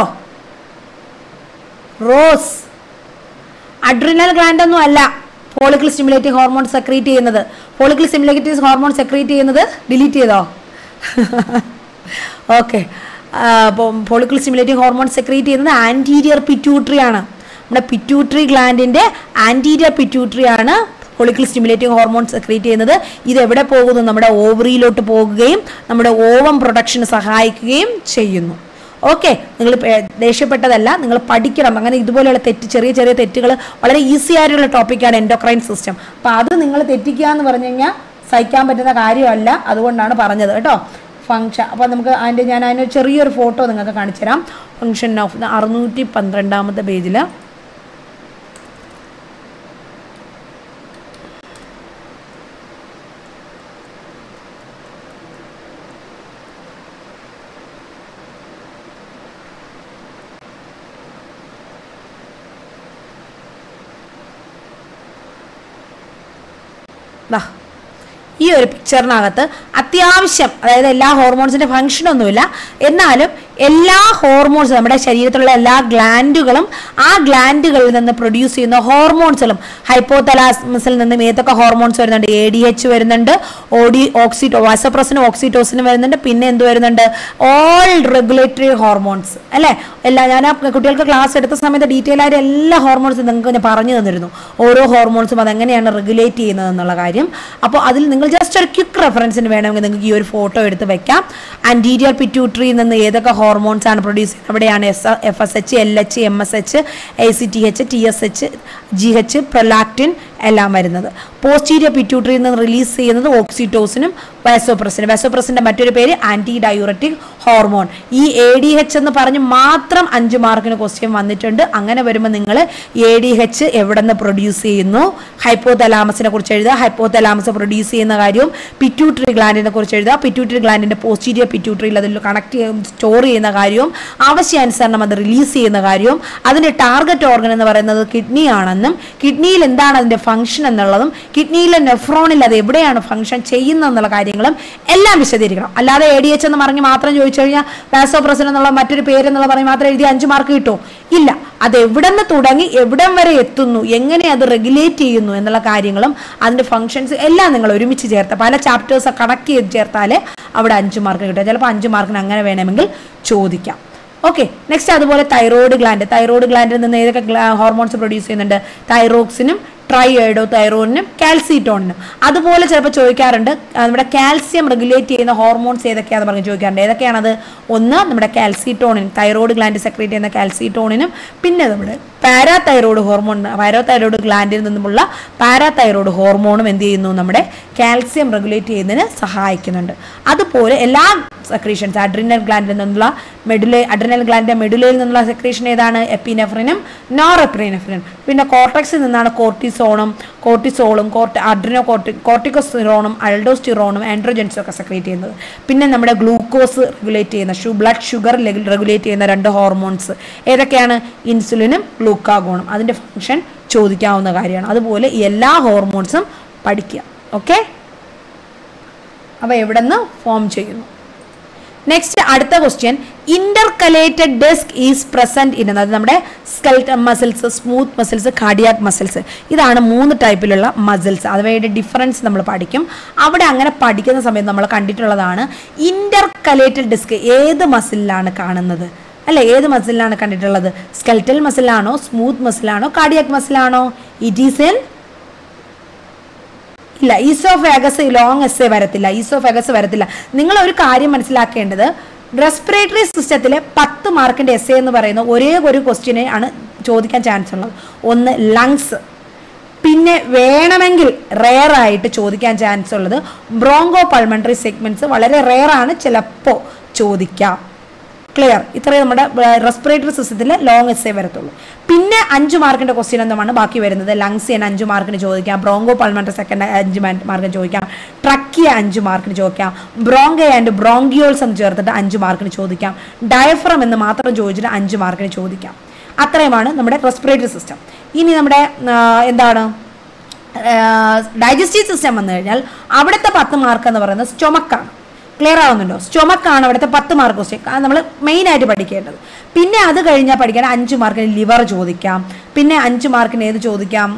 റോസ്, അഡ്രിനൽ ഗ്ലാൻഡ് ഒന്നും അല്ല ഫോളിക്കിൾ സ്റ്റിമുലേറ്റിംഗ് ഹോർമോൺ സെക്രീറ്റ് ചെയ്യുന്നത്. ഫോളിക്കിൾ സ്റ്റിമുലേറ്റിംഗ് ഹോർമോൺ സെക്രീറ്റ് ചെയ്യുന്നത് ഡിലീറ്റ് ചെയ്തോ? ഓക്കെ. അപ്പോൾ ഫോളിക്കിൾ സ്റ്റിമുലേറ്റിംഗ് ഹോർമോൺ സെക്രീറ്റ് ചെയ്യുന്നത് ആൻറ്റീരിയർ പിറ്റ്യൂട്ടറി ആണ്. നമ്മുടെ പിറ്റ്യൂട്ടറി ഗ്ലാൻഡിൻ്റെ ആൻറ്റീരിയർ പിറ്റ്യൂട്ടറി ആണ് ഫോളിക്കിൾ സ്റ്റിമുലേറ്റിംഗ് ഹോർമോൺ സെക്രീറ്റ് ചെയ്യുന്നത്. ഇത് എവിടെ പോകുന്നു? നമ്മുടെ ഓവറിയിലോട്ട് പോകുകയും നമ്മുടെ ഓവം പ്രൊഡക്ഷന് സഹായിക്കുകയും ചെയ്യുന്നു. ഓക്കെ. നിങ്ങൾ ദേഷ്യപ്പെട്ടതല്ല, നിങ്ങൾ പഠിക്കണം. അങ്ങനെ ഇതുപോലെയുള്ള തെറ്റ്, ചെറിയ ചെറിയ തെറ്റുകൾ, വളരെ ഈസി ആയിട്ടുള്ള ടോപ്പിക്കാണ് എൻഡോക്രൈൻ സിസ്റ്റം. അപ്പോൾ അത് നിങ്ങൾ തെറ്റിക്കുക എന്ന് പറഞ്ഞു കഴിഞ്ഞാൽ സഹിക്കാൻ പറ്റുന്ന കാര്യമല്ല. അതുകൊണ്ടാണ് പറഞ്ഞത് കേട്ടോ. ഫങ്ഷൻ അപ്പോൾ നമുക്ക് അതിൻ്റെ ഞാൻ അതിനൊരു ചെറിയൊരു ഫോട്ടോ നിങ്ങൾക്ക് കാണിച്ചു തരാം. ഫങ്ഷൻ ഓഫ് അറുന്നൂറ്റി പന്ത്രണ്ടാമത്തെ പേജിൽ ഈ ഒരു പിക്ചറിനകത്ത് അത്യാവശ്യം, അതായത് എല്ലാ ഹോർമോൺസിൻ്റെ ഫങ്ഷനൊന്നുമില്ല, എന്നാലും എല്ലാ ഹോർമോൺസും നമ്മുടെ ശരീരത്തിലുള്ള എല്ലാ ഗ്ലാൻഡുകളും ആ ഗ്ലാൻഡുകളിൽ നിന്ന് പ്രൊഡ്യൂസ് ചെയ്യുന്ന ഹോർമോൺസുകളും ഹൈപ്പോതലാമസിൽ നിന്നും ഏതൊക്കെ ഹോർമോൺസ് വരുന്നുണ്ട്? എ ഡി എച്ച് വരുന്നുണ്ട്, ഓഡി ഓക്സിറ്റോ വാസോപ്രസിനും ഓക്സിറ്റോസിനും വരുന്നുണ്ട്, പിന്നെ എന്ത് വരുന്നുണ്ട്? ഓൾ റെഗുലേറ്ററി ഹോർമോൺസ് അല്ലേ. എല്ലാ ഞാൻ ആ കുട്ടികൾക്ക് ക്ലാസ് എടുത്ത സമയത്ത് ഡീറ്റെയിൽ ആയിട്ട് എല്ലാ ഹോർമോൺസും നിങ്ങൾക്ക് ഞാൻ പറഞ്ഞു തന്നിരുന്നു. ഓരോ ഹോർമോൺസും അതെങ്ങനെയാണ് റെഗുലേറ്റ് ചെയ്യുന്നത് എന്നുള്ള കാര്യം. അപ്പോൾ അതിൽ നിങ്ങൾ ജസ്റ്റ് ഒരു ക്വിക്ക് റെഫറൻസിന് വേണമെങ്കിൽ നിങ്ങൾക്ക് ഈ ഒരു ഫോട്ടോ എടുത്ത് വെക്കാം. ആൻറ്റീരിയർ പിറ്റ്യൂട്ടറിയിൽ നിന്ന് ഏതൊക്കെ ഹോർമോൺസ് ആണ് പ്രൊഡ്യൂസ് ചെയ്യുന്നത്? അവിടെയാണ് S F S H, L H, M S H, A C T H, T S H, G H, prolactin എല്ലാം വരുന്നത്. പോസ്റ്റീരിയർ പിറ്റ്യൂട്ടറിയിൽ നിന്ന് റിലീസ് ചെയ്യുന്നത് ഓക്സിറ്റോസിനും വാസോപ്രസിനും. വാസോപ്രസിൻ്റെ മറ്റൊരു പേര് ആൻറ്റി ഡയൂററ്റിക് ഹോർമോൺ. ഈ എ ഡി എച്ച് എന്ന് പറഞ്ഞ് മാത്രം അഞ്ച് മാർക്കിന് ക്വസ്റ്റ്യൻ വന്നിട്ടുണ്ട്. അങ്ങനെ വരുമ്പോൾ നിങ്ങൾ എ ഡി എച്ച് എവിടെ നിന്ന് പ്രൊഡ്യൂസ് ചെയ്യുന്നു? ഹൈപ്പോതലാമസിനെ കുറിച്ച് എഴുതുക. ഹൈപ്പോതലാമസ് പ്രൊഡ്യൂസ് ചെയ്യുന്ന കാര്യവും പിറ്റ്യൂട്ടറി ഗ്ലാൻഡിനെ കുറിച്ച് എഴുതുക. പിറ്റ്യൂട്ടറി ഗ്ലാൻഡിൻ്റെ പോസ്റ്റീരിയർ പിറ്റ്യൂട്ടറിയിൽ അതിൽ കണക്ട് ചെയ്യും സ്റ്റോർ ചെയ്യുന്ന കാര്യവും ആവശ്യാനുസരണം അത് റിലീസ് ചെയ്യുന്ന കാര്യവും അതിൻ്റെ ടാർഗറ്റ് ഓർഗൻ എന്ന് പറയുന്നത് കിഡ്നി ആണെന്നും കിഡ്നിയിൽ എന്താണ് അതിൻ്റെ ഫംഗ്ഷൻ എന്നുള്ളതും കിഡ്നിയിലെ നെഫ്രോണിൽ അത് എവിടെയാണ് ഫംഗ്ഷൻ ചെയ്യുന്നത് എന്നുള്ള കാര്യങ്ങളും എല്ലാം വിശദീകരിക്കണം. അല്ലാതെ എ ഡി എച്ച് എന്ന് പറഞ്ഞ് മാത്രം ചോദിച്ചു കഴിഞ്ഞാൽ വാസോപ്രസിൻ എന്നുള്ള മറ്റൊരു പേരെന്നുള്ള പറഞ്ഞ് മാത്രം എഴുതി അഞ്ച് മാർക്ക് കിട്ടുമോ? ഇല്ല. അത് എവിടെ നിന്ന് തുടങ്ങി എവിടം വരെ എത്തുന്നു, എങ്ങനെ അത് റെഗുലേറ്റ് ചെയ്യുന്നു എന്നുള്ള കാര്യങ്ങളും അതിൻ്റെ ഫംഗ്ഷൻസ് എല്ലാം നിങ്ങൾ ഒരുമിച്ച് ചേർത്ത് പല ചാപ്റ്റേഴ്സ് കണക്ട് ചെയ്ത് ചേർത്താലേ അവിടെ അഞ്ച് മാർക്ക് കിട്ടും. ചിലപ്പോൾ അഞ്ച് മാർക്കിന് അങ്ങനെ വേണമെങ്കിൽ ചോദിക്കാം. ഓക്കെ, നെക്സ്റ്റ് അതുപോലെ തൈറോയ്ഡ് ഗ്ലാൻഡ്. തൈറോയ്ഡ് ഗ്ലാൻഡിൽ നിന്ന് ഏതൊക്കെ ഹോർമോൺസ് പ്രൊഡ്യൂസ് ചെയ്യുന്നുണ്ട്? തൈറോക്സിനും ട്രൈഐഡോ തൈറോയിഡിനും കാൽസിറ്റോണിനും. അതുപോലെ ചിലപ്പോൾ ചോദിക്കാറുണ്ട് നമ്മുടെ കാൽസ്യം റെഗുലേറ്റ് ചെയ്യുന്ന ഹോർമോൺസ് ഏതൊക്കെയാണെന്ന് പറഞ്ഞ് ചോദിക്കാറുണ്ട്. ഏതൊക്കെയാണത്? ഒന്ന് നമ്മുടെ കാൽസിറ്റോണിൻ, തൈറോയ്ഡ് ഗ്ലാൻഡ് സെക്രീറ്റ് ചെയ്യുന്ന കാൽസിറ്റോണിനും, പിന്നെ നമ്മുടെ പാരാതൈറോയ്ഡ് ഹോർമോൺ, പാരാതൈറോയ്ഡ് ഗ്ലാൻഡിൽ നിന്നുമുള്ള പാരാതൈറോയ്ഡ് ഹോർമോണും എന്ത് ചെയ്യുന്നു? നമ്മുടെ കാൽസ്യം റെഗുലേറ്റ് ചെയ്യുന്നതിന് സഹായിക്കുന്നുണ്ട്. അതുപോലെ എല്ലാ സെക്രീഷൻസ്, അഡ്രിനൽ ഗ്ലാൻഡിൽ നിന്നുള്ള മെഡുലേ അഡ്രിനൽ ഗ്ലാൻഡിന്റെ മെഡുലയിൽ നിന്നുള്ള സെക്രീഷൻ ഏതാണ്? എപ്പിനെഫ്രിനും നോറെപ്പിനെഫ്രിനും. പിന്നെ കോർട്ടക്സിൽ നിന്നാണ് കോർട്ടിസോണും കോർട്ടിസോളും കോർട്ടി അഡ്രിനോ കോർട്ടി കോർട്ടിക്കോസ്റ്റിറോണും അൾഡോസ്റ്റിറോണും ആൻഡ്രോജൻസും ഒക്കെ സെക്രീറ്റ് ചെയ്യുന്നത്. പിന്നെ നമ്മുടെ ഗ്ലൂക്കോസ് റെഗുലേറ്റ് ചെയ്യുന്ന ഷു ബ്ലഡ് ഷുഗർ റെഗുലേറ്റ് ചെയ്യുന്ന രണ്ട് ഹോർമോൺസ് ഏതൊക്കെയാണ്? ഇൻസുലിനും ഗ്ലൂക്കാഗോണും. അതിൻ്റെ ഫംഗ്ഷൻ ചോദിക്കാവുന്ന കാര്യമാണ്. അതുപോലെ എല്ലാ ഹോർമോൺസും പഠിക്കുക. ഓക്കെ, അപ്പോൾ എവിടെ നിന്ന് ഫോം ചെയ്യുന്നു? നെക്സ്റ്റ് അടുത്ത question, intercalated disc is present in, അത് നമ്മുടെ skeletal muscles, smooth muscles, cardiac muscles. ഇതാണ് മൂന്ന് ടൈപ്പിലുള്ള മസിൽസ്. അവയുടെ ഡിഫറൻസ് നമ്മൾ പഠിക്കും. അവിടെ അങ്ങനെ പഠിക്കുന്ന സമയത്ത് നമ്മൾ കണ്ടിട്ടുള്ളതാണ് ഇന്റർകലേറ്റഡ് ഡിസ്ക് ഏത് മസിലിലാണ് കാണുന്നത് അല്ലെ? ഏത് മസിലിലാണ് കണ്ടിട്ടുള്ളത്? സ്കെൽറ്റൽ മസിലാണോ, സ്മൂത്ത് മസിലാണോ, കാർഡിയാക് മസിലാണോ? ഇറ്റ് ഈസ് ഇൻ ഇല്ല, ഈസോഫാഗസ് ലോങ് എസ് എ വരത്തില്ല, ഈസോഫാഗസ് വരത്തില്ല. നിങ്ങൾ ഒരു കാര്യം മനസ്സിലാക്കേണ്ടത്, റെസ്പിറേറ്ററി സിസ്റ്റത്തിലെ പത്ത് മാർക്കിന്റെ എസ് എ എന്ന് പറയുന്ന ഒരേ ഒരു ക്വസ്റ്റ്യനെ ആണ് ചോദിക്കാൻ ചാൻസ് ഉള്ളത്. ഒന്ന് ലങ്സ്, പിന്നെ വേണമെങ്കിൽ റെയർ ആയിട്ട് ചോദിക്കാൻ ചാൻസ് ഉള്ളത് ബ്രോങ്കോ പൾമണറി സെഗ്മെന്റ്സ്, വളരെ റെയർ ആണ്, ചിലപ്പോൾ ചോദിക്കാം. ക്ലിയർ? ഇത്രയും നമ്മുടെ റെസ്പിറേറ്ററി സിസ്റ്റത്തിൽ ലോങ് എസ് എ വരത്തുള്ളൂ. പിന്നെ അഞ്ച് മാർക്കിന്റെ ക്വസ്റ്റ്യൻ എന്താണ് ബാക്കി വരുന്നത്? ലങ്സ് അഞ്ച് മാർക്കിന് ചോദിക്കാം, ബ്രോങ്കോ പൾമണറി സെക്കൻഡ് അഞ്ച് മാർക്കിന് ചോദിക്കാം, ട്രക്കിയ അഞ്ച് മാർക്കിന് ചോദിക്കാം, ബ്രോങ്ക ആൻഡ് ബ്രോങ്കിയോൾസ് എന്ന് ചേർത്തിട്ട് അഞ്ച് മാർക്കിന് ചോദിക്കാം, ഡയഫ്രം എന്ന് മാത്രം ചോദിച്ചിട്ട് അഞ്ച് മാർക്കിന് ചോദിക്കാം. അത്രയുമാണ് നമ്മുടെ റെസ്പിറേറ്ററി സിസ്റ്റം. ഇനി നമ്മുടെ എന്താണ് ഡൈജസ്റ്റീവ് സിസ്റ്റം വന്നു കഴിഞ്ഞാൽ അവിടുത്തെ പത്ത് മാർക്ക് എന്ന് പറയുന്നത് സ്റ്റൊമക്കാണ്. ക്ലിയർ ആവുന്നുണ്ടോ? സ്റ്റൊമക്കാണ് അവിടുത്തെ പത്ത് മാർക്ക് ക്വസ്റ്റ്യൻ നമ്മൾ മെയിനായിട്ട് പഠിക്കേണ്ടത്. പിന്നെ അത് കഴിഞ്ഞാൽ പഠിക്കാൻ അഞ്ച് മാർക്കിന് ലിവർ ചോദിക്കാം, പിന്നെ അഞ്ച് മാർക്കിന് ഏത് ചോദിക്കാം?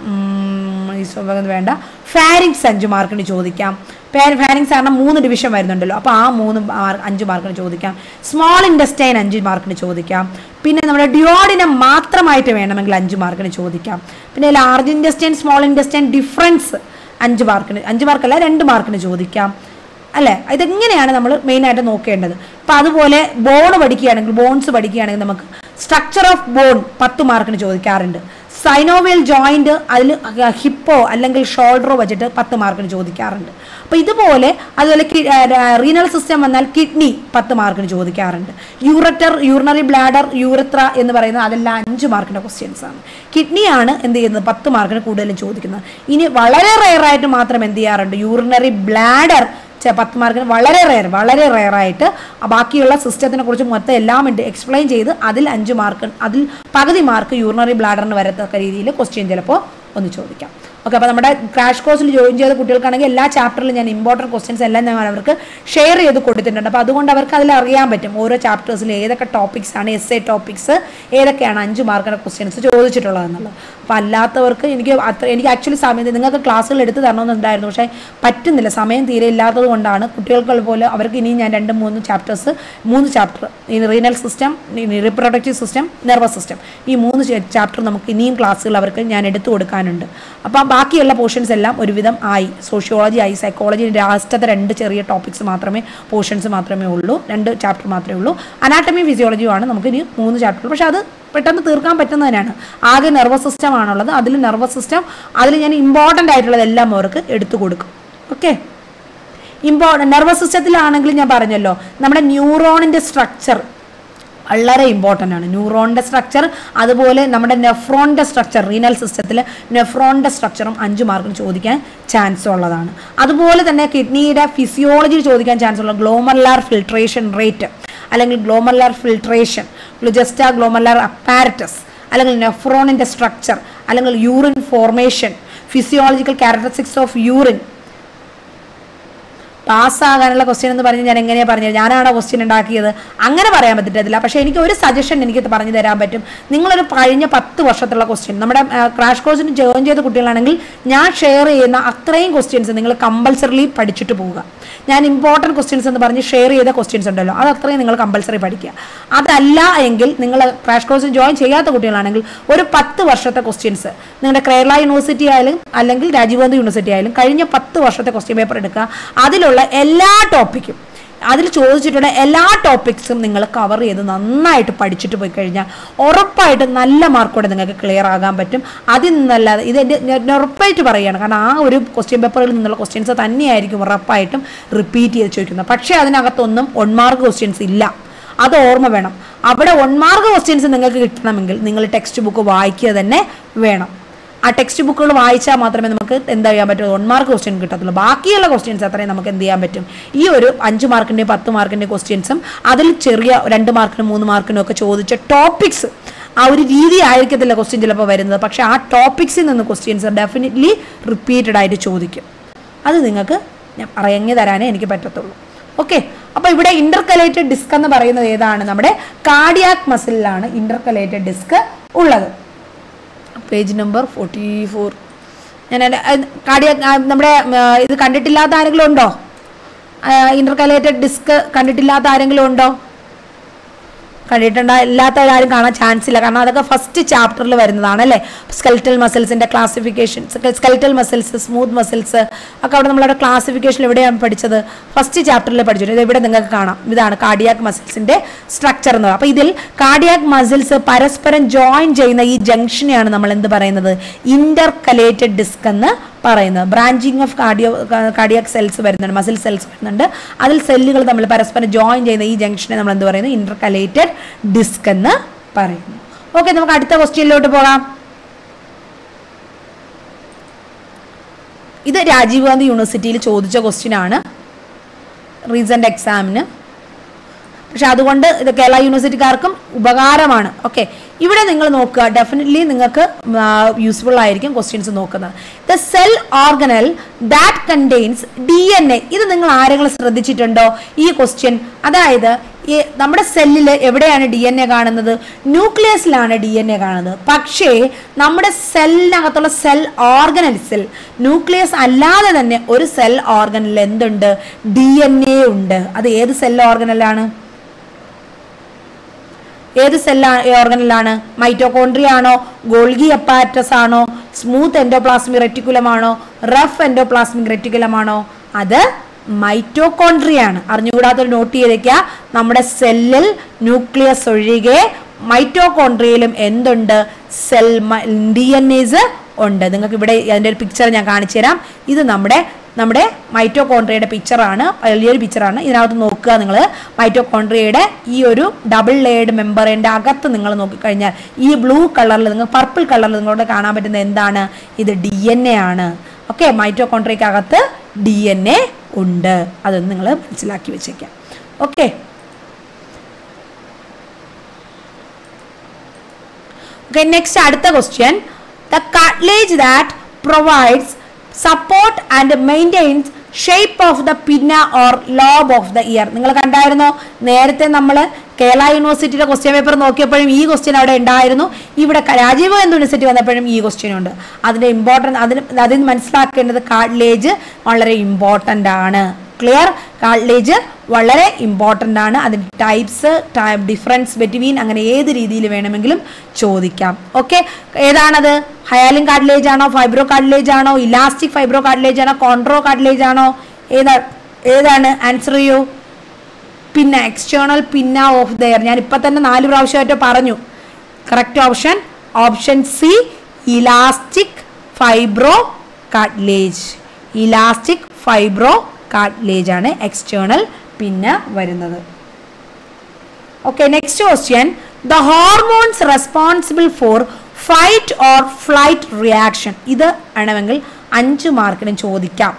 വേണ്ട, ഫാരിങ്സ് അഞ്ച് മാർക്കിന് ചോദിക്കാം. ഫാരിങ്സ് കാരണം മൂന്ന് ഡിവിഷൻ വരുന്നുണ്ടല്ലോ, അപ്പോൾ ആ മൂന്ന് അഞ്ച് മാർക്കിന് ചോദിക്കാം. സ്മോൾ ഇൻഡസ്റ്റൈൻ അഞ്ച് മാർക്കിന് ചോദിക്കാം. പിന്നെ നമ്മുടെ ഡിയോഡിനം മാത്രമായിട്ട് വേണമെങ്കിൽ അഞ്ച് മാർക്കിന് ചോദിക്കാം. പിന്നെ large intestine small intestine difference അഞ്ച് മാർക്കിന് അഞ്ച് മാർക്കല്ല രണ്ട് മാർക്കിന് ചോദിക്കാം അല്ലേ? ഇതെങ്ങനെയാണ് നമ്മൾ മെയിനായിട്ട് നോക്കേണ്ടത്. അപ്പം അതുപോലെ ബോൺ പഠിക്കുകയാണെങ്കിൽ ബോൺസ് പഠിക്കുകയാണെങ്കിൽ നമുക്ക് സ്ട്രക്ചർ ഓഫ് ബോൺ പത്ത് മാർക്കിന് ചോദിക്കാറുണ്ട്. സൈനോവിയൽ ജോയിന്റ് അതിൽ ഹിപ്പോ അല്ലെങ്കിൽ ഷോൾഡറോ വെച്ചിട്ട് പത്ത് മാർക്കിന് ചോദിക്കാറുണ്ട്. അപ്പോൾ ഇതുപോലെ അതുപോലെ റീനൽ സിസ്റ്റം വന്നാൽ കിഡ്നി പത്ത് മാർക്കിന് ചോദിക്കാറുണ്ട്. യൂററ്റർ യൂറിനറി ബ്ലാഡർ യൂറത്ര എന്ന് പറയുന്നത് അതെല്ലാം അഞ്ച് മാർക്കിൻ്റെ ക്വസ്റ്റ്യൻസ് ആണ്. കിഡ്നിയാണ് എന്ത് ചെയ്യുന്നത് പത്ത് മാർക്കിന് കൂടുതലും ചോദിക്കുന്നത്. ഇനി വളരെ റെയറായിട്ട് മാത്രം എന്ത് ചെയ്യാറുണ്ട്? യൂറിനറി ബ്ലാഡർ പത്ത് മാർക്കിന് വളരെ റെയർ വളരെ റെയറായിട്ട് ബാക്കിയുള്ള സിസ്റ്റത്തിനെ കുറിച്ച് മൊത്തം എല്ലാം എക്സ്പ്ലെയിൻ ചെയ്ത് അതിൽ അഞ്ച് മാർക്ക് അതിൽ പകുതി മാർക്ക് യൂറിനറി ബ്ലാഡറിന് വരത്തക്ക രീതിയിൽ ക്വസ്റ്റ്യൻ ചിലപ്പോൾ ഒന്ന് ചോദിക്കാം. ഓക്കെ, അപ്പോൾ നമ്മുടെ ക്രാഷ് കോഴ്സിൽ ജോയിൻ ചെയ്ത കുട്ടികൾക്കാണെങ്കിൽ എല്ലാ ചാപ്റ്ററിലും ഞാൻ ഇമ്പോർട്ടൻറ്റ് ക്വസ്റ്റ്യൻസ് എല്ലാം ഞാൻ അവർക്ക് ഷെയർ ചെയ്ത് കൊടുത്തിട്ടുണ്ട്. അപ്പോൾ അതുകൊണ്ട് അവർക്ക് അതിൽ അറിയാൻ പറ്റും ഓരോ ചാപ്റ്റേഴ്സിൽ ഏതൊക്കെ ടോപ്പിക്സ് ആണ് എസ് എ ടോപ്പിക്സ് ഏതൊക്കെയാണ് അഞ്ച് മാർക്കിൻ്റെ ക്വസ്റ്റ്യൻസ് ചോദിച്ചിട്ടുള്ളതെന്നുള്ളത്. അപ്പോൾ അല്ലാത്തവർക്ക് എനിക്ക് അത്ര എനിക്ക് ആക്ച്വലി സമയം നിങ്ങൾക്ക് ക്ലാസ്സുകൾ എടുത്ത് തരണമെന്നുണ്ടായിരുന്നു, പക്ഷേ പറ്റുന്നില്ല, സമയം തീരെ ഇല്ലാത്തത് കൊണ്ടാണ്. കുട്ടികൾക്ക് പോലെ അവർക്ക് ഇനിയും ഞാൻ രണ്ട് മൂന്ന് ചാപ്റ്റേഴ്സ് മൂന്ന് ചാപ്റ്റർ ഈ renal system, reproductive system, nervous system, ഈ മൂന്ന് ചാപ്റ്റർ നമുക്ക് ഇനിയും ക്ലാസ്സുകൾ അവർക്ക് ഞാൻ എടുത്തു കൊടുക്കാനുണ്ട്. അപ്പം ബാക്കിയുള്ള പോർഷൻസ് എല്ലാം ഒരുവിധം ആയി. സോഷ്യോളജി ആയി, സൈക്കോളജി ലാസ്റ്റത്തെ രണ്ട് ചെറിയ ടോപ്പിക്സ് മാത്രമേ പോർഷൻസ് മാത്രമേ ഉള്ളൂ, രണ്ട് ചാപ്റ്റർ മാത്രമേ ഉള്ളൂ. അനാട്ടമി ഫിസിയോളജിയുമാണ് നമുക്ക് ഇനി മൂന്ന് ചാപ്റ്റർ, പക്ഷേ അത് പെട്ടെന്ന് തീർക്കാൻ പറ്റുന്നതിനാണ്. ആകെ നെർവസ് സിസ്റ്റം ആണുള്ളത്, അതിൽ നെർവസ് സിസ്റ്റം അതിൽ ഞാൻ ഇമ്പോർട്ടൻ്റ് ആയിട്ടുള്ളതെല്ലാം അവർക്ക് എടുത്തു കൊടുക്കും. ഓക്കെ, ഇമ്പോർട്ടൻ്റ് നെർവസ് സിസ്റ്റത്തിലാണെങ്കിൽ ഞാൻ പറഞ്ഞല്ലോ നമ്മുടെ ന്യൂറോണിൻ്റെ സ്ട്രക്ചർ വളരെ ഇമ്പോർട്ടൻ്റ് ആണ്. ന്യൂറോണിൻ്റെ സ്ട്രക്ചർ അതുപോലെ നമ്മുടെ നെഫ്രോണിൻ്റെ സ്ട്രക്ചർ റീനൽ സിസ്റ്റത്തിൽ നെഫ്രോണിൻ്റെ സ്ട്രക്ചറും അഞ്ച് മാർക്കിന് ചോദിക്കാൻ ചാൻസ് ഉള്ളതാണ്. അതുപോലെ തന്നെ കിഡ്നിയുടെ ഫിസിയോളജി ചോദിക്കാൻ ചാൻസ് ഉള്ള ഗ്ലോമർലാർ ഫിൽട്രേഷൻ റേറ്റ് അല്ലെങ്കിൽ glomerular filtration, juxta glomerular apparatus അല്ലെങ്കിൽ നെഫ്രോണിൻ്റെ സ്ട്രക്ചർ അല്ലെങ്കിൽ urine formation, physiological characteristics of urine. പാസ്സാകാനുള്ള ക്വസ്റ്റ്യൻ എന്ന് പറഞ്ഞ് ഞാൻ എങ്ങനെയാണ് പറഞ്ഞത്? ഞാനാണോ ക്വസ്റ്റ്യൻ ഉണ്ടാക്കിയത്? അങ്ങനെ പറയാൻ പറ്റത്തില്ല. പക്ഷേ എനിക്ക് ഒരു സജഷൻ എനിക്ക് പറഞ്ഞു തരാൻ പറ്റും. നിങ്ങളൊരു കഴിഞ്ഞ പത്ത് വർഷത്തുള്ള ക്വസ്റ്റ്യൻ നമ്മുടെ ക്രാഷ് കോഴ്സിന് ജോയിൻ ചെയ്ത കുട്ടികളാണെങ്കിൽ ഞാൻ ഷെയർ ചെയ്യുന്ന അത്രയും ക്വസ്റ്റ്യൻസ് നിങ്ങൾ കമ്പൽസറിലി പഠിച്ചിട്ട് പോവുക. ഞാൻ ഇമ്പോർട്ടൻറ്റ് ക്വസ്റ്റ്യൻസ് എന്ന് പറഞ്ഞ് ഷെയർ ചെയ്ത ക്വസ്റ്റ്യൻസ് ഉണ്ടല്ലോ, അത് അത്രയും നിങ്ങൾ കമ്പൽസറി പഠിക്കുക. അതല്ല എങ്കിൽ നിങ്ങൾ ക്രാഷ് കോഴ്സിന് ജോയിൻ ചെയ്യാത്ത കുട്ടികളാണെങ്കിൽ ഒരു പത്ത് വർഷത്തെ ക്വസ്റ്റ്യൻസ് നിങ്ങളുടെ കേരള യൂണിവേഴ്സിറ്റി ആയാലും അല്ലെങ്കിൽ രാജീവ് ഗാന്ധി യൂണിവേഴ്സിറ്റി ആയാലും കഴിഞ്ഞ പത്ത് വർഷത്തെ ക്വസ്റ്റ്യൻ പേപ്പർ എടുക്കുക. അതിലുള്ള എല്ലാ ടോപ്പിക്കും അതിൽ ചോദിച്ചിട്ടുള്ള എല്ലാ ടോപ്പിക്സും നിങ്ങൾ കവർ ചെയ്ത് നന്നായിട്ട് പഠിച്ചിട്ട് പോയി കഴിഞ്ഞാൽ ഉറപ്പായിട്ടും നല്ല മാർക്കോടെ നിങ്ങൾക്ക് ക്ലിയർ ആകാൻ പറ്റും. അതിൽ നിന്നല്ലാതെ ഇത് എൻ്റെ ഉറപ്പായിട്ട് പറയുകയാണ്. കാരണം ആ ഒരു ക്വസ്റ്റ്യൻ പേപ്പറിൽ നിന്നുള്ള ക്വസ്റ്റ്യൻസ് തന്നെയായിരിക്കും ഉറപ്പായിട്ടും റിപ്പീറ്റ് ചെയ്ത് ചോദിക്കുന്നത്. പക്ഷേ അതിനകത്തൊന്നും വൺ മാർക്ക് ക്വസ്റ്റ്യൻസ് ഇല്ല, അത് ഓർമ്മ വേണം. അവിടെ വൺ മാർക്ക് ക്വസ്റ്റ്യൻസ് നിങ്ങൾക്ക് കിട്ടണമെങ്കിൽ നിങ്ങൾ ടെക്സ്റ്റ് ബുക്ക് വായിക്കുക തന്നെ വേണം. ആ ടെക്സ്റ്റ് ബുക്കുകൾ വായിച്ചാൽ മാത്രമേ നമുക്ക് എന്താ ചെയ്യാൻ പറ്റും, വൺ മാർക്ക് ക്വസ്റ്റ്യൻ കിട്ടത്തുള്ളൂ. ബാക്കിയുള്ള ക്വസ്റ്റ്യൻസ് അത്രയും നമുക്ക് എന്ത് ചെയ്യാൻ പറ്റും, ഈ ഒരു അഞ്ച് മാർക്കിൻ്റെയും പത്ത് മാർക്കിൻ്റെയും ക്വസ്റ്റ്യൻസും അതിൽ ചെറിയ രണ്ട് മാർക്കിനും മൂന്ന് മാർക്കിനും ഒക്കെ ചോദിച്ച ടോപ്പിക്സ് ആ ഒരു രീതി ആയിരിക്കത്തില്ല ക്വസ്റ്റ്യൻ ചിലപ്പോൾ വരുന്നത്. പക്ഷേ ആ ടോപ്പിക്സിൽ നിന്ന് ക്വസ്റ്റ്യൻസ് ഡെഫിനറ്റ്ലി റിപ്പീറ്റഡ് ആയിട്ട് ചോദിക്കും. അത് നിങ്ങൾക്ക് ഞാൻ പറഞ്ഞു തരാനേ എനിക്ക് പറ്റത്തുള്ളൂ. ഓക്കെ, അപ്പോൾ ഇവിടെ ഇന്റർകലേറ്റഡ് ഡിസ്ക് എന്ന് പറയുന്നത് ഏതാണ്? നമ്മുടെ കാർഡിയാക് മസിലിലാണ് ഇന്റർകലേറ്റഡ് ഡിസ്ക് ഉള്ളത്. Page number forty four. ഞാൻ കാർഡിയാക് നമ്മുടെ ഇത് കണ്ടിട്ടില്ലാത്ത ആരെങ്കിലും ഉണ്ടോ? ഇന്റർകലേറ്റഡ് ഡിസ്ക് കണ്ടിട്ടില്ലാത്ത ആരെങ്കിലും ഉണ്ടോ? കണ്ടിട്ടുണ്ടോ? എല്ലാത്തവരും കാണാൻ ചാൻസ് ഇല്ല. കാരണം അതൊക്കെ ഫസ്റ്റ് ചാപ്റ്ററിൽ വരുന്നതാണ് അല്ലേ. സ്കെൽറ്റൽ മസിൽസിൻ്റെ classification, skeletal muscles, smooth muscles ഒക്കെ അവിടെ നമ്മളവിടെ ക്ലാസിഫിക്കേഷൻ എവിടെയാണ് പഠിച്ചത്? ഫസ്റ്റ് ചാപ്റ്ററിൽ പഠിച്ചിട്ട് ഇത് ഇവിടെ നിങ്ങൾക്ക് കാണാം. ഇതാണ് കാർഡിയാക് മസിൽസിൻ്റെ സ്ട്രക്ചർ എന്ന് പറയുന്നത്. അപ്പോൾ ഇതിൽ കാർഡിയാക് മസിൽസ് പരസ്പരം ജോയിൻ ചെയ്യുന്ന ഈ ജംഗ്ഷനെയാണ് നമ്മൾ എന്ത് പറയുന്നത്? ഇന്റർകലേറ്റഡ് ഡിസ്ക് എന്ന് പറയുന്നത്. Branching of cardio cardiac cells വരുന്നുണ്ട്, മസിൽ സെൽസ് വരുന്നുണ്ട്. അതിൽ സെല്ലുകൾ തമ്മിൽ പരസ്പരം ജോയിൻ ചെയ്യുന്ന ഈ ജംഗ്ഷനെ നമ്മൾ എന്ത് പറയുന്നു? ഇന്റർകലേറ്റഡ് ഡിസ്ക് എന്ന് പറയുന്നു. ഓക്കെ, നമുക്ക് അടുത്ത ക്വസ്റ്റ്യനിലോട്ട് പോകാം. ഇത് രാജീവ് ഗാന്ധി യൂണിവേഴ്സിറ്റിയിൽ ചോദിച്ച ക്വസ്റ്റ്യൻ ആണ് റീസെന്റ് എക്സാമിന്. പക്ഷെ അതുകൊണ്ട് ഇത് കേരള യൂണിവേഴ്സിറ്റിക്കാർക്കും ഉപകാരമാണ്. ഓക്കെ, ഇവിടെ നിങ്ങൾ നോക്കുക, ഡെഫിനറ്റ്ലി നിങ്ങൾക്ക് യൂസ്ഫുൾ ആയിരിക്കും ക്വസ്റ്റ്യൻസ് നോക്കുന്നത്. The cell organelle that contains D N A. ഇത് നിങ്ങൾ ആരെങ്കിലും ശ്രദ്ധിച്ചിട്ടുണ്ടോ ഈ ക്വസ്റ്റ്യൻ? അതായത് ഈ നമ്മുടെ സെല്ലിൽ എവിടെയാണ് ഡി എൻ എ കാണുന്നത്? ന്യൂക്ലിയസിലാണ് ഡി എൻ എ കാണുന്നത്. പക്ഷേ നമ്മുടെ സെല്ലിനകത്തുള്ള സെൽ ഓർഗനൽസിൽ ന്യൂക്ലിയസ് അല്ലാതെ തന്നെ ഒരു സെൽ ഓർഗനൽ എന്തുണ്ട്? ഡി എൻ എ ഉണ്ട്. അത് ഏത് സെൽ ഓർഗനലാണ്? ഏത് സെൽ ഓർഗനലാണ്? മൈറ്റോകോൺട്രിയ ആണോ? ഗോൾഗി അപ്പാരറ്റസ് ആണോ? സ്മൂത്ത് എൻഡോപ്ലാസ്മിക് റെറ്റിക്കുലം ആണോ? റഫ് എൻഡോപ്ലാസ്മിക് റെറ്റിക്കുലം ആണോ? അത് മൈറ്റോകോൺട്രിയ ആണ്. അറിഞ്ഞുകൂടാത്തൊരു നോട്ട് ചെയ്തേക്കുക, നമ്മുടെ സെല്ലിൽ ന്യൂക്ലിയസ് ഒഴികെ മൈറ്റോകോൺട്രിയയിലും എന്തുണ്ട്? സെൽ ഡി എൻ എസ് ഉണ്ട്. നിങ്ങൾക്ക് ഇവിടെ അതിൻ്റെ ഒരു പിക്ചർ ഞാൻ കാണിച്ചു തരാം. ഇത് നമ്മുടെ നമ്മുടെ മൈറ്റോകോൺട്രിയയുടെ പിക്ചറാണ്, വലിയൊരു പിക്ചറാണ്. ഇതിനകത്ത് നോക്കുക, നിങ്ങൾ മൈറ്റോകോൺട്രിയയുടെ ഈ ഒരു ഡബിൾ ലെയർഡ് മെമ്പറിൻ്റെ അകത്ത് നിങ്ങൾ നോക്കിക്കഴിഞ്ഞാൽ ഈ ബ്ലൂ കളറിൽ, നിങ്ങൾ പർപ്പിൾ കളറിൽ നിങ്ങളോട് കാണാൻ പറ്റുന്ന എന്താണ്? ഇത് ഡി എൻ എ ആണ്. ഓക്കെ, മൈറ്റോകോൺട്രിയക്ക് അകത്ത് ഡി എൻ എ ഉണ്ട്. അതൊന്ന് നിങ്ങൾ മനസ്സിലാക്കി വെച്ചേക്കാം. ഓക്കെ, ഓക്കെ നെക്സ്റ്റ് അടുത്ത question. The cartilage that provides support and maintains shape of the pinna or lobe of the ear. നിങ്ങൾ കണ്ടായിരുന്നോ? നേരത്തെ നമ്മൾ കേരള യൂണിവേഴ്സിറ്റിയുടെ ക്വസ്റ്റ്യൻ പേപ്പർ നോക്കിയപ്പോഴും ഈ ക്വസ്റ്റ്യൻ അവിടെ ഉണ്ടായിരുന്നു. ഇവിടെ രാജീവ് ഗാന്ധി യൂണിവേഴ്സിറ്റി വന്നപ്പോഴും ഈ ക്വസ്റ്റ്യൻ ഉണ്ട്. അതിൻ്റെ ഇമ്പോർട്ടൻറ്റ് അതിന് അതിന് മനസ്സിലാക്കേണ്ടത് കാർട്ടിലേജ് വളരെ ഇമ്പോർട്ടൻ്റ് ആണ്. ക്ലിയർ? കാർട്ടിലേജ് വളരെ ഇമ്പോർട്ടൻ്റ് ആണ്. അതിൻ്റെ ടൈപ്സ്, ഡിഫറൻസ് ബിറ്റ്വീൻ, അങ്ങനെ ഏത് രീതിയിൽ വേണമെങ്കിലും ചോദിക്കാം. ഓക്കെ, ഏതാണത്? ഹയാലിൻ കാർട്ടിലേജ് ആണോ? ഫൈബ്രോ കാർട്ടിലേജ് ആണോ? ഇലാസ്റ്റിക് ഫൈബ്രോ കാർട്ടിലേജ് ആണോ? കോൺട്രോ കാർട്ടിലേജ് ആണോ? ഏതാ ഏതാണ് ആൻസർ ചെയ്യൂ. പിന്നെ എക്സ്റ്റേണൽ പിന്ന ഓഫ് ദെയർ. ഞാൻ ഇപ്പം തന്നെ നാല് പ്രാവശ്യമായിട്ട് പറഞ്ഞു. Correct option option C, elastic fibro cartilage. Elastic fibro cartilage ആണ് എക്സ്റ്റേണൽ പിന്ന വരുന്നത്. Okay, next question. The hormones responsible for fight or flight reaction. ഇത് വേണമെങ്കിൽ അഞ്ച് മാർക്കിന് ചോദിക്കാം.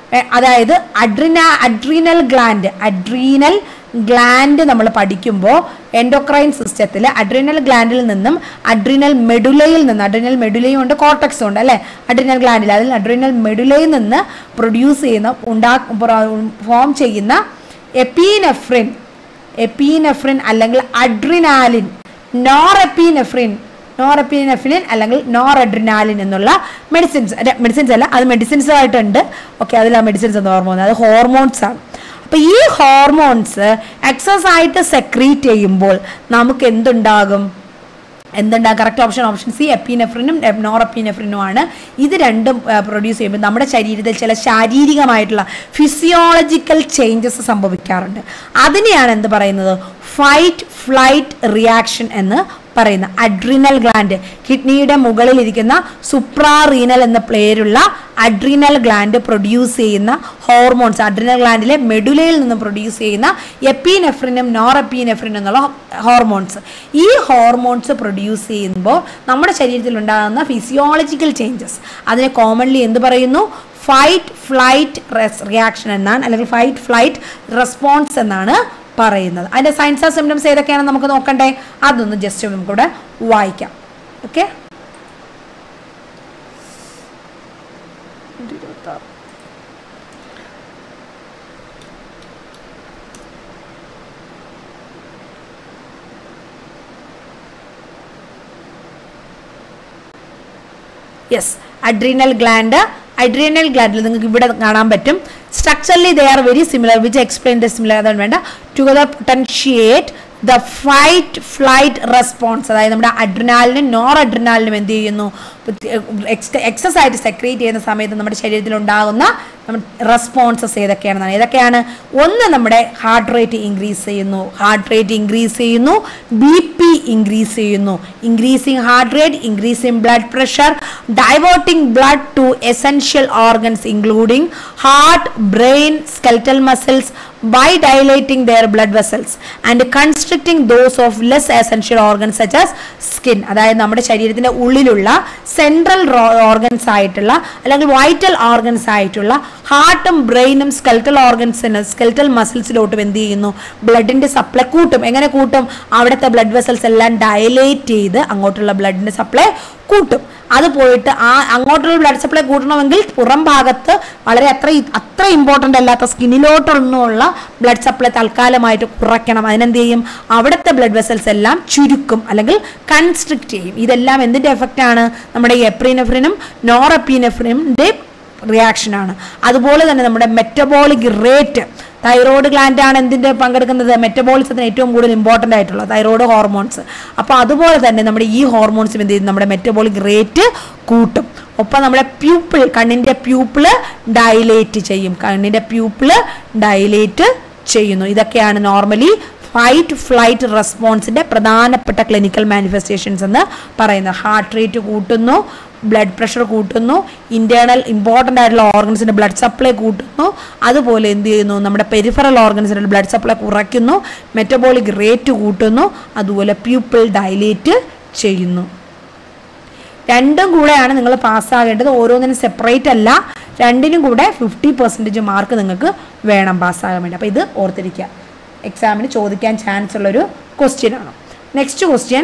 അതായത് അഡ്രിന അഡ്രീനൽ ഗ്ലാൻഡ് അഡ്രീനൽ ഗ്ലാൻഡ് നമ്മൾ പഠിക്കുമ്പോൾ എൻഡോക്രൈൻ സിസ്റ്റത്തിൽ അഡ്രീനൽ ഗ്ലാൻഡിൽ നിന്നും അഡ്രീനൽ മെഡുലയിൽ നിന്ന് അഡ്രീനൽ മെഡുലയും ഉണ്ട് കോർട്ടക്സും ഉണ്ട് അല്ലേ അഡ്രീനൽ ഗ്ലാൻഡിൽ അതിൽ അഡ്രീനൽ മെഡുലയിൽ നിന്ന് പ്രൊഡ്യൂസ് ചെയ്യുന്ന ഉണ്ടാ ഫോം ചെയ്യുന്ന എപ്പീനെഫ്രിൻ എപ്പീനെഫ്രിൻ അല്ലെങ്കിൽ adrenaline norepinephrine norepinephrine അല്ലെങ്കിൽ നോർ അഡ്രിനാലിൻ എന്നുള്ള മെഡിസിൻസ് മെഡിസിൻസ് അല്ല അത് മെഡിസിൻസ് ആയിട്ടുണ്ട് ഓക്കെ അതിൽ ആ മെഡിസിൻസ് എന്ന് ഓർമ്മ വന്നത് അത് ഹോർമോൺസ് ആണ് അപ്പോൾ ഈ ഹോർമോൺസ് എക്സസ് ആയിട്ട് സെക്രീറ്റ് ചെയ്യുമ്പോൾ നമുക്ക് എന്തുണ്ടാകും എന്തുണ്ടാകും കറക്റ്റ് ഓപ്ഷൻ ഓപ്ഷൻ സി എപ്പീനെഫ്രിനും നോർ എപ്പീനെഫ്രിനുമാണ് ഇത് രണ്ടും പ്രൊഡ്യൂസ് ചെയ്യുമ്പോൾ നമ്മുടെ ശരീരത്തിൽ ചില ശാരീരികമായിട്ടുള്ള ഫിസിയോളജിക്കൽ ചേഞ്ചസ് സംഭവിക്കാറുണ്ട് അതിനെയാണ് എന്ത് പറയുന്നത് ഫൈറ്റ് ഫ്ലൈറ്റ് റിയാക്ഷൻ എന്ന് പറയുന്ന അഡ്രീനൽ ഗ്ലാൻഡ് കിഡ്നിയുടെ മുകളിൽ ഇരിക്കുന്ന സുപ്രാറീനൽ എന്ന പേരുള്ള അഡ്രീനൽ ഗ്ലാൻഡ് പ്രൊഡ്യൂസ് ചെയ്യുന്ന ഹോർമോൺസ് അഡ്രീനൽ ഗ്ലാൻഡിലെ മെഡുലയിൽ നിന്ന് പ്രൊഡ്യൂസ് ചെയ്യുന്ന എപ്പീനെഫ്രിനും നോർ എപ്പീനെഫ്രിനും എന്നുള്ള ഹോർമോൺസ് ഈ ഹോർമോൺസ് പ്രൊഡ്യൂസ് ചെയ്യുമ്പോൾ നമ്മുടെ ശരീരത്തിൽ ഉണ്ടാകുന്ന ഫിസിയോളജിക്കൽ ചേഞ്ചസ് അതിനെ കോമൺലി എന്ത് പറയുന്നു ഫൈറ്റ് ഫ്ലൈറ്റ് റിയാക്ഷൻ എന്നാണ് അല്ലെങ്കിൽ ഫൈറ്റ് ഫ്ലൈറ്റ് റെസ്പോൺസ് എന്നാണ് പറയുന്നത് അതിൻ്റെ സയൻസ് ആൻഡ് സിംറ്റംസ് ഏതൊക്കെയാണെന്ന് നമുക്ക് നോക്കണ്ടേ അതൊന്ന് ജസ്റ്റ് നമുക്കിവിടെ വായിക്കാം okay yes adrenal gland adrenal ഗ്ലാൻഡിൽ നിങ്ങൾക്ക് ഇവിടെ കാണാൻ പറ്റും structurally they are very similar which explain the similar അതാണ് വേണ്ട together potentiate the fight flight response അതായത് നമ്മുടെ അഡ്രിനാലിനും നോർ അഡ്രിനാലിനും എന്ത് ചെയ്യുന്നു എക്സസ് ആയിട്ട് സെക്രീറ്റ് ചെയ്യുന്ന സമയത്ത് നമ്മുടെ ശരീരത്തിൽ ഉണ്ടാകുന്ന റെസ്പോൺസസ് ഏതൊക്കെയാണെന്നാണ് ഏതൊക്കെയാണ് ഒന്ന് നമ്മുടെ ഹാർട്ട് റേറ്റ് ഇൻക്രീസ് ചെയ്യുന്നു ഹാർട്ട് റേറ്റ് ഇൻക്രീസ് ചെയ്യുന്നു ബി പി ഇൻക്രീസ് ചെയ്യുന്നു increasing heart rate increasing blood pressure diverting blood to essential organs including heart brain skeletal muscles by dilating their blood vessels and constricting those of less essential organs such as skin അതായത് നമ്മുടെ ശരീരത്തിന്റെ ഉള്ളിലുള്ള central organs ആയിട്ടുള്ള അല്ലെങ്കിൽ vital organs ആയിട്ടുള്ള ഹാർട്ടും ബ്രെയിനും skeletal ഓർഗൻസിന് skeletal മസിൽസിലോട്ടും എന്ത് ചെയ്യുന്നു ബ്ലഡിന്റെ supply കൂട്ടും എങ്ങനെ കൂട്ടും അവിടുത്തെ ബ്ലഡ് വെസൽസ് എല്ലാം ഡയലേറ്റ് ചെയ്ത് അങ്ങോട്ടുള്ള ബ്ലഡിന്റെ സപ്ലൈ കൂട്ടും അത് പോയിട്ട് ആ അങ്ങോട്ടുള്ള ബ്ലഡ് സപ്ലൈ കൂട്ടണമെങ്കിൽ പുറം ഭാഗത്ത് വളരെ അത്ര അത്ര ഇമ്പോർട്ടൻ്റ് അല്ലാത്ത സ്കിന്നിലോട്ടൊന്നുള്ള ബ്ലഡ് സപ്ലൈ തൽക്കാലമായിട്ട് കുറയ്ക്കണം അതിനെന്ത് ചെയ്യും അവിടുത്തെ ബ്ലഡ് വെസൽസ് എല്ലാം ചുരുക്കും അല്ലെങ്കിൽ കൺസ്ട്രിക്റ്റ് ചെയ്യും ഇതെല്ലാം എന്തിൻ്റെ എഫക്റ്റാണ് നമ്മുടെ എപ്രീനെഫ്രിനും നോർ എപ്പീനെഫ്രിൻ്റെ റിയാക്ഷനാണ് അതുപോലെ തന്നെ നമ്മുടെ മെറ്റബോളിക് റേറ്റ് തൈറോയ്ഡ് ഗ്ലാൻഡ് ആണ് എന്തിൻ്റെ പങ്കെടുക്കുന്നത് മെറ്റബോളിസത്തിന് ഏറ്റവും കൂടുതൽ ഇമ്പോർട്ടൻ്റ് ആയിട്ടുള്ള തൈറോയ്ഡ് ഹോർമോൺസ് അപ്പോൾ അതുപോലെ തന്നെ നമ്മുടെ ഈ ഹോർമോൺസും എന്ത് ചെയ്യും നമ്മുടെ മെറ്റബോളിക് റേറ്റ് കൂട്ടും ഒപ്പം നമ്മുടെ പ്യൂപ്പിൾ കണ്ണിൻ്റെ പ്യൂപ്പിള് ഡയലേറ്റ് ചെയ്യും കണ്ണിൻ്റെ പ്യൂപ്പിള് ഡയലേറ്റ് ചെയ്യുന്നു ഇതൊക്കെയാണ് നോർമലി ഫൈറ്റ് ഫ്ലൈറ്റ് റെസ്പോൺസിൻ്റെ പ്രധാനപ്പെട്ട ക്ലിനിക്കൽ മാനിഫെസ്റ്റേഷൻസ് എന്ന് പറയുന്നത് ഹാർട്ട് റേറ്റ് കൂട്ടുന്നു ബ്ലഡ് പ്രഷർ കൂട്ടുന്നു ഇൻറ്റേർണൽ ഇമ്പോർട്ടൻ്റ് ആയിട്ടുള്ള ഓർഗൻസിൻ്റെ ബ്ലഡ് സപ്ലൈ കൂട്ടുന്നു അതുപോലെ എന്ത് ചെയ്യുന്നു നമ്മുടെ പെരിഫറൽ ഓർഗൻസിൻ്റെ ബ്ലഡ് സപ്ലൈ കുറയ്ക്കുന്നു മെറ്റബോളിക് റേറ്റ് കൂട്ടുന്നു അതുപോലെ പ്യൂപ്പിൾ ഡയലേറ്റ് ചെയ്യുന്നു രണ്ടും കൂടെയാണ് നിങ്ങൾ പാസ്സാകേണ്ടത് ഓരോന്നിനും സെപ്പറേറ്റ് അല്ല രണ്ടിനും കൂടെ ഫിഫ്റ്റി പെർസെൻറ്റേജ് മാർക്ക് നിങ്ങൾക്ക് വേണം പാസ്സാകാൻ വേണ്ടി അപ്പോൾ ഇത് ഓർത്തിരിക്കുക എക്സാമിന് ചോദിക്കാൻ ചാൻസ് ഉള്ളൊരു ക്വസ്റ്റ്യൻ ആണ് next question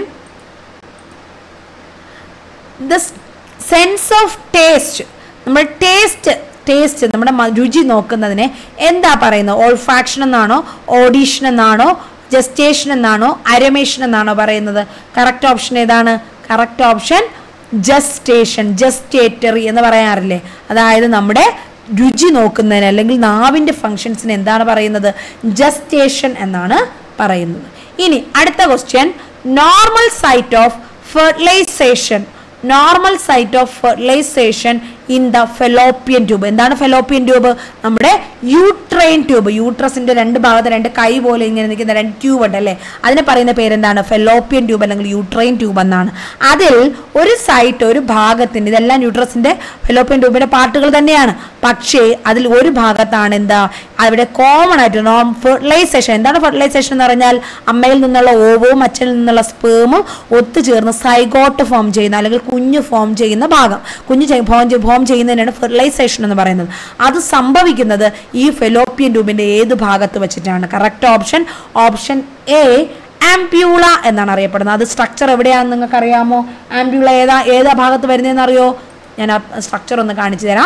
the sense of taste നമ്മൾ ടേസ്റ്റ് ടേസ്റ്റ് നമ്മുടെ രുചി നോക്കുന്നതിനെ എന്താ പറയുന്നത് ഓൾഫാക്ഷൻ എന്നാണോ ഓഡീഷൻ എന്നാണോ ജസ്റ്റേഷൻ എന്നാണോ അരമേഷൻ എന്നാണോ പറയുന്നത് കറക്റ്റ് ഓപ്ഷൻ ഏതാണ് കറക്റ്റ് ഓപ്ഷൻ ജസ്റ്റേഷൻ ജസ്റ്റേറ്ററി എന്ന് പറയാറില്ലേ അതായത് നമ്മുടെ രുചി നോക്കുന്നതിന് അല്ലെങ്കിൽ നാവിൻ്റെ ഫങ്ഷൻസിന് എന്താണ് പറയുന്നത് ജസ്റ്റേഷൻ എന്നാണ് പറയുന്നത് ഇനി അടുത്ത question normal site of fertilization normal site of fertilization in the fallopian tube എന്താണ് ഫെലോപ്പിയൻ ട്യൂബ് നമ്മുടെ യൂട്രൈൻ ട്യൂബ് യൂട്രസിന്റെ രണ്ട് ഭാഗത്ത് രണ്ട് കൈ പോലെ ഇങ്ങനെ നിൽക്കുന്ന രണ്ട് ട്യൂബ് ഉണ്ട് അല്ലേ അതിന് പറയുന്ന പേരെന്താണ് ഫെലോപ്പിയൻ ട്യൂബ് അല്ലെങ്കിൽ യൂട്രൈൻ ട്യൂബ് എന്നാണ് അതിൽ ഒരു സൈറ്റ് ഒരു ഭാഗത്തിന് ഇതെല്ലാം യൂട്രസിന്റെ ഫെലോപ്പിയൻ ട്യൂബിന്റെ പാർട്ടുകൾ തന്നെയാണ് പക്ഷേ അതിൽ ഒരു ഭാഗത്താണ് എന്താ അവിടെ കോമൺ ആയിട്ട് നോൺ ഫെർട്ടിലൈസേഷൻ. എന്താണ് ഫെർട്ടിലൈസേഷൻ എന്ന് പറഞ്ഞാൽ അമ്മയിൽ നിന്നുള്ള ഓവവും അച്ഛനിൽ നിന്നുള്ള സ്പേമും ഒത്തുചേർന്ന് സൈഗോട്ട് ഫോം ചെയ്യുന്ന അല്ലെങ്കിൽ കുഞ്ഞ് ഫോം ചെയ്യുന്ന ഭാഗം, കുഞ്ഞ് ഫോം ഫോം ചെയ്യുന്നതിനാണ് ഫെർട്ടിലൈസേഷൻ എന്ന് പറയുന്നത്. അത് സംഭവിക്കുന്നത് ഈ ഫെലോപ്പിയൻ ട്യൂബിന്റെ ഏത് ഭാഗത്ത് വെച്ചിട്ടാണ്? Correct option option A ampulla എന്നാണ് അറിയപ്പെടുന്നത്. അത് സ്ട്രക്ചർ എവിടെയാണെന്ന് നിങ്ങൾക്ക് അറിയാമോ? ആംപ്യൂള ഏതാ ഏതാ ഭാഗത്ത് വരുന്നതെന്ന് അറിയോ? ഞാൻ ആ സ്ട്രക്ചർ ഒന്ന് കാണിച്ചു തരാം.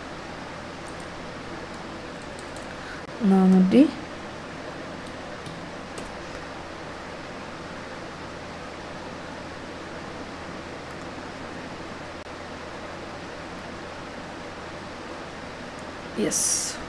നാനൂറ്റി യെസ്,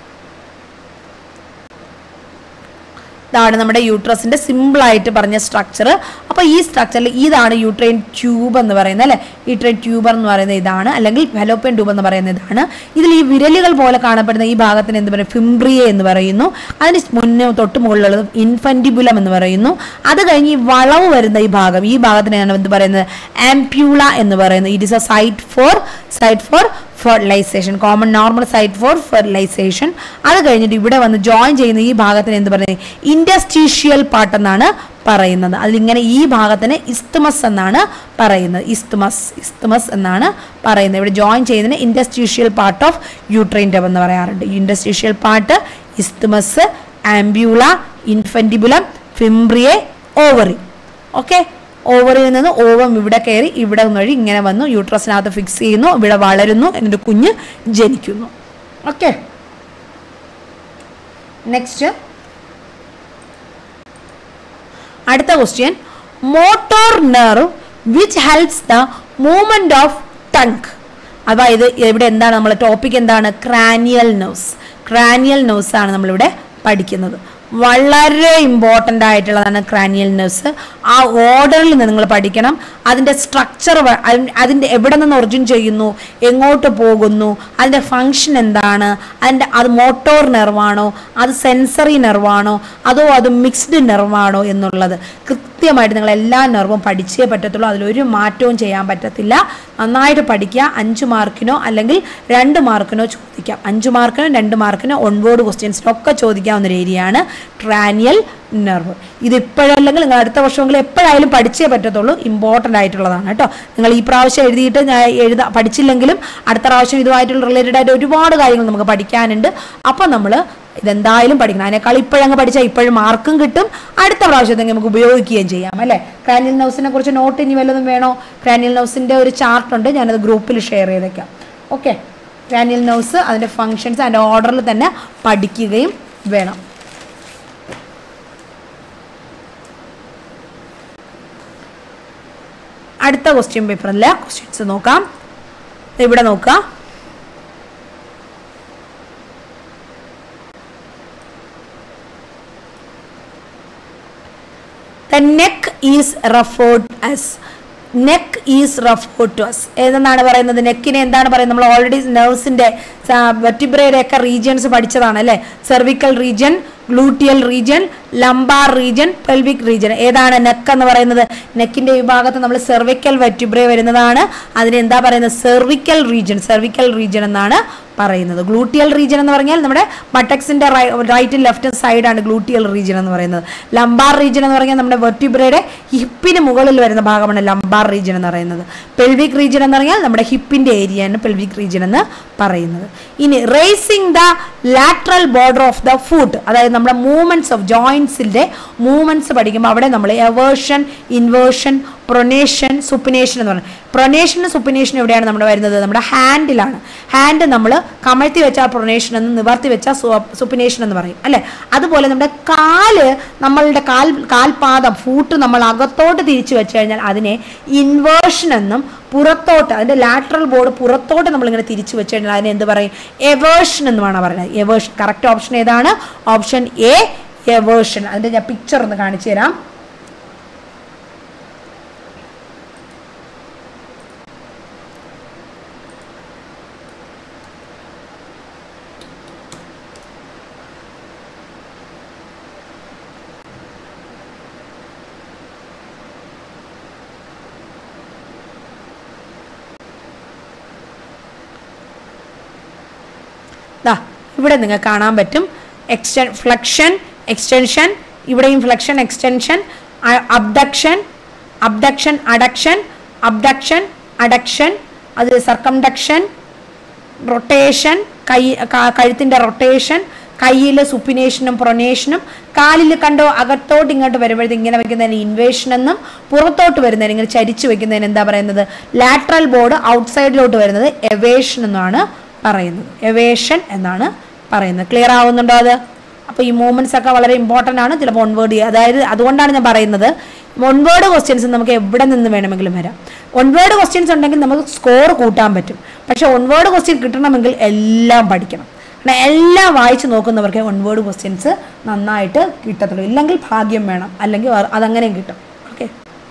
ഇതാണ് നമ്മുടെ യൂട്രസിന്റെ സിമ്പിൾ ആയിട്ട് പറഞ്ഞ സ്ട്രക്ചർ. അപ്പോൾ ഈ സ്ട്രക്ചറിൽ ഇതാണ് യൂട്രൈൻ ട്യൂബ് എന്ന് പറയുന്നത് അല്ലേ. യൂട്രൈൻ ട്യൂബർ എന്ന് പറയുന്നത് ഇതാണ്, അല്ലെങ്കിൽ ഫെലോപ്പിയൻ ട്യൂബ് എന്ന് പറയുന്നത് ഇതാണ്. ഇതിൽ ഈ വിരലുകൾ പോലെ കാണപ്പെടുന്ന ഈ ഭാഗത്തിന് എന്ത് പറയും? ഫിംബ്രിയെ എന്ന് പറയുന്നു. അതിന് മുന്നേ തൊട്ട് മുകളിലുള്ളത് ഇൻഫന്റിബുലം എന്ന് പറയുന്നു. അത് കഴിഞ്ഞ് ഈ വളവ് വരുന്ന ഈ ഭാഗം, ഈ ഭാഗത്തിനാണ് എന്ത് പറയുന്നത്? ആംപ്യൂള എന്ന് പറയുന്നത്. It is a site for site for fertilization, common normal site for fertilization. അത് കഴിഞ്ഞിട്ട് ഇവിടെ വന്ന് ജോയിൻ ചെയ്യുന്ന ഈ ഭാഗത്തിന് എന്ത് പറയുന്നത്? ഇൻഡസ്ട്രീഷ്യൽ പാർട്ട് എന്നാണ് പറയുന്നത്. അതിലിങ്ങനെ ഈ ഭാഗത്തിന് ഇസ്തമസ് എന്നാണ് പറയുന്നത്. ഇസ്തമസ് ഇസ്തമസ് എന്നാണ് പറയുന്നത്. ഇവിടെ ജോയിൻ ചെയ്യുന്നതിന് interstitial part of uterine tube എന്ന് പറയാറുണ്ട്. Interstitial part, isthmus, ampulla, infundibulum, fimbriae, ovary. Okay, ഓവറിൽ നിന്ന് ഓവം ഇവിടെ കയറി ഇവിടെ വഴി ഇങ്ങനെ വന്നു യൂട്രസിനകത്ത് ഫിക്സ് ചെയ്യുന്നു, ഇവിടെ വളരുന്നു, എന്നിട്ട് കുഞ്ഞ് ജനിക്കുന്നു. ഓക്കെ, നെക്സ്റ്റ് അടുത്ത question. Motor nerve which helps the movement of tongue. അതായത് ഇവിടെ എന്താണ് നമ്മൾ ടോപ്പിക് എന്താണ്? Cranial nerves. ക്രാനിയൽ നെർവ്സ് ആണ് നമ്മളിവിടെ പഠിക്കുന്നത്. വളരെ ഇമ്പോർട്ടൻ്റ് ആയിട്ടുള്ളതാണ് ക്രാനിയൽ നെർവ്സ്. ആ ഓർഡറിൽ നിങ്ങൾ പഠിക്കണം. അതിൻ്റെ സ്ട്രക്ചർ, അതിൻ്റെ എവിടെ നിന്ന് ഒറിജിൻ ചെയ്യുന്നു, എങ്ങോട്ട് പോകുന്നു, അതിൻ്റെ ഫങ്ഷൻ എന്താണ്, അതിൻ്റെ അത് മോട്ടോർ നെർവാണോ, അത് സെൻസറി നെർവാണോ, അതോ അത് മിക്സ്ഡ് നെർവാണോ എന്നുള്ളത് കൃത്യമായിട്ട് നിങ്ങൾ എല്ലാ നെർവും പഠിച്ചേ പറ്റത്തുള്ളൂ. അതിലൊരു മാറ്റവും ചെയ്യാൻ പറ്റത്തില്ല. നന്നായിട്ട് പഠിക്കുക. അഞ്ച് മാർക്കിനോ അല്ലെങ്കിൽ രണ്ട് മാർക്കിനോ ചോദിക്കാം. അഞ്ച് മാർക്കിനോ രണ്ട് മാർക്കിനോ ഓൺബോർഡ് ക്വസ്റ്റ്യൻസിനൊക്കെ ചോദിക്കാവുന്ന ഒരു ഏരിയയാണ് ക്രാനിയൽ നെർവ്. ഇത് ഇപ്പോഴല്ലെങ്കിൽ നിങ്ങൾ അടുത്ത വർഷമെങ്കിലും എപ്പോഴായാലും പഠിച്ചേ പറ്റത്തുള്ളൂ. ഇമ്പോർട്ടൻ്റ് ആയിട്ടുള്ളതാണ് കേട്ടോ. നിങ്ങൾ ഈ പ്രാവശ്യം എഴുതിയിട്ട് ഞാൻ എഴുതാ പഠിച്ചില്ലെങ്കിലും അടുത്ത പ്രാവശ്യം ഇതുമായിട്ടുള്ള റിലേറ്റഡ് ആയിട്ട് ഒരുപാട് കാര്യങ്ങൾ നമുക്ക് പഠിക്കാനുണ്ട്. അപ്പം നമ്മൾ ഇതെന്തായാലും പഠിക്കണം. അതിനേക്കാൾ ഇപ്പോഴങ്ങ് പഠിച്ചാൽ ഇപ്പോഴും മാർക്കും കിട്ടും, അടുത്ത പ്രാവശ്യത്തെങ്കിൽ നമുക്ക് ഉപയോഗിക്കുകയും ചെയ്യാം അല്ലേ. ക്രാനിയൽ നെർവ്സിനെ കുറിച്ച് നോട്ട് ഇനി വല്ലതും വേണോ? ക്രാനിയൽ നെർവ്സിൻ്റെ ഒരു ചാർട്ടുണ്ട്, ഞാനത് ഗ്രൂപ്പിൽ ഷെയർ ചെയ്തേക്കാം. ഓക്കെ, ക്രാനിയൽ നെർവ്സ് അതിൻ്റെ ഫങ്ഷൻസ് അതിൻ്റെ ഓർഡറിൽ തന്നെ പഠിക്കുകയും വേണം. അടുത്ത ക്വസ്റ്റ്യൻ പേപ്പറിലെ ക്വസ്റ്റ്യൻസ് നോക്കാം. ഇവിടെ നോക്കാം. The neck is referred as. Neck is referred to as. ഏതെന്നാണ് പറയുന്നത്? നെക്കിനെ എന്താണ് പറയുന്നത്? നമ്മൾ ഓൾറെഡി നെർവ്സിന്റെ വെർട്ടിബ്രയുടെ ഒക്കെ റീജിയൻസ് പഠിച്ചതാണ് അല്ലേ. Cervical region, gluteal region, lumbar region, pelvic region. ഏതാണ് നെക്ക് എന്ന് പറയുന്നത്? നെക്കിന്റെ വിഭാഗത്ത് നമ്മൾ സെർവിക്കൽ വെർട്ടിബ്രേ വരുന്നതാണ്. അതിന് എന്താ പറയുന്നത്? Cervical region. സെർവിക്കൽ റീജിയൻ എന്നാണ് പറയുന്നത്. ഗ്ലൂട്ടിയൽ റീജിയൻ എന്ന് പറഞ്ഞാൽ നമ്മുടെ ബട്ടക്സിന്റെ റൈറ്റും ലെഫ്റ്റും സൈഡാണ് ഗ്ലൂട്ടിയൽ റീജിയൻ എന്ന് പറയുന്നത്. ലംബാർ റീജിയൻ എന്ന് പറഞ്ഞാൽ നമ്മുടെ വെർട്ടിബ്രയുടെ ഹിപ്പിന് മുകളിൽ വരുന്ന ഭാഗമാണ് ലംബാർ റീജിയൻ എന്ന് പറയുന്നത്. പെൽവിക് റീജിയൻ എന്ന് പറഞ്ഞാൽ നമ്മുടെ ഹിപ്പിന്റെ ഏരിയയാണ് പെൽവിക് റീജിയൻ എന്ന് പറയുന്നത്. ഇനി raising the lateral border of the foot, അതായത് നമ്മുടെ മൂവ്മെന്റ്സ് ഓഫ് ജോയിന്റ്സിന്റെ മൂവ്മെന്റ്സ് പഠിക്കുമ്പോൾ അവിടെ നമ്മൾ എവേർഷൻ, ഇൻവേർഷൻ, പ്രൊനേഷൻ, സുപ്പിനേഷൻ എന്ന് പറയുന്നത്. പ്രൊനേഷനും സുപ്പിനേഷനും എവിടെയാണ് നമ്മുടെ വരുന്നത്? നമ്മുടെ ഹാൻഡിലാണ്. ഹാൻഡ് നമ്മൾ കമഴ്ത്തി വെച്ചാൽ പ്രൊനേഷൻ എന്ന്, നിവർത്തി വെച്ചാൽ സുപ്പിനേഷൻ എന്ന് പറയും അല്ലേ. അതുപോലെ നമ്മുടെ കാല്, നമ്മളുടെ കാൽ കാൽപാദം ഫൂട്ട് നമ്മൾ അകത്തോട്ട് തിരിച്ചു വെച്ച് കഴിഞ്ഞാൽ അതിനെ ഇൻവേർഷൻ എന്നും, പുറത്തോട്ട് അതിൻ്റെ ലാറ്ററൽ ബോർഡ് പുറത്തോട്ട് നമ്മളിങ്ങനെ തിരിച്ചു വെച്ച് കഴിഞ്ഞാൽ അതിനെ എന്ത് പറയും? എവേർഷൻ എന്നുമാണ് പറയുന്നത്. എവേർഷൻ. കറക്റ്റ് ഓപ്ഷൻ ഏതാണ്? Option A, eversion. അതിൻ്റെ ഞാൻ പിക്ചർ ഒന്ന് കാണിച്ചു തരാം. ദാ ഇവിടെ നിങ്ങൾക്ക് കാണാൻ പറ്റും എക്സ്റ്റെ ഫ്ലെക്ഷൻ എക്സ്റ്റൻഷൻ, ഇവിടെയും flexion extension, abduction abduction adduction abduction adduction, അത് സർക്കംഡക്ഷൻ, റൊട്ടേഷൻ, കൈ കഴുത്തിൻ്റെ റൊട്ടേഷൻ, കയ്യിൽ സുപ്പിനേഷനും പ്രൊനേഷനും, കാലിൽ കണ്ടോ അകത്തോട്ട് ഇങ്ങോട്ട് വരുമ്പോഴത്തേക്ക് ഇങ്ങനെ വെക്കുന്നതിന് ഇൻവേഷൻ എന്നും, പുറത്തോട്ട് വരുന്നതിന് ഇങ്ങനെ ചരിച്ചു വെക്കുന്നതിന് എന്താ പറയുന്നത്, ലാറ്ററൽ ബോർഡ് ഔട്ട്സൈഡിലോട്ട് വരുന്നത് എവേഷൻ എന്നാണ് പറയുന്നത്. എവേഷൻ എന്നാണ് പറയുന്നത്. ക്ലിയർ ആവുന്നുണ്ടോ അത്? അപ്പോൾ ഈ മൂവ്മെന്റ്സ് ഒക്കെ വളരെ ഇമ്പോർട്ടൻ്റ് ആണ്. ചിലപ്പോൾ ഒൺവേർഡ് ചെയ്യുക, അതായത് അതുകൊണ്ടാണ് ഞാൻ പറയുന്നത് ഒൺവേർഡ് ക്വസ്റ്റ്യൻസ് നമുക്ക് എവിടെ നിന്ന് വേണമെങ്കിലും വരാം. ഒൺവേർഡ് ക്വസ്റ്റ്യൻസ് ഉണ്ടെങ്കിൽ നമുക്ക് സ്കോർ കൂട്ടാൻ പറ്റും. പക്ഷെ ഒൺവേർഡ് ക്വസ്റ്റ്യൻ കിട്ടണമെങ്കിൽ എല്ലാം പഠിക്കണം. കാരണം എല്ലാം വായിച്ച് നോക്കുന്നവർക്ക് ഒൺവേർഡ് ക്വസ്റ്റ്യൻസ് നന്നായിട്ട് കിട്ടത്തുള്ളൂ. ഇല്ലെങ്കിൽ ഭാഗ്യം വേണം, അല്ലെങ്കിൽ അതങ്ങനെയും കിട്ടും. ഓക്കെ,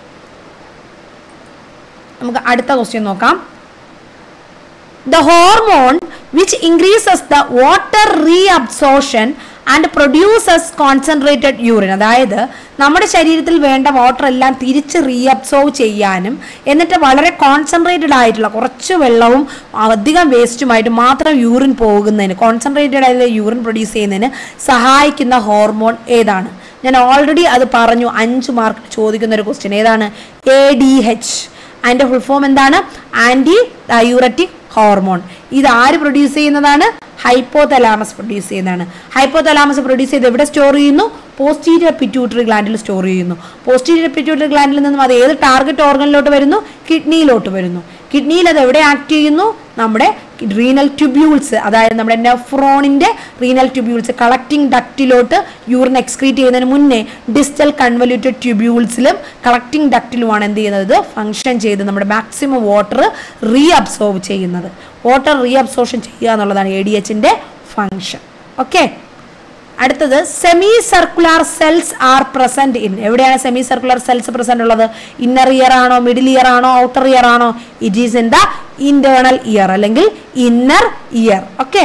നമുക്ക് അടുത്ത ക്വസ്റ്റ്യൻ നോക്കാം. The hormone which increases the water reabsorption and produces concentrated urine, അതായത് നമ്മുടെ ശരീരത്തിൽ വേണ്ട വാട്ടർ എല്ലാം തിരിച്ച് റീഅബ്സോർവ് ചെയ്യാനും എന്നിട്ട് വളരെ കോൺസെൻട്രേറ്റഡ് ആയിട്ടുള്ള കുറച്ച് വെള്ളവും അധികം വേസ്റ്റുമായിട്ട് മാത്രം യൂറിൻ പോകുന്നതിന്, കോൺസെൻട്രേറ്റഡ് ആയിട്ടുള്ള യൂറിൻ പ്രൊഡ്യൂസ് ചെയ്യുന്നതിന് സഹായിക്കുന്ന ഹോർമോൺ ഏതാണ്? ഞാൻ ഓൾറെഡി അത് പറഞ്ഞു. അഞ്ച് മാർക്ക് ചോദിക്കുന്ന ഒരു ക്വസ്റ്റ്യൻ ഏതാണ്? A D H. അതിൻ്റെ ഫുൾ ഫോം എന്താണ്? Anti diuretic hormone. ഇത് ആര് പ്രൊഡ്യൂസ് ചെയ്യുന്നതാണ്? ഹൈപ്പോതലാമസ് പ്രൊഡ്യൂസ് ചെയ്യുന്നതാണ്. ഹൈപ്പോതലാമസ് പ്രൊഡ്യൂസ് ചെയ്ത് എവിടെ സ്റ്റോർ ചെയ്യുന്നു? പോസ്റ്റീരിയർ പിറ്റ്യൂട്ടറി ഗ്ലാൻഡിൽ സ്റ്റോർ ചെയ്യുന്നു. പോസ്റ്റീരിയർ പിറ്റ്യൂട്ടറി ഗ്ലാൻഡിൽ നിന്നും അത് ഏത് ടാർഗറ്റ് ഓർഗനിലോട്ട് വരുന്നു? കിഡ്നിയിലോട്ട് വരുന്നു. കിഡ്നിയിൽ അത് എവിടെ ആക്ട് ചെയ്യുന്നു? നമ്മുടെ റീനൽ ട്യൂബ്യൂൾസ്, അതായത് നമ്മുടെ നെഫ്രോണിൻ്റെ റീനൽ ട്യൂബ്യൂൾസ് കളക്ടിങ് ഡക്റ്റിലോട്ട് യൂറിൻ എക്സ്ക്രീറ്റ് ചെയ്യുന്നതിന് മുന്നേ ഡിസ്റ്റൽ കൺവല്യൂട്ടഡ് ട്യൂബ്യൂൾസിലും കളക്ടിങ് ഡക്റ്റിലുമാണ് എന്ത് ചെയ്യുന്നത്? ഇത് ഫംഗ്ഷൻ ചെയ്ത് നമ്മുടെ മാക്സിമം വാട്ടർ റീഅബ്സോർവ് ചെയ്യുന്നത്. വാട്ടർ റീഅബ്സോർപ്ഷൻ ചെയ്യുക എന്നുള്ളതാണ് എ ഡി എച്ചിൻ്റെ ഫംഗ്ഷൻ. ഓക്കെ, അടുത്തത് semi circular cells are present in. എവിടെയാണ് സെമി സർക്കുലർ സെൽസ് പ്രസന്റ് ഉള്ളത്? ഇന്നർ ഇയർ ആണോ, മിഡിൽ ഇയർ ആണോ, ഔട്ടർ ഇയർ ആണോ? It is in the internal ear അല്ലെങ്കിൽ ഇന്നർ ഇയർ. ഓക്കെ,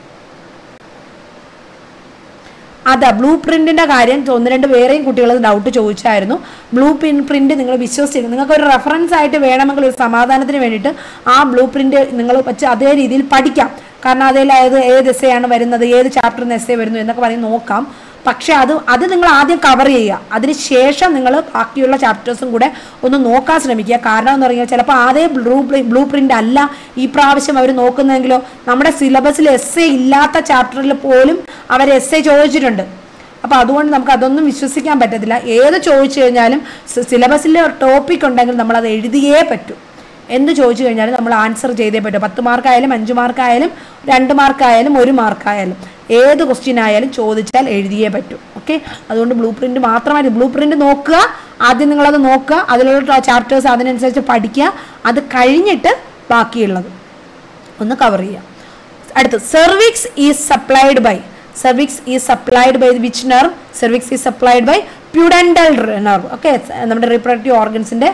അതാ ബ്ലൂ പ്രിന്റിന്റെ കാര്യം ഒന്ന് രണ്ട് വേറെയും കുട്ടികൾ ഡൗട്ട് ചോദിച്ചായിരുന്നു. ബ്ലൂ പ്രിന്റ് നിങ്ങൾ വിശ്വസിച്ചിരുന്നു. നിങ്ങൾക്ക് ഒരു റെഫറൻസ് ആയിട്ട് വേണമെങ്കിൽ ഒരു സമാധാനത്തിന് വേണ്ടിയിട്ട് ആ ബ്ലൂ പ്രിന്റ് നിങ്ങൾ വെച്ച് അതേ രീതിയിൽ പഠിക്കാം. കാരണം അതിൽ ഏത് ഏത് എസ്സേ ആണ് വരുന്നത്, ഏത് ചാപ്റ്ററിൽ നിന്ന് എസ്സേ വരുന്നു എന്നൊക്കെ പറഞ്ഞ് നോക്കാം. പക്ഷെ അത് അത് നിങ്ങൾ ആദ്യം കവർ ചെയ്യുക. അതിനുശേഷം നിങ്ങൾ ബാക്കിയുള്ള ചാപ്റ്റേഴ്സും കൂടെ ഒന്ന് നോക്കാൻ ശ്രമിക്കുക. കാരണം എന്ന് പറഞ്ഞാൽ ചിലപ്പോൾ അതേ ബ്ലൂ ബ്ലൂ പ്രിന്റ് അല്ല ഈ പ്രാവശ്യം അവർ നോക്കുന്നതെങ്കിലോ നമ്മുടെ സിലബസിൽ എസ്സേ ഇല്ലാത്ത ചാപ്റ്ററിൽ പോലും അവർ എസ്സേ ചോദിച്ചിട്ടുണ്ട്. അപ്പോൾ അതുകൊണ്ട് നമുക്ക് അതൊന്നും വിശ്വസിക്കാൻ പറ്റത്തില്ല. ഏത് ചോദിച്ചു കഴിഞ്ഞാലും സിലബസിൽ ടോപ്പിക് ഉണ്ടെങ്കിൽ നമ്മളത് എഴുതിയേ പറ്റൂ. എന്ത് ചോദിച്ചു കഴിഞ്ഞാലും നമ്മൾ ആൻസർ ചെയ്തേ പറ്റും. പത്ത് മാർക്കായാലും അഞ്ച് മാർക്കായാലും രണ്ട് മാർക്കായാലും ഒരു മാർക്കായാലും ഏത് ക്വസ്റ്റ്യൻ ആയാലും ചോദിച്ചാൽ എഴുതിയേ പറ്റും. ഓക്കെ, അതുകൊണ്ട് ബ്ലൂ പ്രിന്റ് മാത്രമായിട്ട് ബ്ലൂ പ്രിന്റ് നോക്കുക. ആദ്യം നിങ്ങളത് നോക്കുക, അതിലുള്ള ചാപ്റ്റേഴ്സ് അതിനനുസരിച്ച് പഠിക്കുക. അത് കഴിഞ്ഞിട്ട് ബാക്കിയുള്ളത് ഒന്ന് കവർ ചെയ്യുക. അടുത്ത് cervix is supplied by cervix is supplied by which nerve? Cervix is supplied by pudendal nerve. Okay, നമ്മുടെ റീപ്രൊഡക്റ്റീവ് ഓർഗൻസിന്റെ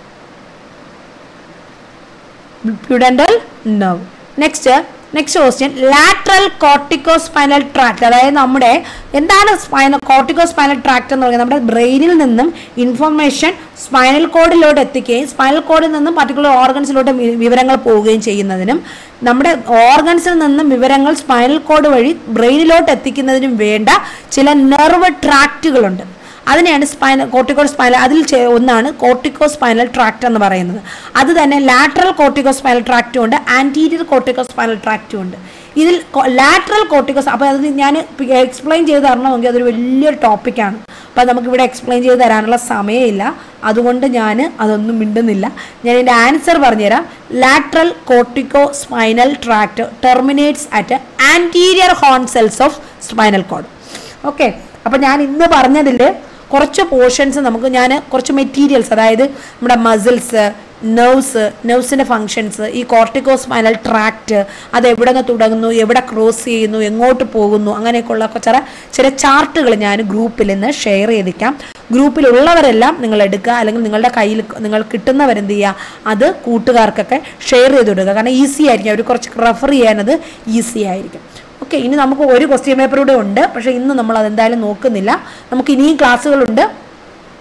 pudendal nerve. Next next question lateral corticospinal tract. അതായത് നമ്മുടെ എന്താണ് സ്പൈനൽ കോർട്ടിക്കോസ്പൈനൽ ട്രാക്ട് എന്ന് പറയുന്നത്? നമ്മുടെ ബ്രെയിനിൽ നിന്നും ഇൻഫർമേഷൻ സ്പൈനൽ കോഡിലോട്ട് എത്തിക്കുകയും സ്പൈനൽ കോഡിൽ നിന്നും പർട്ടിക്കുലർ ഓർഗൻസിലോട്ട് വിവരങ്ങൾ പോവുകയും ചെയ്യുന്നതിനും നമ്മുടെ ഓർഗൻസിൽ നിന്നും വിവരങ്ങൾ സ്പൈനൽ കോഡ് വഴി ബ്രെയിനിലോട്ട് എത്തിക്കുന്നതിനും വേണ്ട ചില നെർവ് ട്രാക്റ്റുകളുണ്ട്. അതിനെയാണ് സ്പൈനൽ കോർട്ടിക്കോ സ്പൈനൽ. അതിൽ ഒന്നാണ് കോർട്ടിക്കോ സ്പൈനൽ ട്രാക്ട് എന്ന് പറയുന്നത്. അത് തന്നെ ലാറ്ററൽ കോർട്ടിക്കോ സ്പൈനൽ ട്രാക്റ്റും ഉണ്ട്, ആൻറ്റീരിയർ കോർട്ടിക്കോ സ്പൈനൽ ട്രാക്റ്റും ഉണ്ട്. ഇതിൽ ലാറ്ററൽ കോർട്ടിക്കോസ്, അപ്പോൾ അത് ഞാൻ എക്സ്പ്ലെയിൻ ചെയ്ത് തരണമെങ്കിൽ അതൊരു വലിയൊരു ടോപ്പിക്കാണ്. അപ്പോൾ നമുക്കിവിടെ എക്സ്പ്ലെയിൻ ചെയ്ത് തരാനുള്ള സമയമില്ല. അതുകൊണ്ട് ഞാൻ അതൊന്നും മിണ്ടുന്നില്ല. ഞാൻ ഇതിൻ്റെ ആൻസർ പറഞ്ഞുതരാം. Lateral cortico spinal tract terminates at anterior horn cells of spinal cord. Okay, അപ്പോൾ ഞാൻ ഇന്ന് പറഞ്ഞതിൽ കുറച്ച് പോർഷൻസ് നമുക്ക് ഞാൻ കുറച്ച് മെറ്റീരിയൽസ്, അതായത് നമ്മുടെ മസിൽസ്, നെർവ്സ്, നെർവ്സിൻ്റെ ഫങ്ഷൻസ്, ഈ കോർട്ടിക്കോസ്പൈനൽ ട്രാക്റ്റ് അത് എവിടെ നിന്ന് തുടങ്ങുന്നു, എവിടെ ക്രോസ് ചെയ്യുന്നു, എങ്ങോട്ട് പോകുന്നു, അങ്ങനെയൊക്കെയുള്ള ചില ചില ചാർട്ടുകൾ ഞാൻ ഗ്രൂപ്പിൽ നിന്ന് ഷെയർ ചെയ്തിരിക്കാം. ഗ്രൂപ്പിലുള്ളവരെല്ലാം നിങ്ങൾ എടുക്കുക, അല്ലെങ്കിൽ നിങ്ങളുടെ കയ്യിൽ നിങ്ങൾ കിട്ടുന്നവരെന്ത് ചെയ്യുക, അത് കൂട്ടുകാർക്കൊക്കെ ഷെയർ ചെയ്ത് കൊടുക്കുക. കാരണം ഈസി ആയിരിക്കും, അവർ കുറച്ച് റെഫർ ചെയ്യാനത് ഈസി ആയിരിക്കും. ഓക്കെ, ഇനി നമുക്ക് ഒരു ക്വസ്റ്റ്യൻ പേപ്പർ കൂടെ ഉണ്ട്. പക്ഷേ ഇന്ന് നമ്മൾ അതെന്തായാലും നോക്കുന്നില്ല. നമുക്ക് ഇനിയും ക്ലാസ്സുകളുണ്ട്.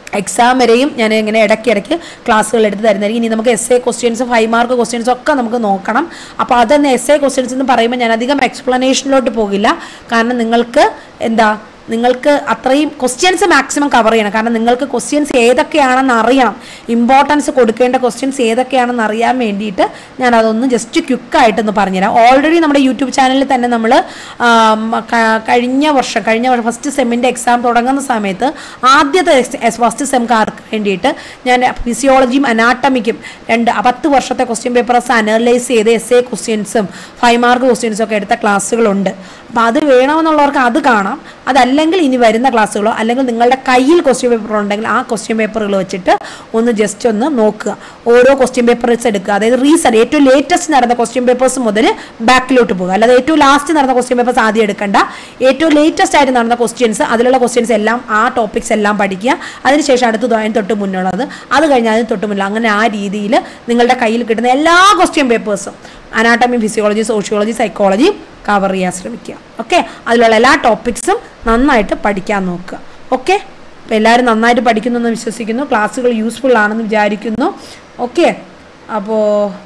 എക്സാം വരെയും ഞാൻ ഇങ്ങനെ ഇടയ്ക്കിടയ്ക്ക് ക്ലാസ്സുകൾ എടുത്ത് തരുന്നതായിരിക്കും. ഇനി നമുക്ക് S A questions five mark questions ഒക്കെ നമുക്ക് നോക്കണം. അപ്പോൾ അതൊന്ന് എസ് എ ക്വസ്റ്റ്യൻസ് എന്ന് പറയുമ്പോൾ ഞാൻ അധികം എക്സ്പ്ലനേഷനിലോട്ട് പോകില്ല. കാരണം നിങ്ങൾക്ക് എന്താ നിങ്ങൾക്ക് അത്രയും ക്വസ്റ്റ്യൻസ് മാക്സിമം കവർ ചെയ്യണം. കാരണം നിങ്ങൾക്ക് ക്വസ്റ്റ്യൻസ് ഏതൊക്കെയാണെന്ന് അറിയണം, ഇമ്പോർട്ടൻസ് കൊടുക്കേണ്ട ക്വസ്റ്റ്യൻസ് ഏതൊക്കെയാണെന്ന് അറിയാൻ വേണ്ടിയിട്ട് ഞാൻ അതൊന്ന് ജസ്റ്റ് ക്വിക്കായിട്ടൊന്ന് പറഞ്ഞുതരാം. ഓൾറെഡി നമ്മുടെ യൂട്യൂബ് ചാനലിൽ തന്നെ നമ്മൾ കഴിഞ്ഞ വർഷം കഴിഞ്ഞ വർഷം ഫസ്റ്റ് സെമ്മിൻ്റെ എക്സാം തുടങ്ങുന്ന സമയത്ത് ആദ്യത്തെ ഫസ്റ്റ് സെംകാർക്ക് വേണ്ടിയിട്ട് ഞാൻ ഫിസിയോളജിയും അനാട്ടമിക്കും രണ്ട് പത്ത് വർഷത്തെ ക്വസ്റ്റ്യൻ പേപ്പേഴ്സ് അനലൈസ് ചെയ്ത് എസ് എ ക്വസ്റ്റ്യൻസും ഫൈവ് മാർക്ക് ക്വസ്റ്റ്യൻസും ഒക്കെ എടുത്ത ക്ലാസ്സുകളുണ്ട്. അപ്പോൾ അത് വേണമെന്നുള്ളവർക്ക് അത് കാണാം. അതല്ലെങ്കിൽ ഇനി വരുന്ന ക്ലാസ്സുകളോ അല്ലെങ്കിൽ നിങ്ങളുടെ കയ്യിൽ ക്വസ്റ്റ്യൻ പേപ്പർ ഉണ്ടെങ്കിൽ ആ ക്വസ്റ്റ്യൻ പേപ്പറുകൾ വെച്ചിട്ട് ഒന്ന് ജസ്റ്റ് ഒന്ന് നോക്കുക. ഓരോ ക്വസ്റ്റ്യൻ പേപ്പേഴ്സ് എടുക്കുക. അതായത് റീസെൻറ്റ് ഏറ്റവും ലേറ്റസ്റ്റ് നടന്ന ക്വസ്റ്റ്യൻ പേപ്പേഴ്സ് മുതൽ ബാക്കിലോട്ട് പോകുക. അല്ലാതെ ഏറ്റവും ലാസ്റ്റ് നടന്ന ക്വസ്റ്റ്യൻ പേപ്പേഴ്സ് ആദ്യം എടുക്കണ്ട. ഏറ്റവും ലേറ്റസ്റ്റ് ആയിട്ട് നടന്ന ക്വസ്റ്റ്യൻസ് അതിലുള്ള ക്വസ്റ്റ്യൻസ് എല്ലാം ആ ടോപ്പിക്സ് എല്ലാം പഠിക്കുക. അതിനുശേഷം അടുത്തത് അതിന് തൊട്ട് മുന്നുള്ളത്, അത് കഴിഞ്ഞാൽ അതിന് തൊട്ട് മുന്നിൽ, അങ്ങനെ ആ രീതിയിൽ നിങ്ങളുടെ കയ്യിൽ കിട്ടുന്ന എല്ലാ ക്വസ്റ്റ്യൻ പേപ്പേഴ്സും anatomy, physiology, sociology, psychology cover ചെയ്യാൻ ശ്രമിക്കുക. ഓക്കെ, അതിലുള്ള എല്ലാ ടോപ്പിക്സും നന്നായിട്ട് പഠിക്കാൻ നോക്കുക. ഓക്കെ, അപ്പോൾ എല്ലാവരും നന്നായിട്ട് പഠിക്കുന്നെന്ന് വിശ്വസിക്കുന്നു. ക്ലാസ്സുകൾ യൂസ്ഫുൾ ആണെന്ന് വിചാരിക്കുന്നു. ഓക്കെ, അപ്പോൾ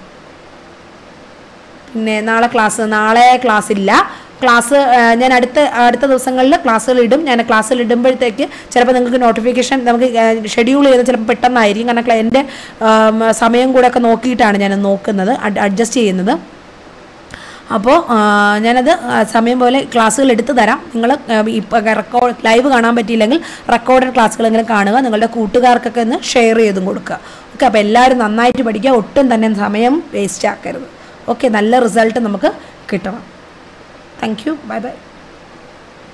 പിന്നെ നാളെ ക്ലാസ് നാളെ ക്ലാസ് ഇല്ല. ക്ലാസ് ഞാൻ അടുത്ത അടുത്ത ദിവസങ്ങളിൽ ക്ലാസ്സുകൾ ഇടും. ഞാൻ ക്ലാസ്സുകൾ ഇടുമ്പോഴത്തേക്ക് ചിലപ്പോൾ നിങ്ങൾക്ക് നോട്ടിഫിക്കേഷൻ നമുക്ക് ഷെഡ്യൂൾ ചെയ്ത് ചിലപ്പോൾ പെട്ടെന്നായിരിക്കും. കാരണം എൻ്റെ സമയം കൂടെ ഒക്കെ നോക്കിയിട്ടാണ് ഞാൻ നോക്കുന്നത്, അഡ്ജസ്റ്റ് ചെയ്യുന്നത്. അപ്പോൾ ഞാനത് സമയം പോലെ ക്ലാസ്സുകൾ എടുത്തു തരാം. നിങ്ങൾ ഇപ്പോൾ റെക്കോർഡ് ലൈവ് കാണാൻ പറ്റിയില്ലെങ്കിൽ റെക്കോർഡഡ് ക്ലാസ്സുകളെങ്കിലും കാണുക. നിങ്ങളുടെ കൂട്ടുകാർക്കൊക്കെ ഒന്ന് ഷെയർ ചെയ്തും കൊടുക്കുക. ഓക്കെ, അപ്പോൾ എല്ലാവരും നന്നായിട്ട് പഠിക്കുക. ഒട്ടും തന്നെ സമയം വേസ്റ്റ് ആക്കരുത്. ഓക്കെ, നല്ല റിസൾട്ട് നമുക്ക് കിട്ടണം. Thank you. Bye by.